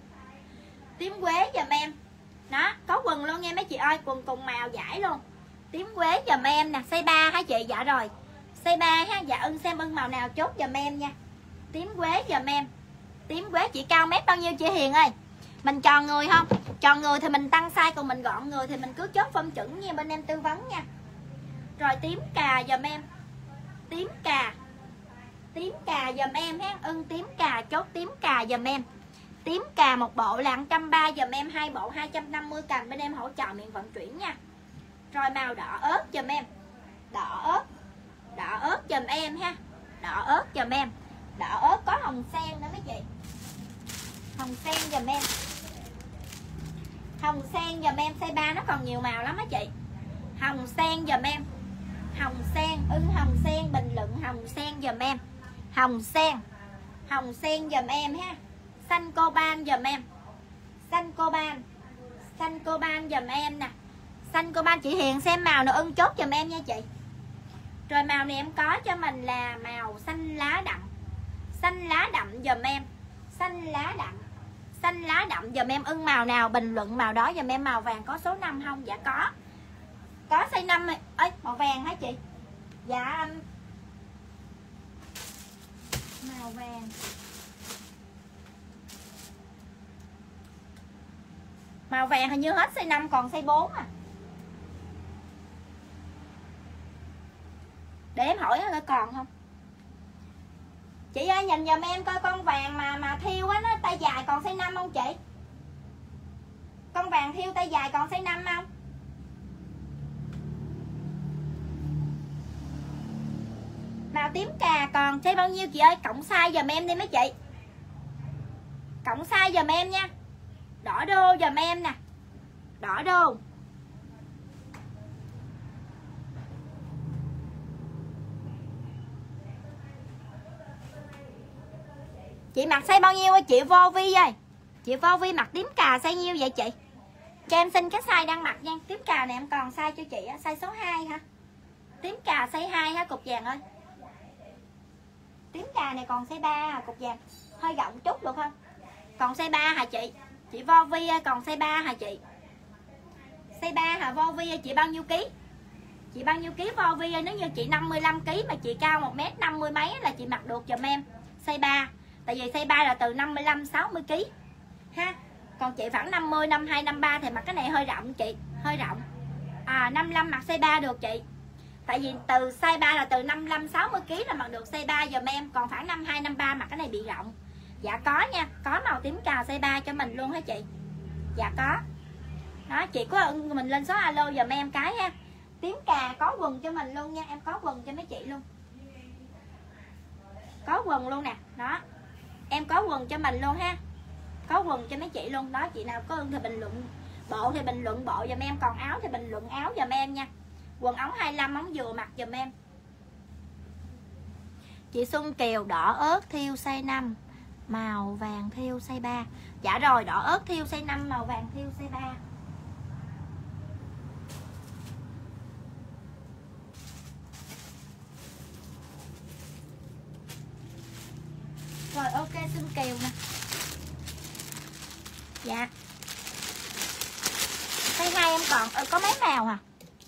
Tím quế giùm em. Đó, có quần luôn nha mấy chị ơi, quần cùng màu giải luôn. Tím quế giùm em nè, size 3 hả chị? Dạ rồi. Size 3 ha. Dạ xem ưng màu nào chốt giùm em nha. Tím quế giùm em. Tím quế chị cao mét bao nhiêu chị Hiền ơi? Mình tròn người không? Tròn người thì mình tăng size, còn mình gọn người thì mình cứ chốt phân chuẩn nha, bên em tư vấn nha. Rồi tím cà giùm em. Tím cà. Tím cà giùm em ha. Ưng tím cà chốt tím cà giùm em. Tím cà một bộ là 130 giùm em, 2 bộ 250, cần bên em hỗ trợ miệng vận chuyển nha. Rồi màu đỏ ớt giùm em. Đỏ ớt. Đỏ ớt giùm em ha. Đỏ ớt giùm em. Đỏ ớt có hồng sen nữa mấy chị. Hồng sen giùm em. Hồng sen giùm em, size 3 nó còn nhiều màu lắm á chị. Hồng sen giùm em. Hồng sen, ưng hồng sen, bình luận hồng sen giùm em. Hồng sen. Hồng sen giùm em ha. Xanh coban giùm em. Xanh coban. Xanh coban giùm em nè. Xanh coban chị Hiền xem màu nào ưng chốt giùm em nha chị. Rồi màu này em có cho mình là màu xanh lá đậm. Xanh lá đậm giùm em. Xanh lá đậm. Xanh lá đậm giùm em, ưng màu nào bình luận màu đó giùm em. Màu vàng có số 5 không? Dạ có. Có size 5 ấy, màu vàng hả chị? Dạ màu vàng. Màu vàng hình như hết size 5 còn size 4 à. Để em hỏi coi còn không. Chị ơi nhìn giùm em coi con vàng mà thiêu á, nó tay dài còn size 5 không chị? Con vàng thiêu tay dài còn size 5 không? Màu tím cà còn size bao nhiêu chị ơi? Cộng size giùm em đi mấy chị. Cộng size giùm em nha. Đỏ đô giùm em nè. Đỏ đô. Chị mặc size bao nhiêu ơi chị Vô Vi ơi? Chị Vô Vi mặc tím cà size nhiêu vậy chị? Cho em xin cái size đang mặc nha. Tím cà này em còn size cho chị á, size số 2 ha. Tím cà size 2 ha cục vàng ơi. Tím cà này còn size 3 à, cục vàng. Hơi rộng chút được không? Còn size 3 hả chị? Chị Vô Vi ơi, còn size 3 hả chị? Size 3 hả Vô Vi ơi, chị bao nhiêu ký? Chị bao nhiêu ký Vô Vi ơi? Nếu như chị 55 kg mà chị cao 1m50 mấy là chị mặc được giùm em. Size 3. Tại vì size 3 là từ 55 60 kg ha. Còn chị khoảng 50 52 53 thì mặc cái này hơi rộng chị, hơi rộng. 55 mặc size 3 được chị. Tại vì từ size 3 là từ 55 60 kg là mặc được size 3 giùm em, còn khoảng 52 53 mặc cái này bị rộng. Dạ có nha, có màu tím cà size 3 cho mình luôn hả chị? Dạ có. Đó, chị có mình lên số alo giùm em cái ha. Tím cà có quần cho mình luôn nha, em có quần cho mấy chị luôn. Có quần luôn nè, đó. Em có quần cho mình luôn ha. Có quần cho mấy chị luôn. Đó, chị nào có ưng thì bình luận bộ thì bình luận bộ giùm em, còn áo thì bình luận áo giùm em nha. Quần ống 25 ống vừa mặc giùm em. Chị Xuân Kiều đỏ ớt thiêu size 5, màu vàng thiêu size 3. Dạ rồi, đỏ ớt thiêu size 5, màu vàng thiêu size 3. Rồi ok Xuân Kiều nè. Dạ. Size 2 em còn có mấy màu hả?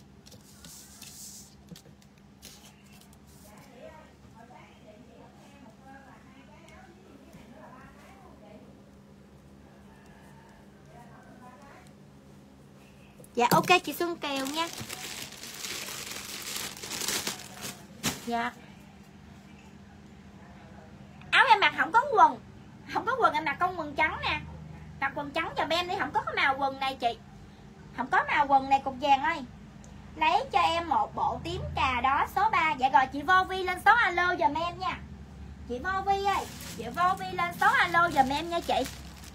Dạ ok chị Xuân Kiều nha. Dạ. Áo em mặc không có quần. Không có quần em mặc con quần trắng nè. Mặc quần trắng giùm em đi, không có cái màu quần này chị. Không có màu quần này cục vàng ơi. Lấy cho em một bộ tím cà đó số 3. Dạ rồi chị Vô Vi lên số alo giùm em nha. Chị Vô Vi ơi, chị Vô Vi lên số alo giùm em nha chị.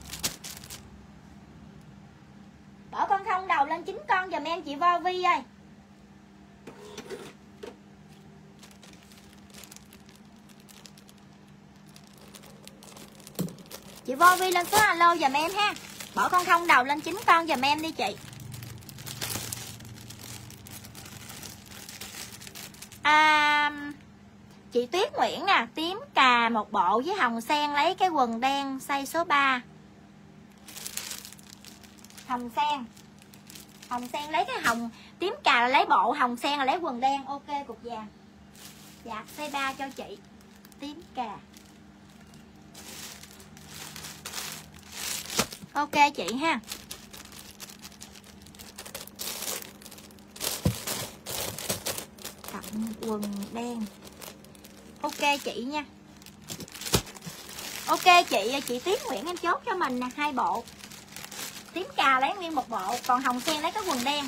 Bỏ con không đầu lên 9 con giùm em chị Vô Vi ơi. Chị Vô Vi lên số alo giùm em ha. Bỏ con không đầu lên 9 con giùm em đi chị. Chị Tuyết Nguyễn nè, tím cà một bộ với hồng sen, lấy cái quần đen size số 3. Hồng sen. Hồng sen lấy cái hồng, tím cà là lấy bộ, hồng sen là lấy quần đen. Ok cục vàng. Dạ size 3 cho chị. Tím cà. Ok chị ha. Cộng quần đen. Ok chị nha. Ok chị Tiến Nguyễn em chốt cho mình nè 2 bộ. Tím cà lấy nguyên 1 bộ, còn hồng sen lấy cái quần đen.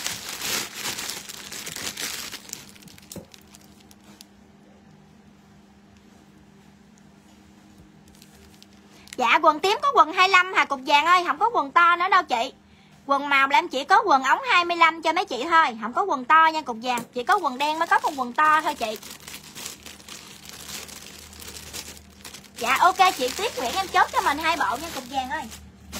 Dạ quần tím có quần 25 hả cục vàng ơi, không có quần to nữa đâu chị. Quần màu là em chỉ có quần ống 25 cho mấy chị thôi, không có quần to nha cục vàng. Chỉ có quần đen mới có con quần to thôi chị. Dạ ok chị Tuyết Nguyễn em chốt cho mình 2 bộ nha cục vàng ơi.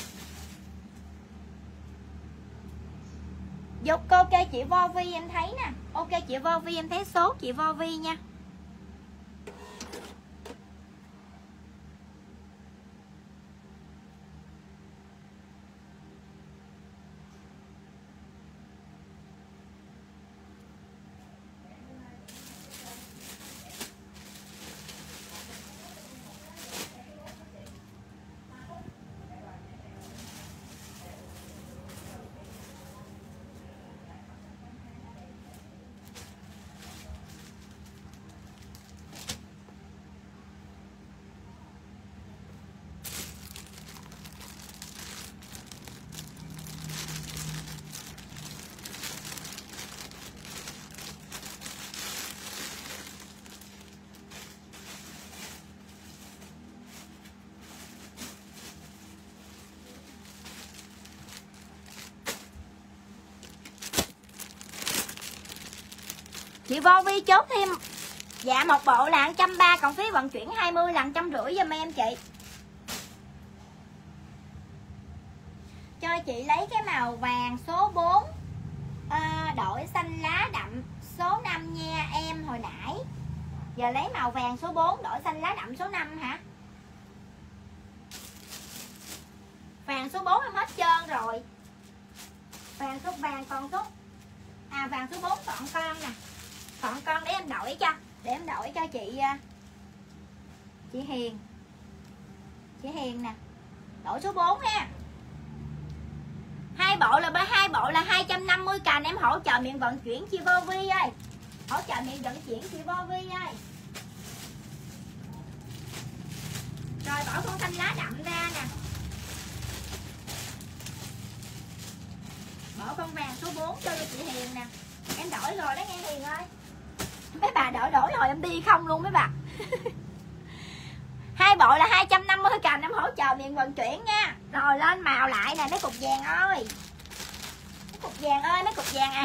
Dục ok chị Vo Vi em thấy nè. Ok chị Vo Vi em thấy số chị Vo Vi nha. Chị Vo Vi chốt thêm. Dạ 1 bộ là 130, còn phí vận chuyển 20 là 150 giùm em chị. Cho chị lấy cái màu vàng số 4 đổi xanh lá đậm số 5 nha em hồi nãy. Giờ lấy màu vàng số 4 đổi xanh lá đậm số 5 hả? Vàng số 4 em hết trơn rồi. Vàng số vàng còn số vàng số 4 còn con nè. Còn con để em đổi cho. Để em đổi cho chị Hiền. Chị Hiền nè. Đổi số 4 ha. 2 bộ là 250 cành, em hỗ trợ miệng vận chuyển chị Vô Vi ơi. Hỗ trợ miệng vận chuyển chị Vô Vi ơi. Rồi bỏ con xanh lá đậm ra nè. Bỏ con vàng số 4 cho chị Hiền nè. Em đổi rồi đó nghe Hiền ơi. Mấy bà đổi rồi em đi không luôn mấy bà. 2 bộ là 250 cành, em hỗ trợ miệng vận chuyển nha. Rồi lên màu lại nè mấy cục vàng ơi. Mấy cục vàng ơi, mấy cục vàng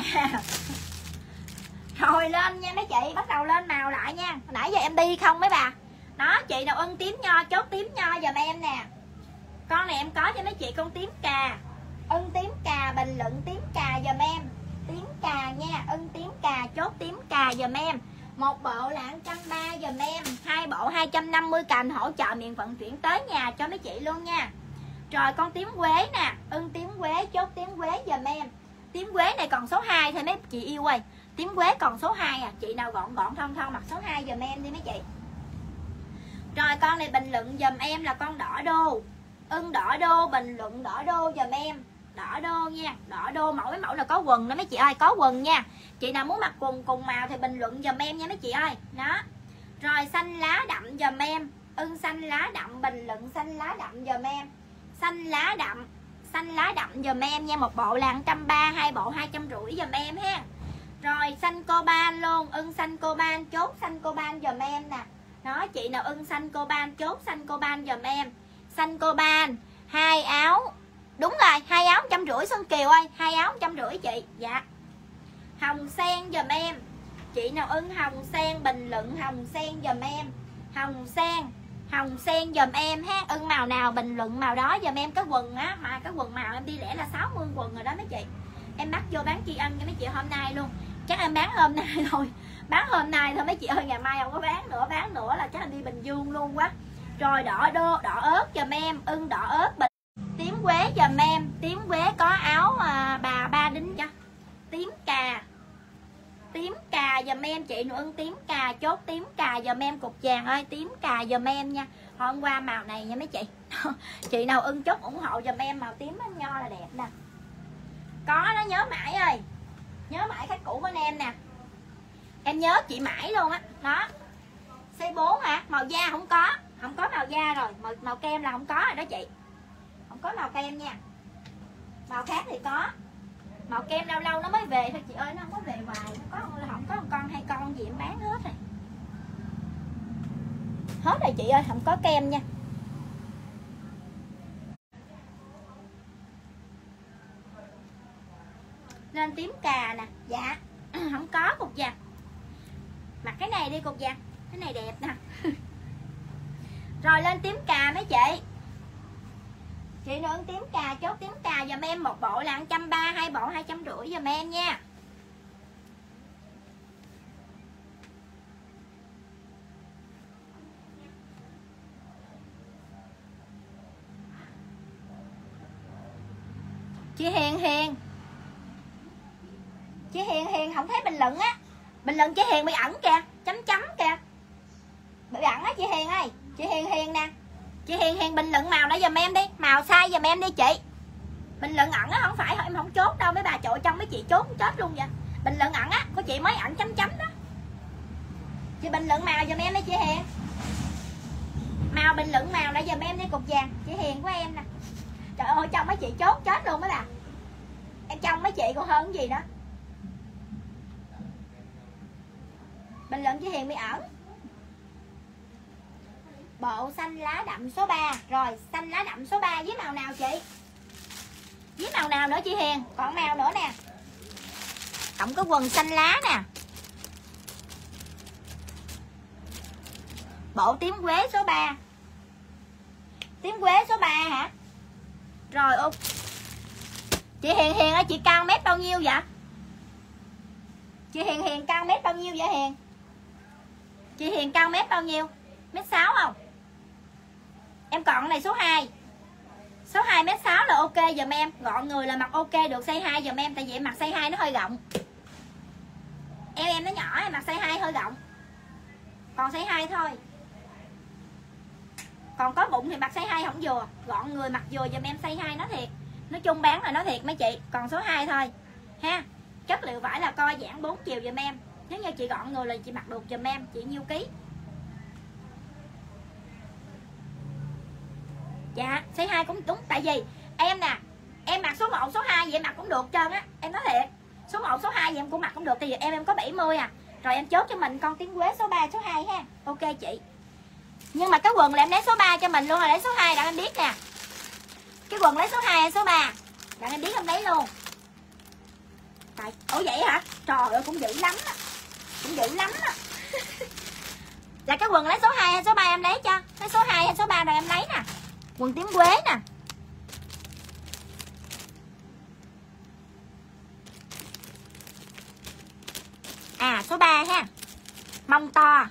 Rồi lên nha mấy chị, bắt đầu lên màu lại nha. Nãy giờ em đi không mấy bà. Đó, chị nào ưng tím nho, chốt tím nho giùm em nè. Con này em có cho mấy chị con tím cà. Ưng tím cà, bình luận tím cà giùm em. Tím cà nha, ưng tím cà, chốt tím cà giùm em. 1 bộ là 130 giùm em. 2 bộ 250 cành, hỗ trợ miệng vận chuyển tới nhà cho mấy chị luôn nha. Rồi con tím quế nè, ưng tím quế, chốt tím quế giùm em. Tím quế này còn số 2 thôi mấy chị yêu ơi. Tím quế còn số 2 à. Chị nào gọn gọn thon thon mặc số 2 giùm em đi mấy chị. Rồi con này bình luận giùm em là con đỏ đô. Ưng đỏ đô, bình luận đỏ đô giùm em. Đỏ đô nha, đỏ đô mỗi mẫu là có quần đó mấy chị ơi, có quần nha. Chị nào muốn mặc quần cùng màu thì bình luận giùm em nha mấy chị ơi. Đó. Rồi xanh lá đậm giùm em. Ưng xanh lá đậm, bình luận xanh lá đậm giùm em. Xanh lá đậm giùm em nha. 1 bộ là 130, 2 bộ 250 giùm em ha. Rồi xanh coban luôn, ưng xanh coban, chốt xanh coban giùm em nè. Đó, chị nào ưng xanh coban, chốt xanh coban giùm em. Xanh coban, 2 áo. Đúng rồi, 2 áo 150 Xuân Kiều ơi, 2 áo 150 chị. Dạ. Hồng sen giùm em. Chị nào ưng hồng sen, bình luận hồng sen giùm em. Hồng sen giùm em ha. Ưng màu nào bình luận màu đó giùm em. Cái quần á, mà cái quần màu em đi lẻ là 60 quần rồi đó mấy chị. Em bắt vô bán tri ân cho mấy chị hôm nay luôn. Chắc em bán hôm nay thôi. Bán hôm nay thôi mấy chị ơi, ngày mai không có bán nữa là chắc em đi Bình Dương luôn quá. Rồi đỏ ớt giùm em, ưng đỏ ớt, tím quế giùm em. Tím quế có áo bà ba đính cho. Tím cà giùm em chị Nữ Ưng. Tím cà, chốt tím cà giùm em cục vàng ơi. Tím cà giùm em nha. Hôm qua màu này nha mấy chị. Chị nào ưng chốt ủng hộ giùm em màu tím bánh nho là đẹp nè. Có đó, nhớ mãi ơi. Nhớ mãi khách cũ bên em nè. Em nhớ chị mãi luôn á. Đó. Size 4 hả? Màu da không có. Không có màu da rồi. Màu kem là không có rồi đó chị. Không có màu kem nha. Màu khác thì có. Màu kem lâu lâu nó mới về thôi chị ơi. Nó không có về hoài. Nó không có một con hai con gì em bán hết rồi. Hết rồi chị ơi. Không có kem nha. Lên tím cà nè. Dạ. Không có cục vàng. Mặc cái này đi cục vàng. Cái này đẹp nè. Rồi lên tím cà mấy chị. Chị Nữ Ưng tím cà, chốt tím cà giùm em. Một bộ là 130, hai bộ 250 giùm em nha. Chị Hiền Chị Hiền không thấy bình luận á. Bình luận chị Hiền bị ẩn kìa. Chấm chấm kìa. Bị ẩn á chị Hiền ơi. Chị Hiền nè. Chị Hiền bình luận màu đó giùm em đi. Màu size giùm em đi chị. Bình luận ẩn á, không phải em không chốt đâu mấy bà. Trời, trong mấy chị chốt chết luôn vậy. Bình luận ẩn á, của chị mới ẩn chấm chấm đó. Chị bình luận màu giùm em đi chị Hiền. Màu bình luận màu đã giùm em đi cục vàng. Chị Hiền của em nè. Trời ơi, trong mấy chị chốt chết luôn mấy bà. Em trong mấy chị còn hơn cái gì đó. Bình luận chị Hiền bị ẩn. Bộ xanh lá đậm số 3. Rồi xanh lá đậm số 3 với màu nào chị? Với màu nào nữa chị Hiền? Còn màu nữa nè. Cộng cái quần xanh lá nè. Bộ tím quế số 3. Tím quế số 3 hả? Rồi ok. Chị Hiền ơi, chị cao mét bao nhiêu vậy? Chị Hiền cao mét bao nhiêu vậy Hiền? Chị Hiền cao mét bao nhiêu? Mét 6 không? Em còn này số 2. Số 2 mét 6 là ok giùm em. Gọn người là mặc ok được size 2 giùm em. Tại vì em mặc size 2 nó hơi rộng. Em nó nhỏ, em mặc size 2 hơi rộng. Còn size 2 thôi. Còn có bụng thì mặc size 2 không vừa. Gọn người mặc vừa giùm em size 2 nó thiệt. Nói chung bán là nó thiệt mấy chị. Còn số 2 thôi ha. Chất liệu vải là co giãn 4 chiều giùm em. Nếu như chị gọn người là chị mặc được giùm em. Chị nhiêu ký? Dạ size 2 cũng đúng. Tại vì em nè, em mặc số 1 số 2 vậy em mặc cũng được trơn á. Em nói thiệt. Số 1 số 2 vậy em cũng mặc cũng được. Tại vì em có 70 à. Rồi em chốt cho mình con tím quế số 3 số 2 ha. Ok chị. Nhưng mà cái quần là em lấy số 3 cho mình luôn. Là lấy số 2 đặng em biết nè. Cái quần lấy số 2 hay số 3 đặng em biết em lấy luôn. Tại, ủa vậy hả? Trời ơi cũng dữ lắm á. Cũng dữ lắm á. Là cái quần lấy số 2 hay số 3 em lấy cho. Lấy số 2 hay số 3 rồi em lấy nè. Quần tím quế nè. À số 3 ha. Mông to.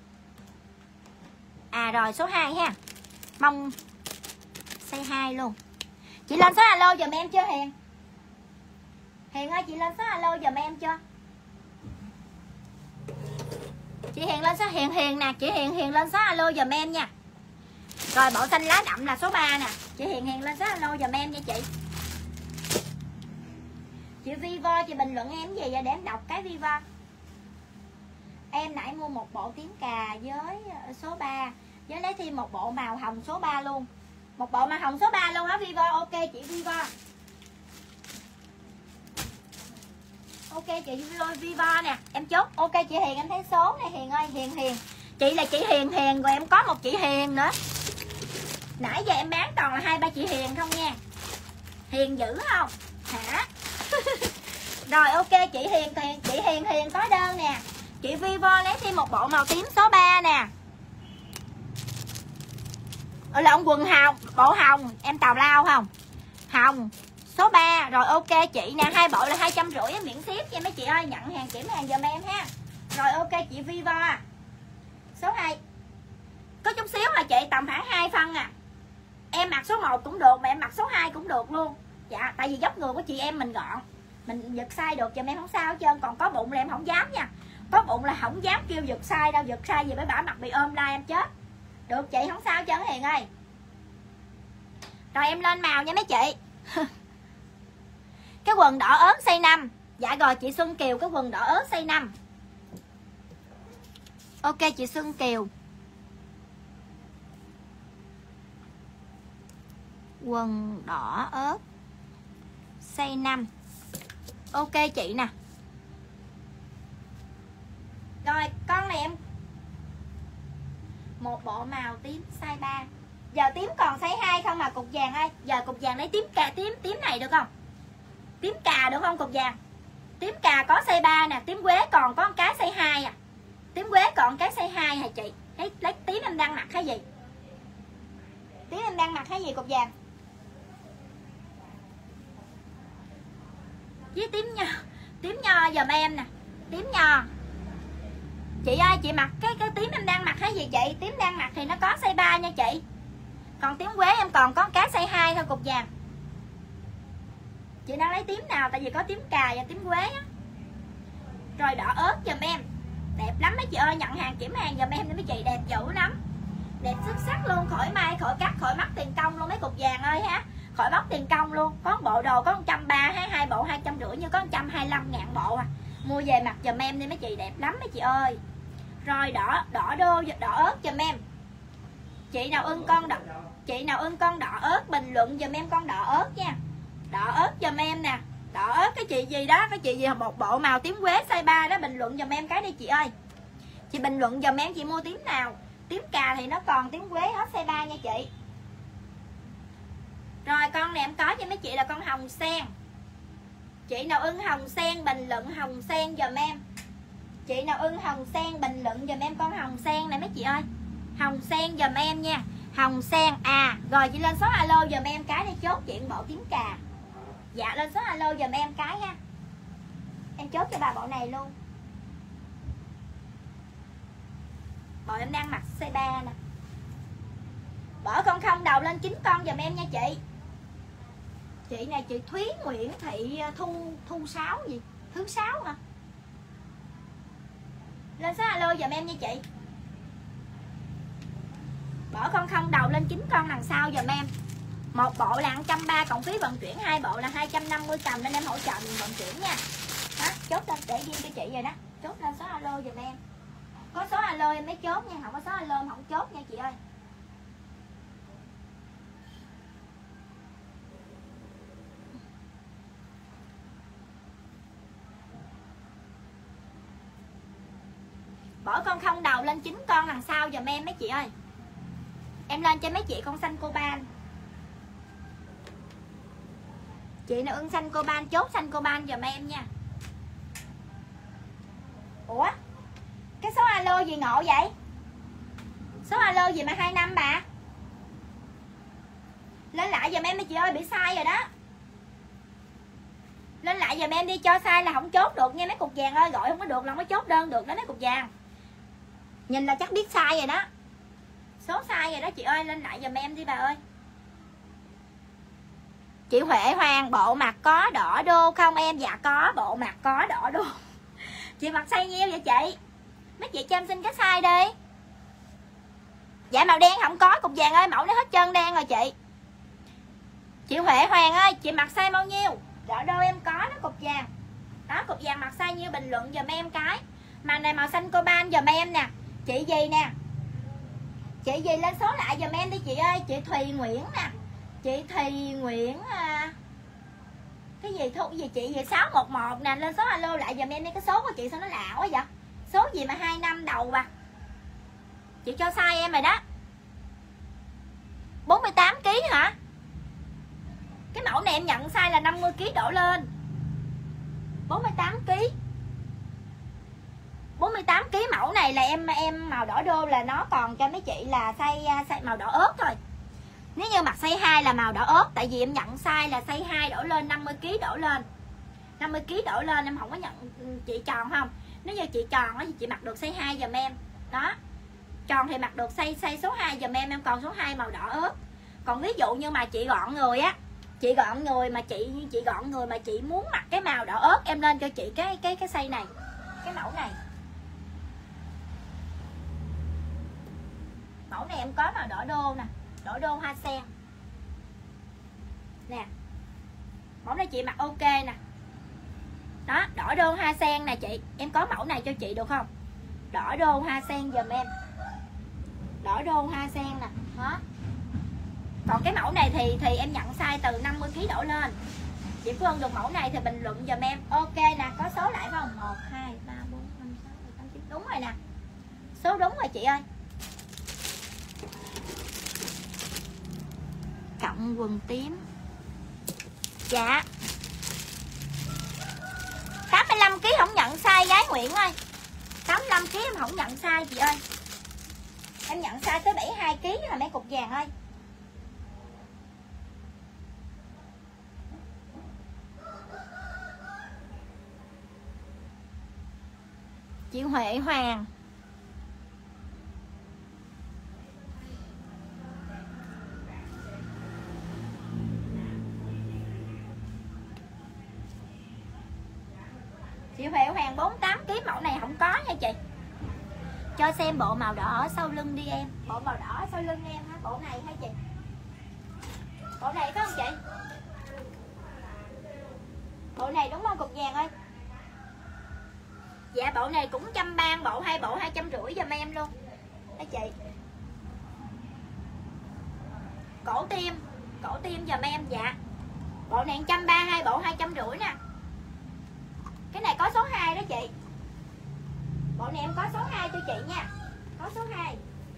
À rồi số 2 ha. Mông size 2 luôn. Chị lên số alo giùm em chưa Hiền? Hiền ơi chị lên số alo giùm em chưa? Chị Hiền lên số Hiền nè. Chị Hiền lên số alo giùm em nha. Rồi bộ xanh lá đậm là số 3 nè. Chị Hiền lên số alo giùm em nha chị. Chị Vivo chị bình luận em gì vậy để em đọc cái Vivo. Em nãy mua một bộ tím cà với số 3. Với lấy thêm một bộ màu hồng số 3 luôn. Một bộ màu hồng số 3 luôn hả Vivo? Ok chị Vivo. Ok chị Vivo nè. Em chốt. Ok chị Hiền em thấy số này Hiền ơi. Hiền. Chị là chị Hiền rồi em có một chị Hiền nữa. Nãy giờ em bán toàn là 2-3 chị Hiền không nha. Hiền dữ không? Hả? Rồi ok chị Hiền có đơn nè. Chị Vivo lấy thêm một bộ màu tím số 3 nè. Lộn quần hồng, bộ hồng, em tào lao không? Hồng số 3. Rồi ok chị nè, 2 bộ là 250 miễn ship nha mấy chị ơi, nhận hàng kiểm hàng giùm em ha. Rồi ok chị Vivo số 2. Có chút xíu là chị, tầm khoảng 2 phân à. Em mặc số 1 cũng được mà em mặc số 2 cũng được luôn. Dạ, tại vì dốc người của chị em mình gọn, mình giật size được cho em không sao hết trơn. Còn có bụng là em không dám nha. Có bụng là không dám kêu giật size đâu, giật size gì với bả mặt bị ôm lai em chết. Được chị, không sao hết trơn Hiền ơi. Rồi em lên màu nha mấy chị. Cái quần đỏ ớt size 5. Dạ rồi chị Xuân Kiều, cái quần đỏ ớt size 5. Ok chị Xuân Kiều. Quần đỏ ớt size 5. Ok chị nè. Rồi con này em một bộ màu tím size 3. Giờ tím còn size 2 không mà cục vàng ơi. Giờ cục vàng lấy tím cà, tím này được không? Tím cà được không cục vàng? Tím cà có size 3 nè, tím quế còn có cái size 2 à. Tím quế còn cái size 2 hả chị? Lấy tím em đang mặc cái gì? Tím em đang mặc cái gì cục vàng? Với tím nho giùm em nè, tím nho. Chị ơi chị mặc cái tím em đang mặc cái gì chị? Tím đang mặc thì nó có size 3 nha chị. Còn tím quế em còn có cái size 2 thôi cục vàng. Chị đang lấy tím nào? Tại vì có tím cà và tím quế á. Rồi đỏ ớt giùm em. Đẹp lắm mấy chị ơi, nhận hàng kiểm hàng giùm em đi mấy chị, đẹp dữ lắm. Đẹp xuất sắc luôn, khỏi may, khỏi cắt, khỏi mất tiền công luôn mấy cục vàng ơi ha. Khỏi mất tiền công luôn. Có bộ đồ có 130 ha, 2 bộ 250 như có 125 ngàn bộ à. Mua về mặc giùm em đi mấy chị, đẹp lắm mấy chị ơi. Rồi đỏ ớt giùm em. Chị nào ưng con đỏ ớt bình luận giùm em con đỏ ớt nha. Đỏ ớt giùm em nè. Đỏ ớt cái chị gì đó, cái chị gì một bộ màu tím quế size 3 đó, bình luận giùm em cái đi chị ơi. Chị bình luận giùm em chị mua tím nào. Tím cà thì nó còn tím quế hết size 3 nha chị. Rồi con này em có cho mấy chị là con hồng sen. Chị nào ưng hồng sen bình luận hồng sen giùm em. Chị nào ưng hồng sen bình luận giùm em con hồng sen này mấy chị ơi. Hồng sen giùm em nha. Hồng sen à. Rồi chị lên số alo giùm em cái đi, chốt chuyện bộ tím cà. Dạ lên số alo giùm em cái ha. Em chốt cho bà bộ này luôn. Bộ em đang mặc size 3 nè. Bỏ con không đầu lên 9 con giùm em nha chị. Chị này chị Thúy Nguyễn Thị Thu 6 gì? Thứ 6 hả? Lên số alo giùm em nha chị. Bỏ con không đầu lên 9 con đằng sau giùm em. Một bộ là 130 cộng phí vận chuyển, 2 bộ là 250 cầm nên em hỗ trợ mình vận chuyển nha. Đó, chốt lên để riêng cho chị rồi đó. Chốt lên số alo giùm em. Có số alo em mới chốt nha, không có số alo em không chốt nha chị ơi. Bỏ con không đầu lên 9 con đằng sau giùm em mấy chị ơi. Em lên cho mấy chị con xanh coban. Chị nào ưng xanh coban chốt xanh coban giùm em nha. Ủa? Cái số alo gì ngộ vậy? Số alo gì mà 25 bà? Lên lại giùm em mấy chị ơi, bị sai rồi đó. Lên lại giùm em đi, cho sai là không chốt được nha mấy cục vàng ơi. Gọi không có được là không có chốt đơn được đó mấy cục vàng. Nhìn là chắc biết sai rồi đó. Số sai rồi đó chị ơi, lên lại giùm em đi bà ơi. Chị Huệ Hoàng, bộ mặt có đỏ đô không em? Dạ có, bộ mặt có đỏ đô. Chị mặc size nhiêu vậy chị? Mấy chị cho em xin cái size đi. Dạ màu đen không có cục vàng ơi, mẫu nó hết trơn đen rồi chị. Chị Huệ Hoàng ơi, chị mặc size bao nhiêu? Đỏ đô em có đó cục vàng. Đó cục vàng mặc size nhiêu bình luận giùm em cái. Màn này màu xanh coban giùm em nè. Chị gì nè. Chị gì lên số lại giùm em đi chị ơi. Chị Thùy Nguyễn nè. Chị Thùy Nguyễn cái gì thu gì chị gì 611 nè, lên số alo lại giùm em đi. Cái số của chị sao nó lạ quá vậy? Số gì mà 25 đầu bà? Chị cho sai em rồi đó. 48 kg hả? Cái mẫu này em nhận sai là 50 kg đổ lên. 48 kg. 48 kg mẫu này là em màu đỏ đô là nó còn cho mấy chị là size màu đỏ ớt thôi. Nếu như mặc size 2 là màu đỏ ớt, tại vì em nhận size là size 2 đổ lên, 50 kg đổ lên. 50 kg đổ lên em không có nhận chị tròn không? Nếu như chị tròn thì chị mặc được size 2 giùm em. Đó. Tròn thì mặc được size số 2 giùm em còn số 2 màu đỏ ớt. Còn ví dụ như mà chị gọn người á, chị gọn người mà chị muốn mặc cái màu đỏ ớt, em lên cho chị cái size này, cái mẫu này. Mẫu này em có màu đỏ đô nè, đỏ đô hoa sen nè, mẫu này chị mặc ok nè. Đó, đỏ đô hoa sen nè chị, em có mẫu này cho chị được không? Đỏ đô hoa sen giùm em, đỏ đô hoa sen nè. Đó. Còn cái mẫu này thì em nhận size từ 50 kg đổ lên. Chị Phương được mẫu này thì bình luận giùm em. Ok nè, có số lại phải không? 1 2 3 4 5 6 7 8 9. Đúng rồi nè. Số đúng rồi chị ơi. Cộng quần tím. Dạ. 85 kg không nhận size gái Nguyễn ơi. 85 kg em không nhận size chị ơi. Em nhận size tới 72 kg là mấy cục vàng ơi. Chị Huệ Hoàng. Chị Huệ Hoàng 48 kg, mẫu này không có nha chị. Cho xem bộ màu đỏ ở sau lưng đi em. Bộ màu đỏ ở sau lưng em hả? Bộ này hả chị? Bộ này phải không chị? Bộ này đúng không cục vàng ơi? Dạ bộ này cũng 130, bộ 2 bộ 250 giùm em luôn. Đó chị. Cổ tim giùm em. Dạ. Bộ này 130, 2 bộ 250 nè. Cái này có số 2 đó chị. Bộ này em có số 2 cho chị nha. Có số 2.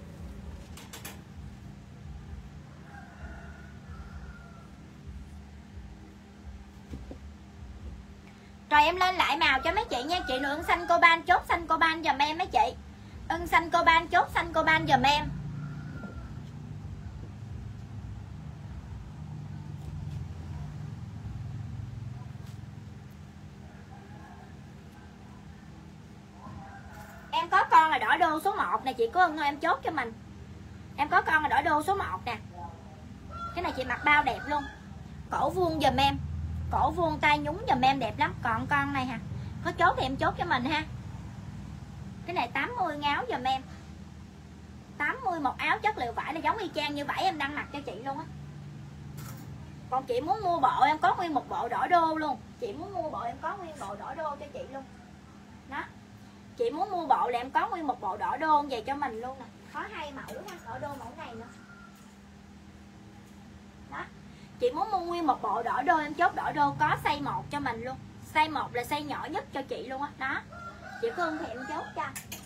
Rồi em lên lại màu cho mấy chị nha. Chị nữa ưng xanh coban, chốt xanh coban giùm em mấy chị. Ưng xanh coban, chốt xanh coban giùm em. Em có con là đỏ đô số 1 nè chị, có ưng thôi em chốt cho mình. Em có con là đỏ đô số 1 nè. Cái này chị mặc bao đẹp luôn. Cổ vuông giùm em. Cổ vuông tay nhúng giùm em đẹp lắm. Còn con này ha, có chốt thì em chốt cho mình ha. Cái này 80 áo giùm em. 80 một áo, chất liệu vải là giống y chang như vải em đang mặc cho chị luôn á. Còn chị muốn mua bộ em có nguyên một bộ đỏ đô luôn. Chị muốn mua bộ em có nguyên bộ đỏ đô cho chị luôn. Đó. Chị muốn mua bộ là em có nguyên một bộ đỏ đô về cho mình luôn nè. Có 2 mẫu nha, đỏ đô mẫu này nữa. Đó. Chị muốn mua nguyên một bộ đỏ đô em chốt đỏ đô có size 1 cho mình luôn. Size 1 là size nhỏ nhất cho chị luôn á. Đó. Chị Phương thì em chốt cho.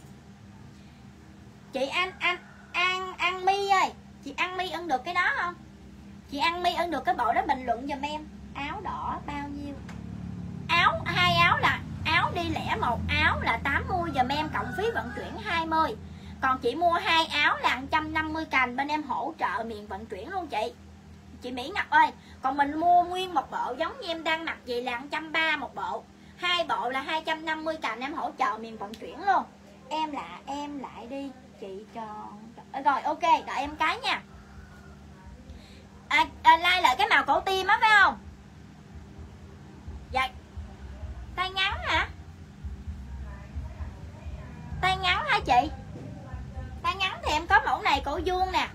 Chị An Mi ơi, chị An Mi ưng được cái đó không? Chị An Mi ưng được cái bộ đó bình luận giùm em. Áo đỏ bao nhiêu? Áo 2 áo là áo đi lẻ, một áo là 80 giùm em, cộng phí vận chuyển 20. Còn chị mua 2 áo là 150 cành, bên em hỗ trợ miền vận chuyển luôn chị Mỹ Ngọc ơi. Còn mình mua nguyên một bộ giống như em đang mặc vậy là 130 một bộ, 2 bộ là 250 cành, em hỗ trợ miền vận chuyển luôn. Em lại đi chị cho. Rồi ok, đợi em cái nha. Like lại cái màu cổ tim á phải không? Dạ. Tay ngắn hả? Tay ngắn hả chị? Tay ngắn thì em có mẫu này cổ vuông nè.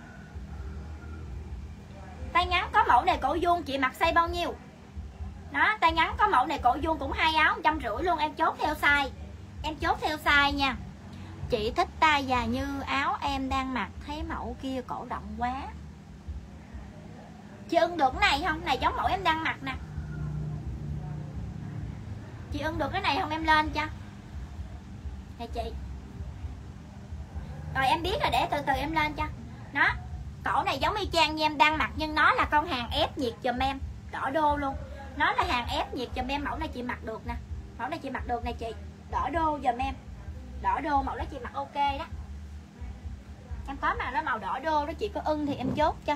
Tay ngắn có mẫu này cổ vuông, chị mặc size bao nhiêu? Đó, tay ngắn có mẫu này cổ vuông cũng 2 áo 150 luôn, em chốt theo size. Em chốt theo size nha. Chị thích tay dài như áo em đang mặc, thấy mẫu kia cổ động quá. Chị ưng được cái này không? Này giống mẫu em đang mặc nè. Chị ưng được cái này không, em lên cho. Nè chị. Rồi em biết rồi, để từ từ em lên cho. Đó. Cổ này giống y chang như em đang mặc, nhưng nó là con hàng ép nhiệt giùm em, đỏ đô luôn. Nó là hàng ép nhiệt giùm em, mẫu này chị mặc được nè. Mẫu này chị mặc được nè chị. Đỏ đô giùm em. Đỏ đô mẫu đó chị mặc ok đó. Em có màu đó màu đỏ đô đó, chị có ưng thì em chốt cho.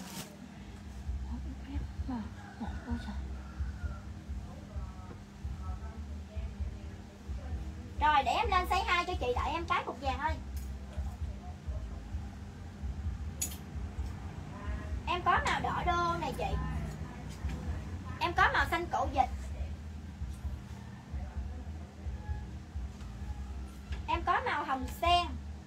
Rồi để em lên size 2 cho chị, đợi em cái cục vàng ơi. Em có xanh cổ vịt. Em có màu hồng sen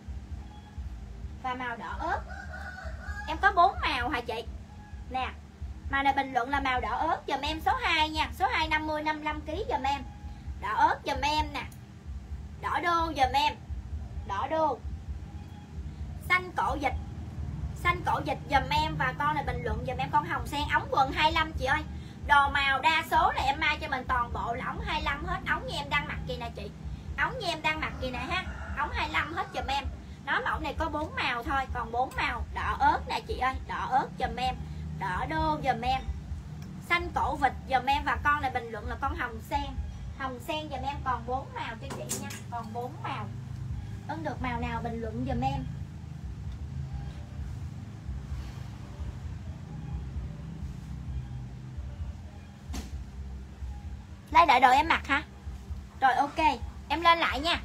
và màu đỏ ớt. Em có 4 màu hả chị? Nè, màu này bình luận là màu đỏ ớt giùm em số 2 nha. Số 2 50 55 kg giùm em. Đỏ ớt giùm em nè. Đỏ đô giùm em. Đỏ đô. Xanh cổ vịt. Xanh cổ vịt giùm em. Và con này bình luận giùm em con hồng sen. Ống quần 25 chị ơi. Đồ màu đa số là em may cho mình toàn bộ là ống 25 hết. Ống như em đang mặc kìa nè chị. Ống như em đang mặc kìa nè ha. Ống 25 hết giùm em. Nó mẫu này có 4 màu thôi. Còn 4 màu. Đỏ ớt nè chị ơi. Đỏ ớt giùm em. Đỏ đô giùm em. Xanh cổ vịt giùm em. Và con này bình luận là con hồng sen. Hồng sen giùm em còn 4 màu cho chị nha. Còn 4 màu. Ấn được màu nào bình luận giùm em. Lấy đợi đồ em mặc hả? Rồi ok. Em lên lại nha.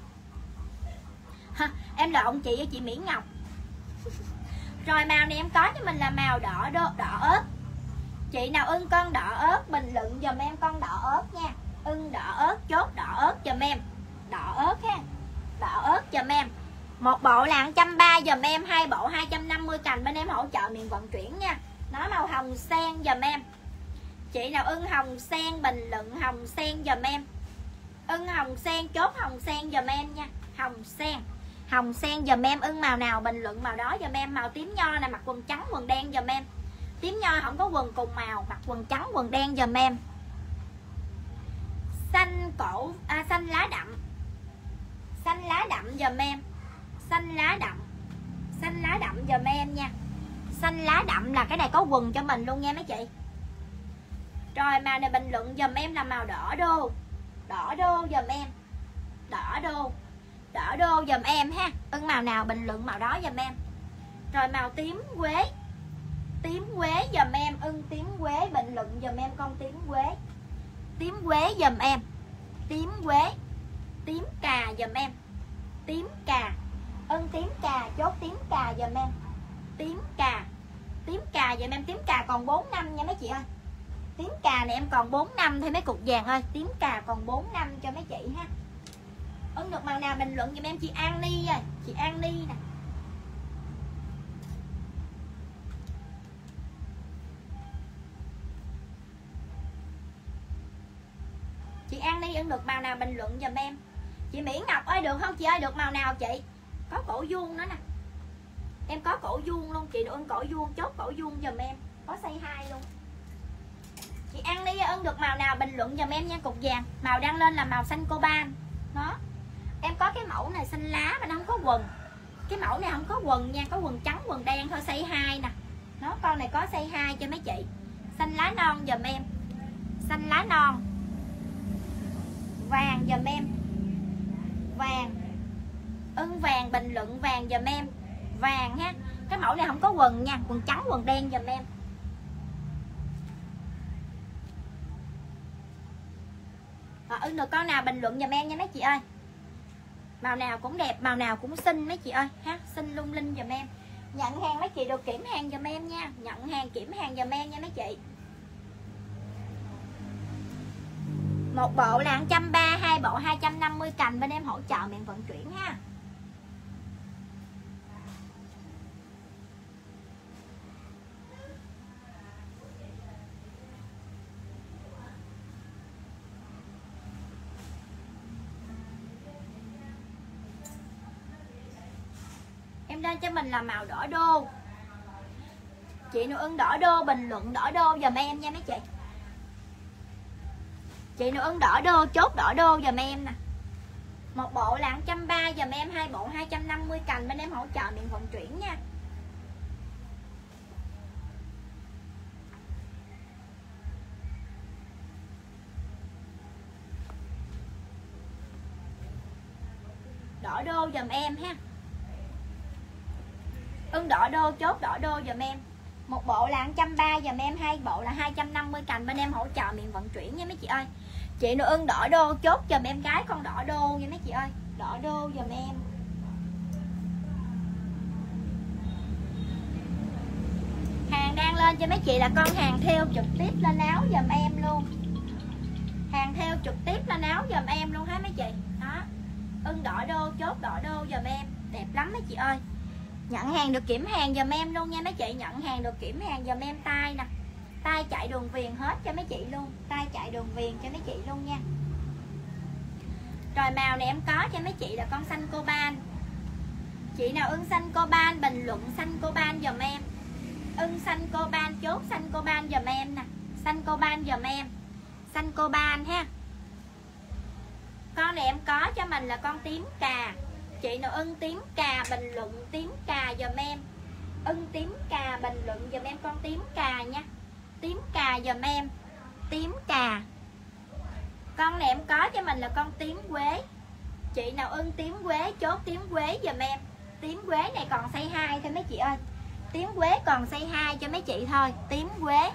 Em lộn chị với chị Mỹ Ngọc. Rồi màu này em có cho mình là màu đỏ ớt. Chị nào ưng con đỏ ớt bình luận giùm em con đỏ ớt nha. Ưng đỏ ớt, chốt đỏ ớt giùm em. Đỏ ớt ha. Đỏ ớt giùm em. Một bộ là 130 giùm em, 2 bộ 250 cành bên em hỗ trợ miền vận chuyển nha. Nó màu hồng sen giùm em. Chị nào ưng hồng sen bình luận hồng sen giùm em. Ưng hồng sen chốt hồng sen giùm em nha. Hồng sen. Hồng sen giùm em. Ưng màu nào bình luận màu đó giùm em. Màu tím nho là mặc quần trắng quần đen giùm em. Tím nho không có quần cùng màu, mặc quần trắng quần đen giùm em. Xanh cổ xanh lá đậm. Xanh lá đậm giùm em. Xanh lá đậm. Xanh lá đậm giùm em nha. Xanh lá đậm là cái này có quần cho mình luôn nha mấy chị. Rồi màu này bình luận giùm em là màu đỏ đô. Đỏ đô giùm em. Đỏ đô. Đỏ đô giùm em ha. Ưng màu nào bình luận màu đó giùm em. Rồi màu tím quế. Tím quế giùm em. Ưng tím quế bình luận giùm em con tím quế. Tím quế giùm em. Tím quế. Tím cà giùm em. Tím cà. Ưng tím cà chốt tím cà giùm em. Tím cà. Tím cà giùm em. Tím cà còn 4 năm nha mấy chị ơi. Tím cà này em còn 4 năm thôi mấy cục vàng ơi. Tím cà còn 4 năm cho mấy chị ha. Ưng được màu nào bình luận giùm em. Chị An Ni ơi. Chị An Ni nè. Chị An Ni ưng được màu nào bình luận giùm em. Chị Mỹ Ngọc ơi được không chị ơi? Được màu nào chị? Có cổ vuông nữa nè. Em có cổ vuông luôn. Chị được ưng cổ vuông chốt cổ vuông giùm em. Có size 2 luôn. Chị An Ni ưng được màu nào bình luận giùm em nha. Cục vàng. Màu đang lên là màu xanh coban. Đó. Em có cái mẫu này xanh lá mà nó không có quần. Cái mẫu này không có quần nha. Có quần trắng quần đen thôi size 2 nè. Nó con này có size 2 cho mấy chị. Xanh lá non giùm em. Xanh lá non. Vàng giùm em. Vàng. Ưng vàng bình luận vàng giùm em. Vàng ha. Cái mẫu này không có quần nha. Quần trắng quần đen giùm em. Ưng được con nào bình luận giùm em nha mấy chị ơi. Màu nào cũng đẹp, màu nào cũng xinh mấy chị ơi ha. Xinh lung linh giùm em. Nhận hàng mấy chị được kiểm hàng giùm em nha. Nhận hàng kiểm hàng giùm em nha mấy chị. Một bộ là 130, 2 bộ 250 cành bên em hỗ trợ miền vận chuyển ha. Em lên cho mình là màu đỏ đô. Chị nào ưng đỏ đô bình luận đỏ đô giùm em nha mấy chị. Chị nào ưng đỏ đô chốt đỏ đô giùm em nè. Một bộ là 130 giùm em, 2 bộ 250 cành bên em hỗ trợ miền vận chuyển nha. Đỏ đô giùm em ha. Ưng đỏ đô chốt đỏ đô giùm em. Một bộ là 130 giùm em, 2 bộ là 250 cành bên em hỗ trợ miền vận chuyển nha mấy chị ơi. Chị nào ưng đỏ đô chốt giùm em cái con đỏ đô nha mấy chị ơi. Đỏ đô giùm em. Hàng đang lên cho mấy chị là con hàng theo trực tiếp lên áo giùm em luôn. trực tiếp lên áo giùm em luôn ha mấy chị. Đó, ưng đỏ đô, chốt đỏ đô giùm em, đẹp lắm mấy chị ơi. Nhận hàng được kiểm hàng giùm em luôn nha mấy chị, nhận hàng được kiểm hàng giùm em. Tay nè, tay chạy đường viền hết cho mấy chị luôn, tay chạy đường viền cho mấy chị luôn nha. Rồi màu này em có cho mấy chị là con xanh coban. Chị nào ưng xanh coban bình luận xanh coban giùm em. Ưng xanh coban chốt xanh coban giùm em nè, xanh coban giùm em, xanh coban ha. Con này em có cho mình là con tím cà. Chị nào ưng tím cà bình luận tím cà giùm em. Ưng tím cà bình luận giùm em con tím cà nha. Tím cà giùm em, tím cà. Con này em có cho mình là con tím quế. Chị nào ưng tím quế chốt tím quế giùm em. Tím quế này còn size 2 thôi mấy chị ơi. Tím quế còn size 2 cho mấy chị thôi, tím quế.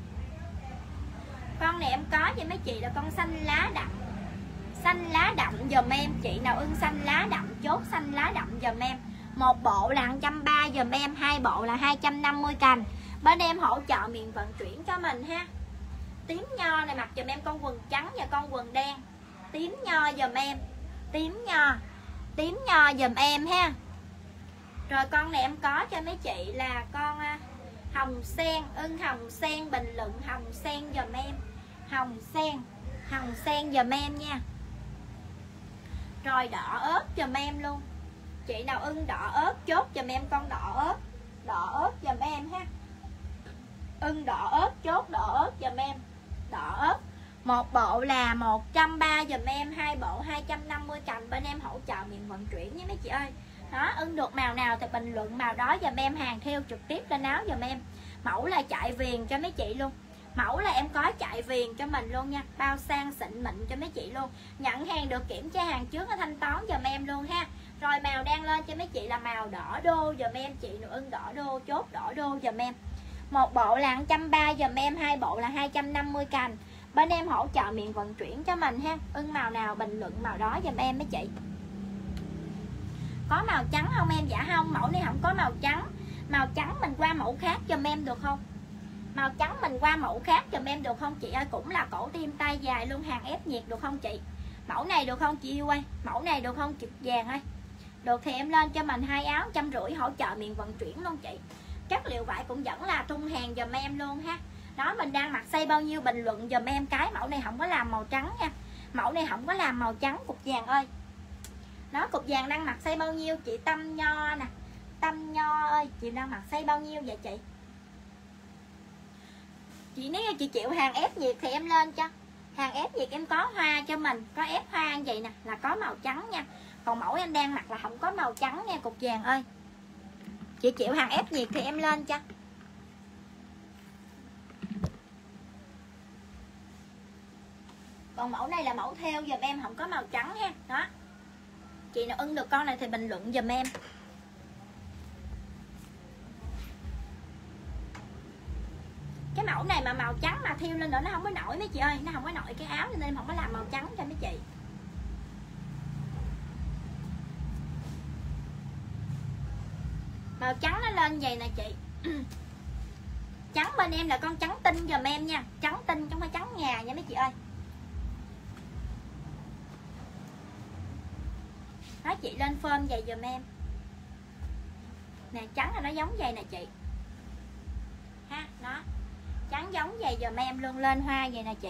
Con này em có cho mấy chị là con xanh lá đậm. Xanh lá đậm giùm em. Chị nào ưng xanh lá đậm chốt xanh lá đậm giùm em. Một bộ là 130 giùm em, hai bộ là 250 cành. Bên em hỗ trợ miền vận chuyển cho mình ha. Tím nho này mặc giùm em con quần trắng và con quần đen. Tím nho giùm em, tím nho giùm em ha. Rồi con này em có cho mấy chị là con hồng sen. Ưng hồng sen bình luận hồng sen giùm em. Hồng sen giùm em nha. Rồi đỏ ớt giùm em luôn. Chị nào ưng đỏ ớt chốt giùm em con đỏ ớt giùm em ha. Ưng đỏ ớt chốt đỏ ớt giùm em, đỏ ớt. Một bộ là 130 giùm em, hai bộ 250 cành. Bên em hỗ trợ miền vận chuyển nha mấy chị ơi. Đó, ưng được màu nào thì bình luận màu đó giùm em, hàng theo trực tiếp lên áo giùm em. Mẫu là chạy viền cho mấy chị luôn. Mẫu là em có chạy viền cho mình luôn nha, bao sang xịn mịn cho mấy chị luôn. Nhận hàng được kiểm tra hàng trước nó thanh toán giùm em luôn ha. Rồi màu đang lên cho mấy chị là màu đỏ đô giùm em. Chị nào ưng đỏ đô chốt đỏ đô giùm em. Một bộ là 130 giùm em, hai bộ là 250 cành. Bên em hỗ trợ miền vận chuyển cho mình ha. Ưng màu nào bình luận màu đó giùm em mấy chị. Có màu trắng không em? Dạ không, mẫu này không có màu trắng. Màu trắng mình qua mẫu khác giùm em được không? Màu trắng mình qua mẫu khác giùm em được không chị ơi? Cũng là cổ tim tay dài luôn, hàng ép nhiệt được không chị? Mẫu này được không chị yêu ơi? Mẫu này được không chị vàng ơi? Được thì em lên cho mình 2 áo 150 hỗ trợ miền vận chuyển luôn chị. Chất liệu vải cũng vẫn là tung hàng giùm em luôn ha. Đó, mình đang mặc size bao nhiêu bình luận giùm em cái. Mẫu này không có làm màu trắng nha. Mẫu này không có làm màu trắng cục vàng ơi. Đó, cục vàng đang mặc size bao nhiêu? Chị Tâm Nho nè. Tâm Nho ơi, chị đang mặc size bao nhiêu vậy chị? Chị nếu như chị chịu hàng ép nhiệt thì em lên cho. Hàng ép nhiệt em có hoa cho mình. Có ép hoa như vậy nè, là có màu trắng nha. Còn mẫu em đang mặc là không có màu trắng nha cục vàng ơi. Chị chịu hàng ép nhiệt thì em lên cho. Còn mẫu này là mẫu theo giùm em, không có màu trắng ha. Đó, chị nào ưng được con này thì bình luận giùm em. Cái mẫu này mà màu trắng mà thiêu lên nữa nó không có nổi mấy chị ơi. Nó không có nổi cái áo nên em không có làm màu trắng cho mấy chị. Màu trắng nó lên vậy nè chị. Trắng bên em là con trắng tinh giùm em nha. Trắng tinh chứ không phải trắng ngà nha mấy chị ơi. Đó, chị lên phơm vậy giùm em. Nè, trắng là nó giống vậy nè chị. Ha, đó. Trắng giống vậy giùm em luôn, lên hoa vậy nè chị.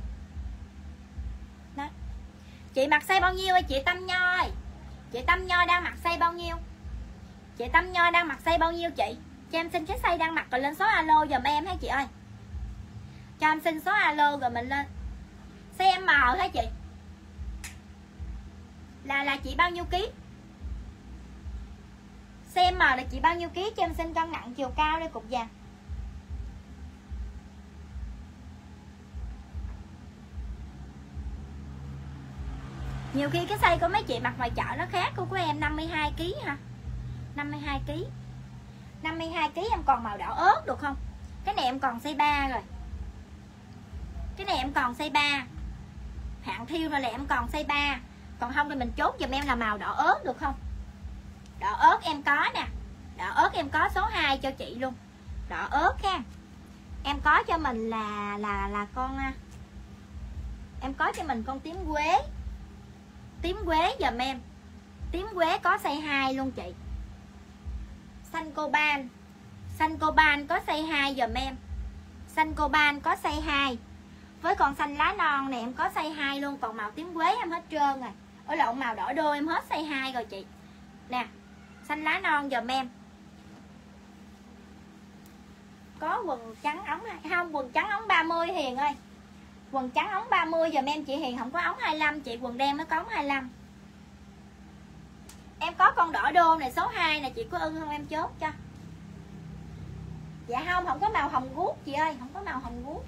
Đó. Chị mặc size bao nhiêu ơi chị Tâm Nho ơi? Chị Tâm Nho đang mặc size bao nhiêu? Chị Tâm Nho đang mặc size bao nhiêu chị? Cho em xin cái size đang mặc rồi lên số alo giùm em hả chị ơi? Cho em xin số alo rồi mình lên. Size M hả chị? Là chị bao nhiêu ký? Size M là chị bao nhiêu ký? Cho em xin cân nặng chiều cao đây cục vàng. Nhiều khi cái size của mấy chị mặc ngoài chợ nó khác. Của em 52 kg hả? 52 kg. 52 kg em còn màu đỏ ớt được không? Cái này em còn size 3 rồi. Cái này em còn size 3. Hạn thiêu rồi là em còn size 3. Còn không thì mình chốt giùm em là màu đỏ ớt được không? Đỏ ớt em có nè. Đỏ ớt em có số 2 cho chị luôn. Đỏ ớt ha. Em có cho mình là con Em có cho mình con tím quế. Tím quế giùm em. Tím quế có size 2 luôn chị. Xanh coban. Xanh coban có size 2 giùm em. Xanh coban có size 2. Với con xanh lá non này em có size 2 luôn. Còn màu tím quế em hết trơn rồi. Ở lộn màu đỏ đô em hết size 2 rồi chị. Nè, xanh lá non giùm em. Có quần trắng ống không, quần trắng ống 30 Hiền ơi. Quần trắng ống 30 giùm em chị Hiền, không có ống 25 chị, quần đen mới có ống 25. Em có con đỏ đô này số 2 nè, chị có ưng không em chốt cho. Dạ không có màu hồng guốc chị ơi, không có màu hồng guốc.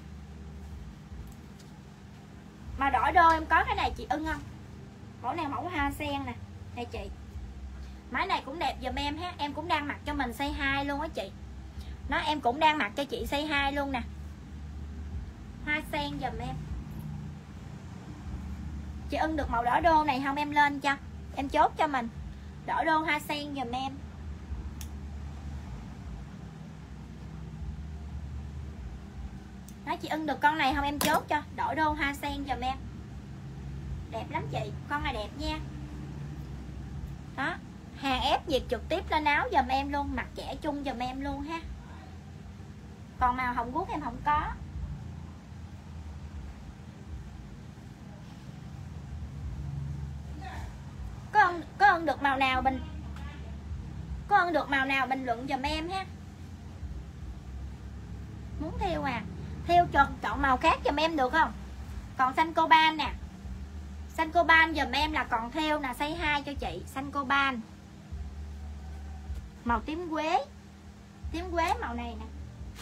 Màu đỏ đô em có cái này chị ưng không? Mẫu này mẫu hoa sen nè. Đây chị. Máy này cũng đẹp giùm em ha, em cũng đang mặc cho mình size 2 luôn á chị. Nó em cũng đang mặc cho chị size 2 luôn nè. Hoa sen giùm em. Chị ưng được màu đỏ đô này không em lên cho. Em chốt cho mình. Đỏ đô hoa sen giùm em. Nói chị ưng được con này không em chốt cho. Đỏ đô hoa sen giùm em. Đẹp lắm chị. Con này đẹp nha. Đó. Hàng ép nhiệt trực tiếp lên áo giùm em luôn. Mặc trẻ chung giùm em luôn ha. Còn màu hồng guốc em không có. Có ưng được màu nào bình luận giùm em ha. Muốn theo à, theo chọn màu khác giùm em được không? Còn xanh coban nè. Xanh coban giùm em là còn theo nè, size 2 cho chị. Xanh coban. Màu tím quế. Tím quế màu này nè.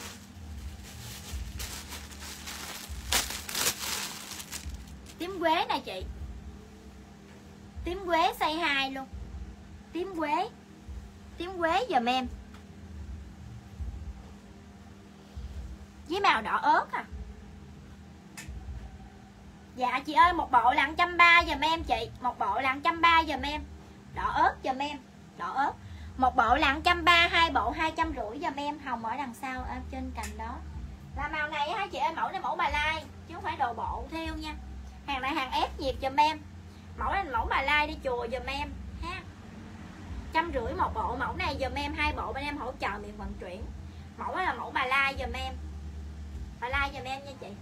Tím quế nè chị. Tím quế size 2 luôn. Tím quế. Tím quế giùm em. Với màu đỏ ớt à. Dạ chị ơi, một bộ là 130 giùm em chị. Một bộ là 130 giùm em. Đỏ ớt giùm em. Đỏ ớt. Một bộ là 130, hai bộ 250 giùm em. Hồng ở đằng sau ở trên cành đó. Là màu này hả chị ơi, mẫu này mẫu Bà Lai chứ không phải đồ bộ theo nha. Hàng này hàng ép nhiệt giùm em. Mẫu này mẫu Bà Lai đi chùa giùm em ha. 150 một bộ. Mẫu này giùm em, hai bộ bên em hỗ trợ miệng vận chuyển. Mẫu là mẫu Bà Lai giùm em. Bà Lai giùm em nha chị.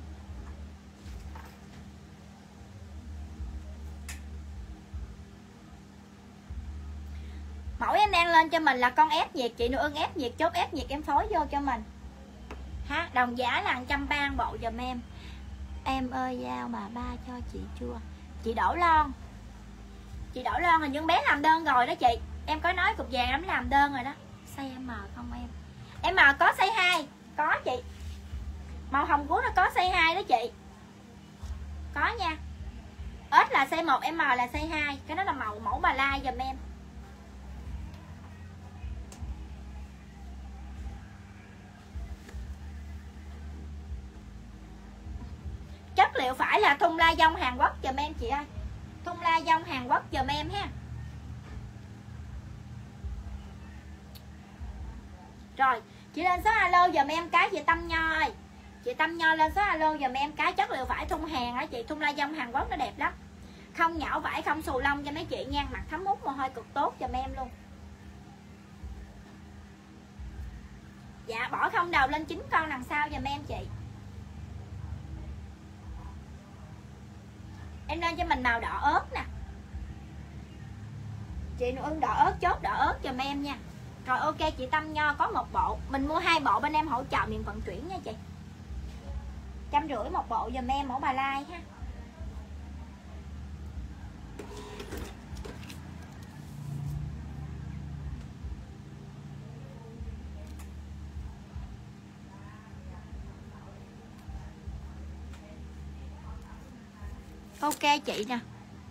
Mẫu em đang lên cho mình là con ép nhiệt. Chị nào ưng ép nhiệt chốt ép nhiệt em phối vô cho mình ha. Đồng giá là 130 bộ giùm em. Em ơi giao bà ba cho chị chưa? Chị Đỗ Lon. Chị Đỗ Lon hình như bé làm đơn rồi đó chị. Em có nói cục vàng lắm làm đơn rồi đó. Size M không em? Em M có size 2. Có chị. Màu hồng của nó có size 2 đó chị. Có nha. S là size 1, M là size 2. Cái đó là mẫu Bà Lai giùm em. Chất liệu phải là thun la dông Hàn Quốc giùm em chị ơi. Thun la dông Hàn Quốc giùm em ha. Rồi, chị lên số alo giùm em cái chị Tâm Nho ơi. Chị Tâm Nho lên số alo giùm em cái chất liệu vải thun Hàn á chị, thun la dông Hàn Quốc nó đẹp lắm. Không nhão vải, không xù lông cho mấy chị nha, mặc thấm hút mồ hôi cực tốt giùm em luôn. Dạ, bỏ không đầu lên 9 con đằng sau giùm em chị. Em lên cho mình màu đỏ ớt nè. Chị nào ưng đỏ ớt chốt đỏ ớt giùm em nha. Rồi ok chị Tâm Nho có một bộ. Mình mua 2 bộ bên em hỗ trợ miệng vận chuyển nha chị. 150 một bộ giùm em mẫu Bà Lai ha. Ok chị nè.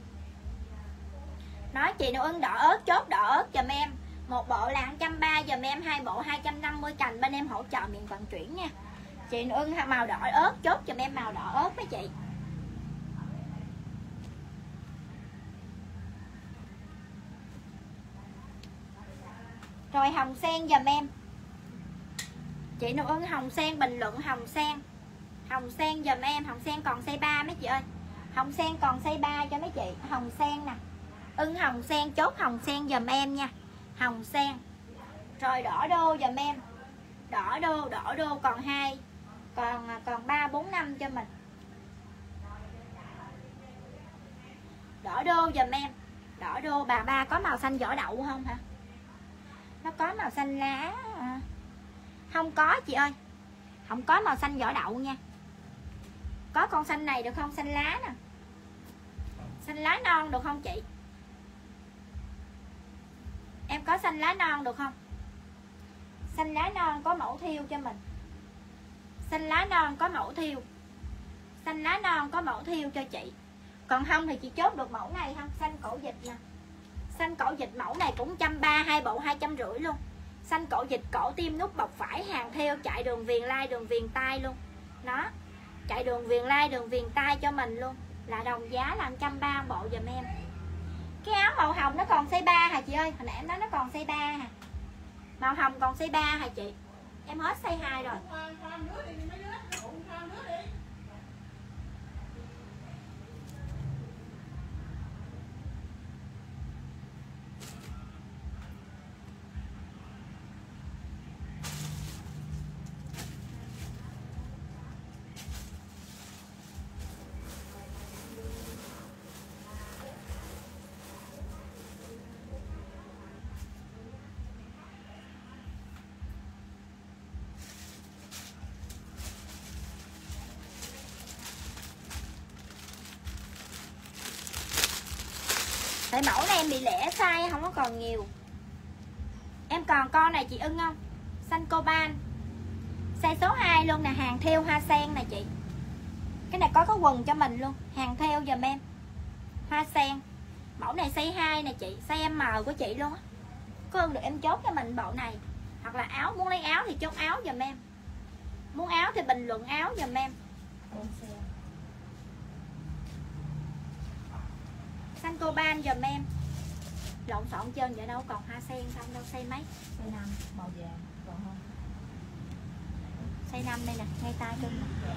Nói chị nào ưng đỏ ớt chốt đỏ ớt giùm em. Một bộ là 130 giùm em, hai bộ 250 cành bên em hỗ trợ miệng vận chuyển nha. Chị nào ưng màu đỏ ớt chốt giùm em màu đỏ ớt mấy chị. Rồi hồng sen giùm em. Chị nào ưng hồng sen bình luận hồng sen. Hồng sen giùm em. Hồng sen còn size 3 mấy chị ơi. Hồng sen còn size 3 cho mấy chị. Hồng sen nè. Ưng hồng sen, chốt hồng sen giùm em nha. Hồng sen. Rồi đỏ đô giùm em. Đỏ đô còn 2. Còn 3 4 5 cho mình. Đỏ đô giùm em. Đỏ đô. Bà ba có màu xanh vỏ đậu không hả? Nó có màu xanh lá. Không có chị ơi. Không có màu xanh vỏ đậu nha. Có con xanh này được không? Xanh lá nè. Xanh lá non được không chị? Em có xanh lá non được không? Xanh lá non có mẫu thiêu cho mình. Xanh lá non có mẫu thiêu. Xanh lá non có mẫu thiêu cho chị. Còn không thì chị chốt được mẫu này không? Xanh cổ vịt nè. Xanh cổ vịt mẫu này cũng 130, 2 bộ 250 luôn. Xanh cổ vịt, cổ tim nút bọc phải, hàng theo, chạy đường viền lai, đường viền tai luôn. Nó chạy đường viền lai, đường viền tai cho mình luôn. Là đồng giá là 130 bộ giùm em. Cái áo màu hồng nó còn size 3 hả chị ơi? Hồi nãy em nói nó còn size 3 hả? Màu hồng còn size 3 hả chị? Em hết size 2 rồi. Tại mẫu này em bị lẻ size, không có còn nhiều. Em còn con này chị ưng không? Xanh coban, size số 2 luôn nè. Hàng theo hoa sen nè chị. Cái này có quần cho mình luôn. Hàng theo giùm em. Hoa sen. Mẫu này size 2 nè chị. Size M của chị luôn á. Có ưng được em chốt cho mình bộ này. Hoặc là áo, muốn lấy áo thì chốt áo giùm em. Muốn áo thì bình luận áo giùm em. Xanh coban giùm em. Lộn xộn trên vậy đâu còn hoa sen không đâu. Size mấy? Size 5 màu vàng còn không? Size 5 đây nè, ngay tay cưng nè.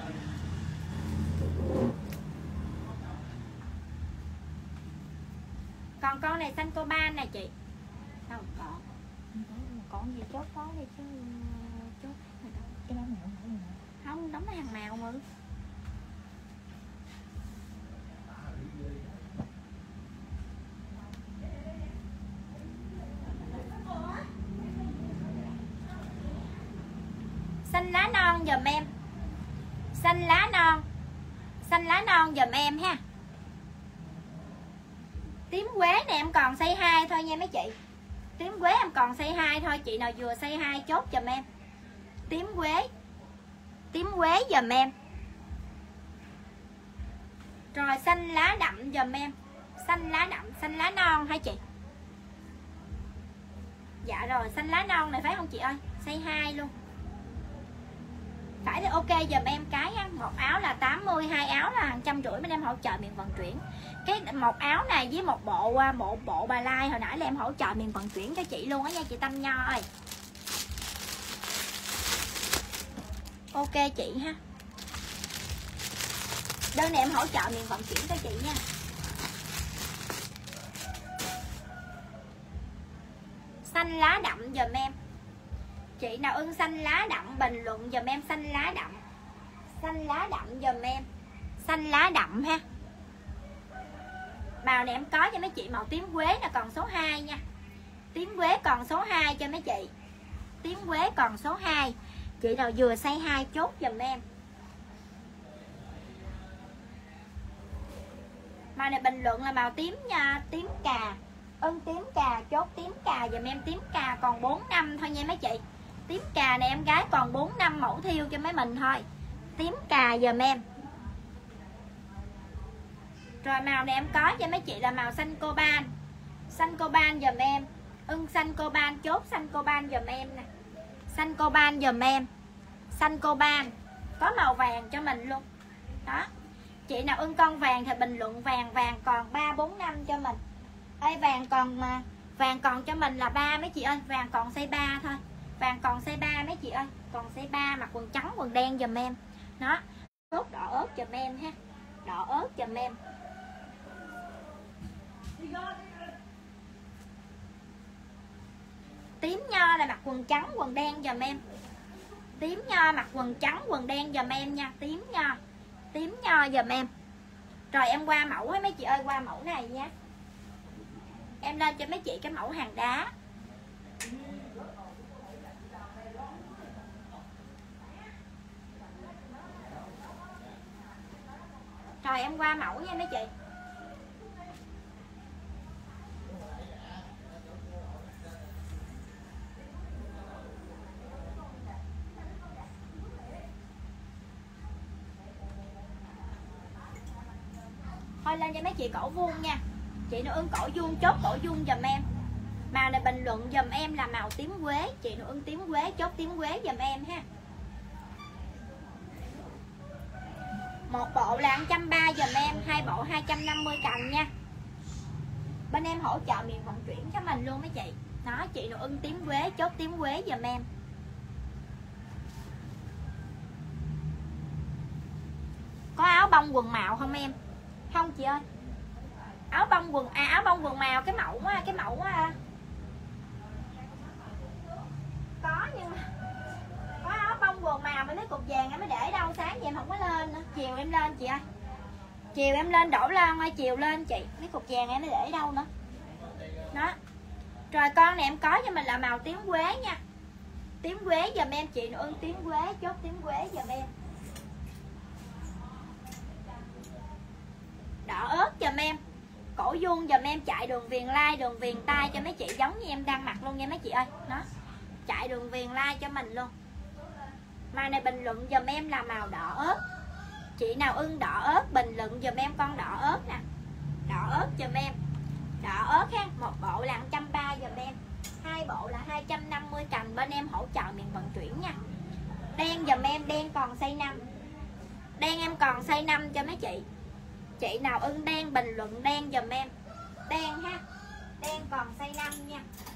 Còn con này xanh coban nè chị. Đâu còn. Còn gì chốt có đi chứ. Chốt Cái đó mèo không? không, đóng hàng màu mà. Xanh lá non giùm em. Xanh lá non. Xanh lá non giùm em ha. Tím quế này em còn size 2 thôi nha mấy chị. Tím quế em còn size 2 thôi. Chị nào vừa size 2 chốt giùm em. Tím quế. Tím quế giùm em. Rồi xanh lá đậm giùm em. Xanh lá đậm, xanh lá non hả chị? Dạ rồi, xanh lá non này phải không chị ơi? Size 2 luôn. Phải thì ok giùm em cái á. Một áo là 80, 2 áo là 150 bên em hỗ trợ miền vận chuyển. Cái một áo này với một bộ bà lai hồi nãy là em hỗ trợ miền vận chuyển cho chị luôn á nha chị Tâm Nho ơi. Ok chị ha. Đơn này em hỗ trợ miền vận chuyển cho chị nha. Xanh lá đậm giùm em. Chị nào ưng xanh lá đậm bình luận giùm em xanh lá đậm. Xanh lá đậm giùm em. Xanh lá đậm ha. Màu này em có cho mấy chị màu tím quế là còn số 2 nha. Tím quế còn số 2 cho mấy chị. Tím quế còn số 2. Chị nào vừa size 2 chốt giùm em. Màu này bình luận là màu tím nha. Tím cà. Ưng tím cà chốt tím cà giùm em. Tím cà còn 4 năm thôi nha mấy chị. Tím cà này em gái còn 4 năm mẫu thiêu cho mấy mình thôi. Tím cà giùm em. Rồi màu này em có cho mấy chị là màu xanh coban. Xanh coban giùm em. Ưng xanh coban chốt xanh coban giùm em nè. Xanh coban giùm em. Xanh coban. Có màu vàng cho mình luôn. Đó. Chị nào ưng con vàng thì bình luận vàng. Vàng còn 3, 4, 5 cho mình. Ê vàng còn cho mình là 3 mấy chị ơi. Vàng còn size 3 thôi. Vàng còn size 3 mấy chị ơi. Còn size 3 mặc quần trắng quần đen giùm em. Đó. chốt đỏ ớt giùm em ha, đỏ ớt giùm em. Tím nho là mặc quần trắng quần đen giùm em. Tím nho mặc quần trắng quần đen giùm em nha. Tím nho giùm em. Rồi em qua mẫu ấy mấy chị ơi, qua mẫu này nha. Em lên cho mấy chị cái mẫu hàng đá. Rồi em qua mẫu nha mấy chị. Thôi lên cho mấy chị cổ vuông nha. Chị nào ưng cổ vuông chốt cổ vuông giùm em. Màu này bình luận giùm em là màu tím quế. Chị nào ưng tím quế chốt tím quế giùm em ha. Một bộ là 130 giùm em, hai bộ 250 cành nha. Bên em hỗ trợ miền vận chuyển cho mình luôn mấy chị. Đó, chị nào ưng tím quế chốt tím quế giùm em. Có áo bông quần màu không em? Không chị ơi. Áo bông quần áo bông quần màu cái mẫu có, nhưng mà có áo bông quần màu mà lấy cục vàng em mới để đâu, sáng vậy em không có lên nữa. Chiều em lên chị ơi. Chiều em lên đổ lên ơi, chiều lên chị. Cái cục vàng em mới để đâu nữa. Đó. Rồi con này em có cho mình là màu tím quế nha. Tím quế giùm em, chị ưng tím quế chốt tím quế giùm em. Đỏ ớt giùm em. Cổ vuông giùm em, chạy đường viền lai, đường viền tay cho mấy chị giống như em đang mặc luôn nha mấy chị ơi. Đó. Chạy đường viền lai cho mình luôn. Màu này bình luận giùm em là màu đỏ ớt. Chị nào ưng đỏ ớt bình luận giùm em con đỏ ớt nè. Đỏ ớt giùm em. Đỏ ớt ha, một bộ là 130 giùm em. Hai bộ là 250 cành, bên em hỗ trợ miền vận chuyển nha. Đen giùm em, đen còn size 5. Đen em còn size 5 cho mấy chị. Chị nào ưng đen bình luận đen giùm em. Đen ha. Đen còn size 5 nha.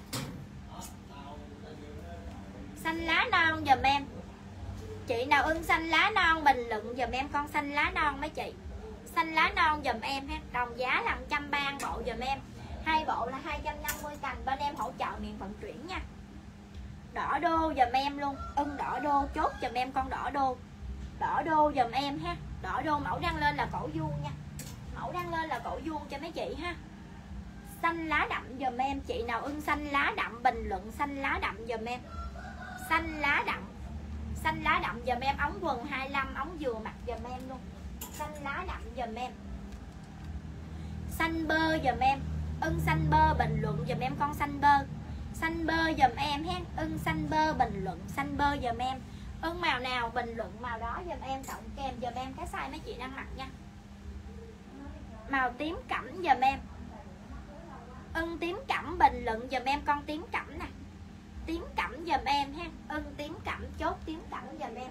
Xanh lá non giùm em. Chị nào ưng xanh lá non bình luận giùm em con xanh lá non mấy chị. Xanh lá non giùm em ha. Đồng giá là 130 bộ giùm em. Hai bộ là 250 cành, bên em hỗ trợ miền vận chuyển nha. Đỏ đô giùm em luôn. Ưng đỏ đô chốt giùm em con đỏ đô. Đỏ đô giùm em ha. Đỏ đô mẫu đăng lên là cổ vuông nha. Mẫu đăng lên là cổ vuông cho mấy chị ha. Xanh lá đậm giùm em. Chị nào ưng xanh lá đậm bình luận xanh lá đậm giùm em. Xanh lá đậm. Xanh lá đậm giùm em, ống quần 25, ống vừa mặc giùm em luôn. Xanh lá đậm giùm em. Xanh bơ giùm em. Ưng xanh bơ bình luận giùm em con xanh bơ. Xanh bơ giùm em ha. Ưng xanh bơ bình luận xanh bơ giùm em. Ưng màu nào bình luận màu đó giùm em, cộng kèm giùm em cái size mấy chị đang mặc nha. Màu tím cẩm giùm em. Ưng tím cẩm bình luận giùm em con tím cẩm nè. Tím cẩm giùm em ha. Ưng tím cẩm chốt tím cẩm giùm em.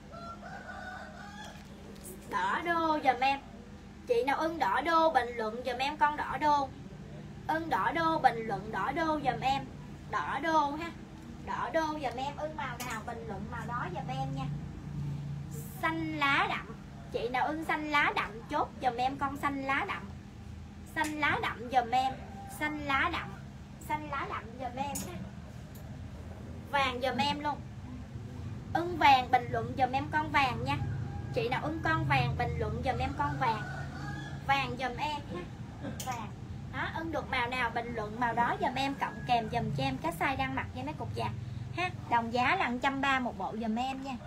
Đỏ đô giùm em. Chị nào ưng đỏ đô bình luận giùm em con đỏ đô. Ưng đỏ đô bình luận đỏ đô giùm em. Đỏ đô ha. Đỏ đô giùm em. Ưng màu nào bình luận màu đó giùm em nha. Xanh lá đậm. Chị nào ưng xanh lá đậm chốt giùm em con xanh lá đậm. Xanh lá đậm giùm em. Xanh lá đậm. Xanh lá đậm giùm em ha. Vàng giùm em luôn. Ưng vàng bình luận giùm em con vàng nha. Chị nào ưng con vàng bình luận giùm em con vàng. Vàng giùm em ha. Vàng. Đó, ưng được màu nào bình luận màu đó giùm em, cộng kèm giùm cho em cái size đang mặc với mấy cục vàng ha. Đồng giá là 130 một bộ giùm em nha.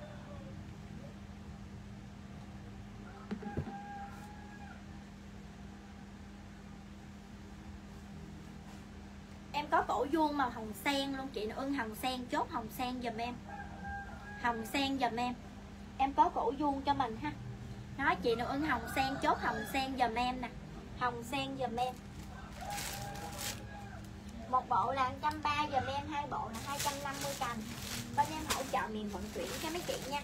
Em có cổ vuông màu hồng sen luôn. Chị nào ưng hồng sen chốt hồng sen giùm em. Hồng sen giùm em. Em có cổ vuông cho mình ha. Nói chị nào ưng hồng sen chốt hồng sen giùm em nè. Hồng sen giùm em. Một bộ là 130 giùm em, hai bộ là 250 cành. Bên em hỗ trợ miền vận chuyển cho mấy chị nha.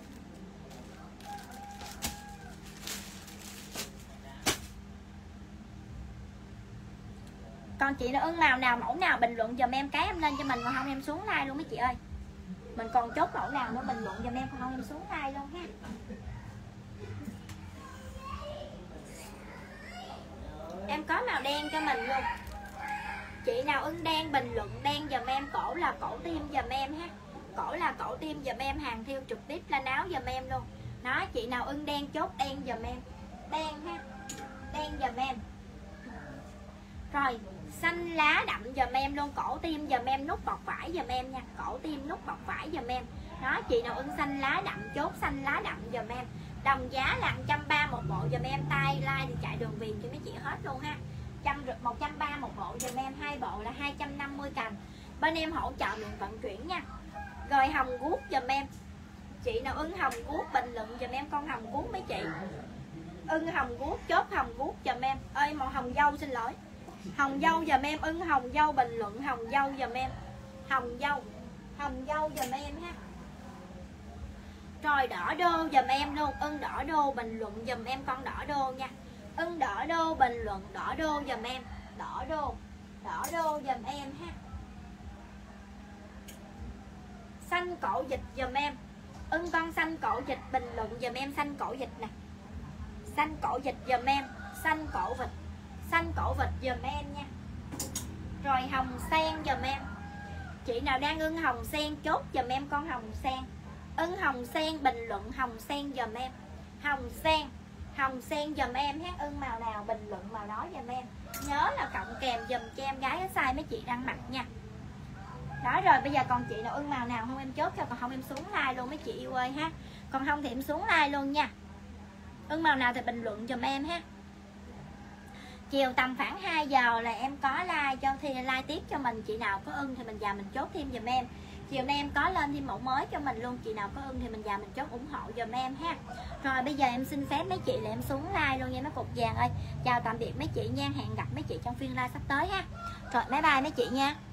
Còn chị nào ưng màu nào mẫu nào bình luận giùm em cái em lên cho mình, còn không em xuống like luôn mấy chị ơi. Mình còn chốt mẫu nào nữa bình luận giùm em, còn không em xuống like luôn ha. Em có màu đen cho mình luôn. Chị nào ưng đen bình luận đen giùm em, cổ là cổ tim giùm em ha. Cổ là cổ tim giùm em, hàng thiêu trực tiếp lên áo giùm em luôn. Đó, chị nào ưng đen chốt đen giùm em. Đen ha. Đen giùm em. Rồi, xanh lá đậm giùm em luôn, cổ tim giùm em, nút bọc vải giùm em nha. Cổ tim nút bọc vải giùm em. Đó, chị nào ưng xanh lá đậm chốt xanh lá đậm giùm em. Đồng giá là 130 một bộ giùm em, tay like thì chạy đường viền cho mấy chị hết luôn ha. 130 một bộ giùm em, 2 bộ là 250 cành. Bên em hỗ trợ lượng vận chuyển nha. Rồi hồng guốc giùm em. Chị nào ưng hồng guốc bình luận giùm em con hồng guốc mấy chị. Ưng hồng guốc chốt hồng guốc giùm em. Ơi màu hồng dâu, xin lỗi. Hồng dâu giùm em, ưng hồng dâu bình luận hồng dâu giùm em. Hồng dâu giùm em ha. Rồi đỏ đô giùm em luôn, ưng đỏ đô bình luận giùm em con đỏ đô nha. Ưng đỏ đô bình luận đỏ đô giùm em. Đỏ đô giùm em ha. Xanh cổ vịt giùm em. Ưng con xanh cổ vịt bình luận giùm em xanh cổ vịt nè. Xanh cổ vịt giùm em, xanh cổ vịt. Xanh cổ vịt giùm em nha. Rồi hồng sen giùm em. Chị nào đang ưng hồng sen chốt giùm em con hồng sen. Ưng hồng sen bình luận hồng sen giùm em. Hồng sen giùm em ha. Ưng màu nào bình luận màu đó giùm em. Nhớ là cộng kèm giùm cho em gái cái size mấy chị đang mặc nha. Đó, rồi bây giờ còn chị nào ưng màu nào không em chốt cho, còn không em xuống like luôn mấy chị yêu ơi ha. Còn không thì em xuống like luôn nha. Ưng màu nào thì bình luận giùm em ha. Chiều tầm khoảng 2 giờ là em có like cho thì like tiếp cho mình. Chị nào có ưng thì mình vào mình chốt thêm giùm em. Chiều nay em có lên thêm mẫu mới cho mình luôn. Chị nào có ưng thì mình vào mình chốt ủng hộ giùm em ha. Rồi bây giờ em xin phép mấy chị là em xuống like luôn nha mấy cục vàng ơi. Chào tạm biệt mấy chị nha. Hẹn gặp mấy chị trong phiên live sắp tới ha. Rồi bye bye mấy chị nha.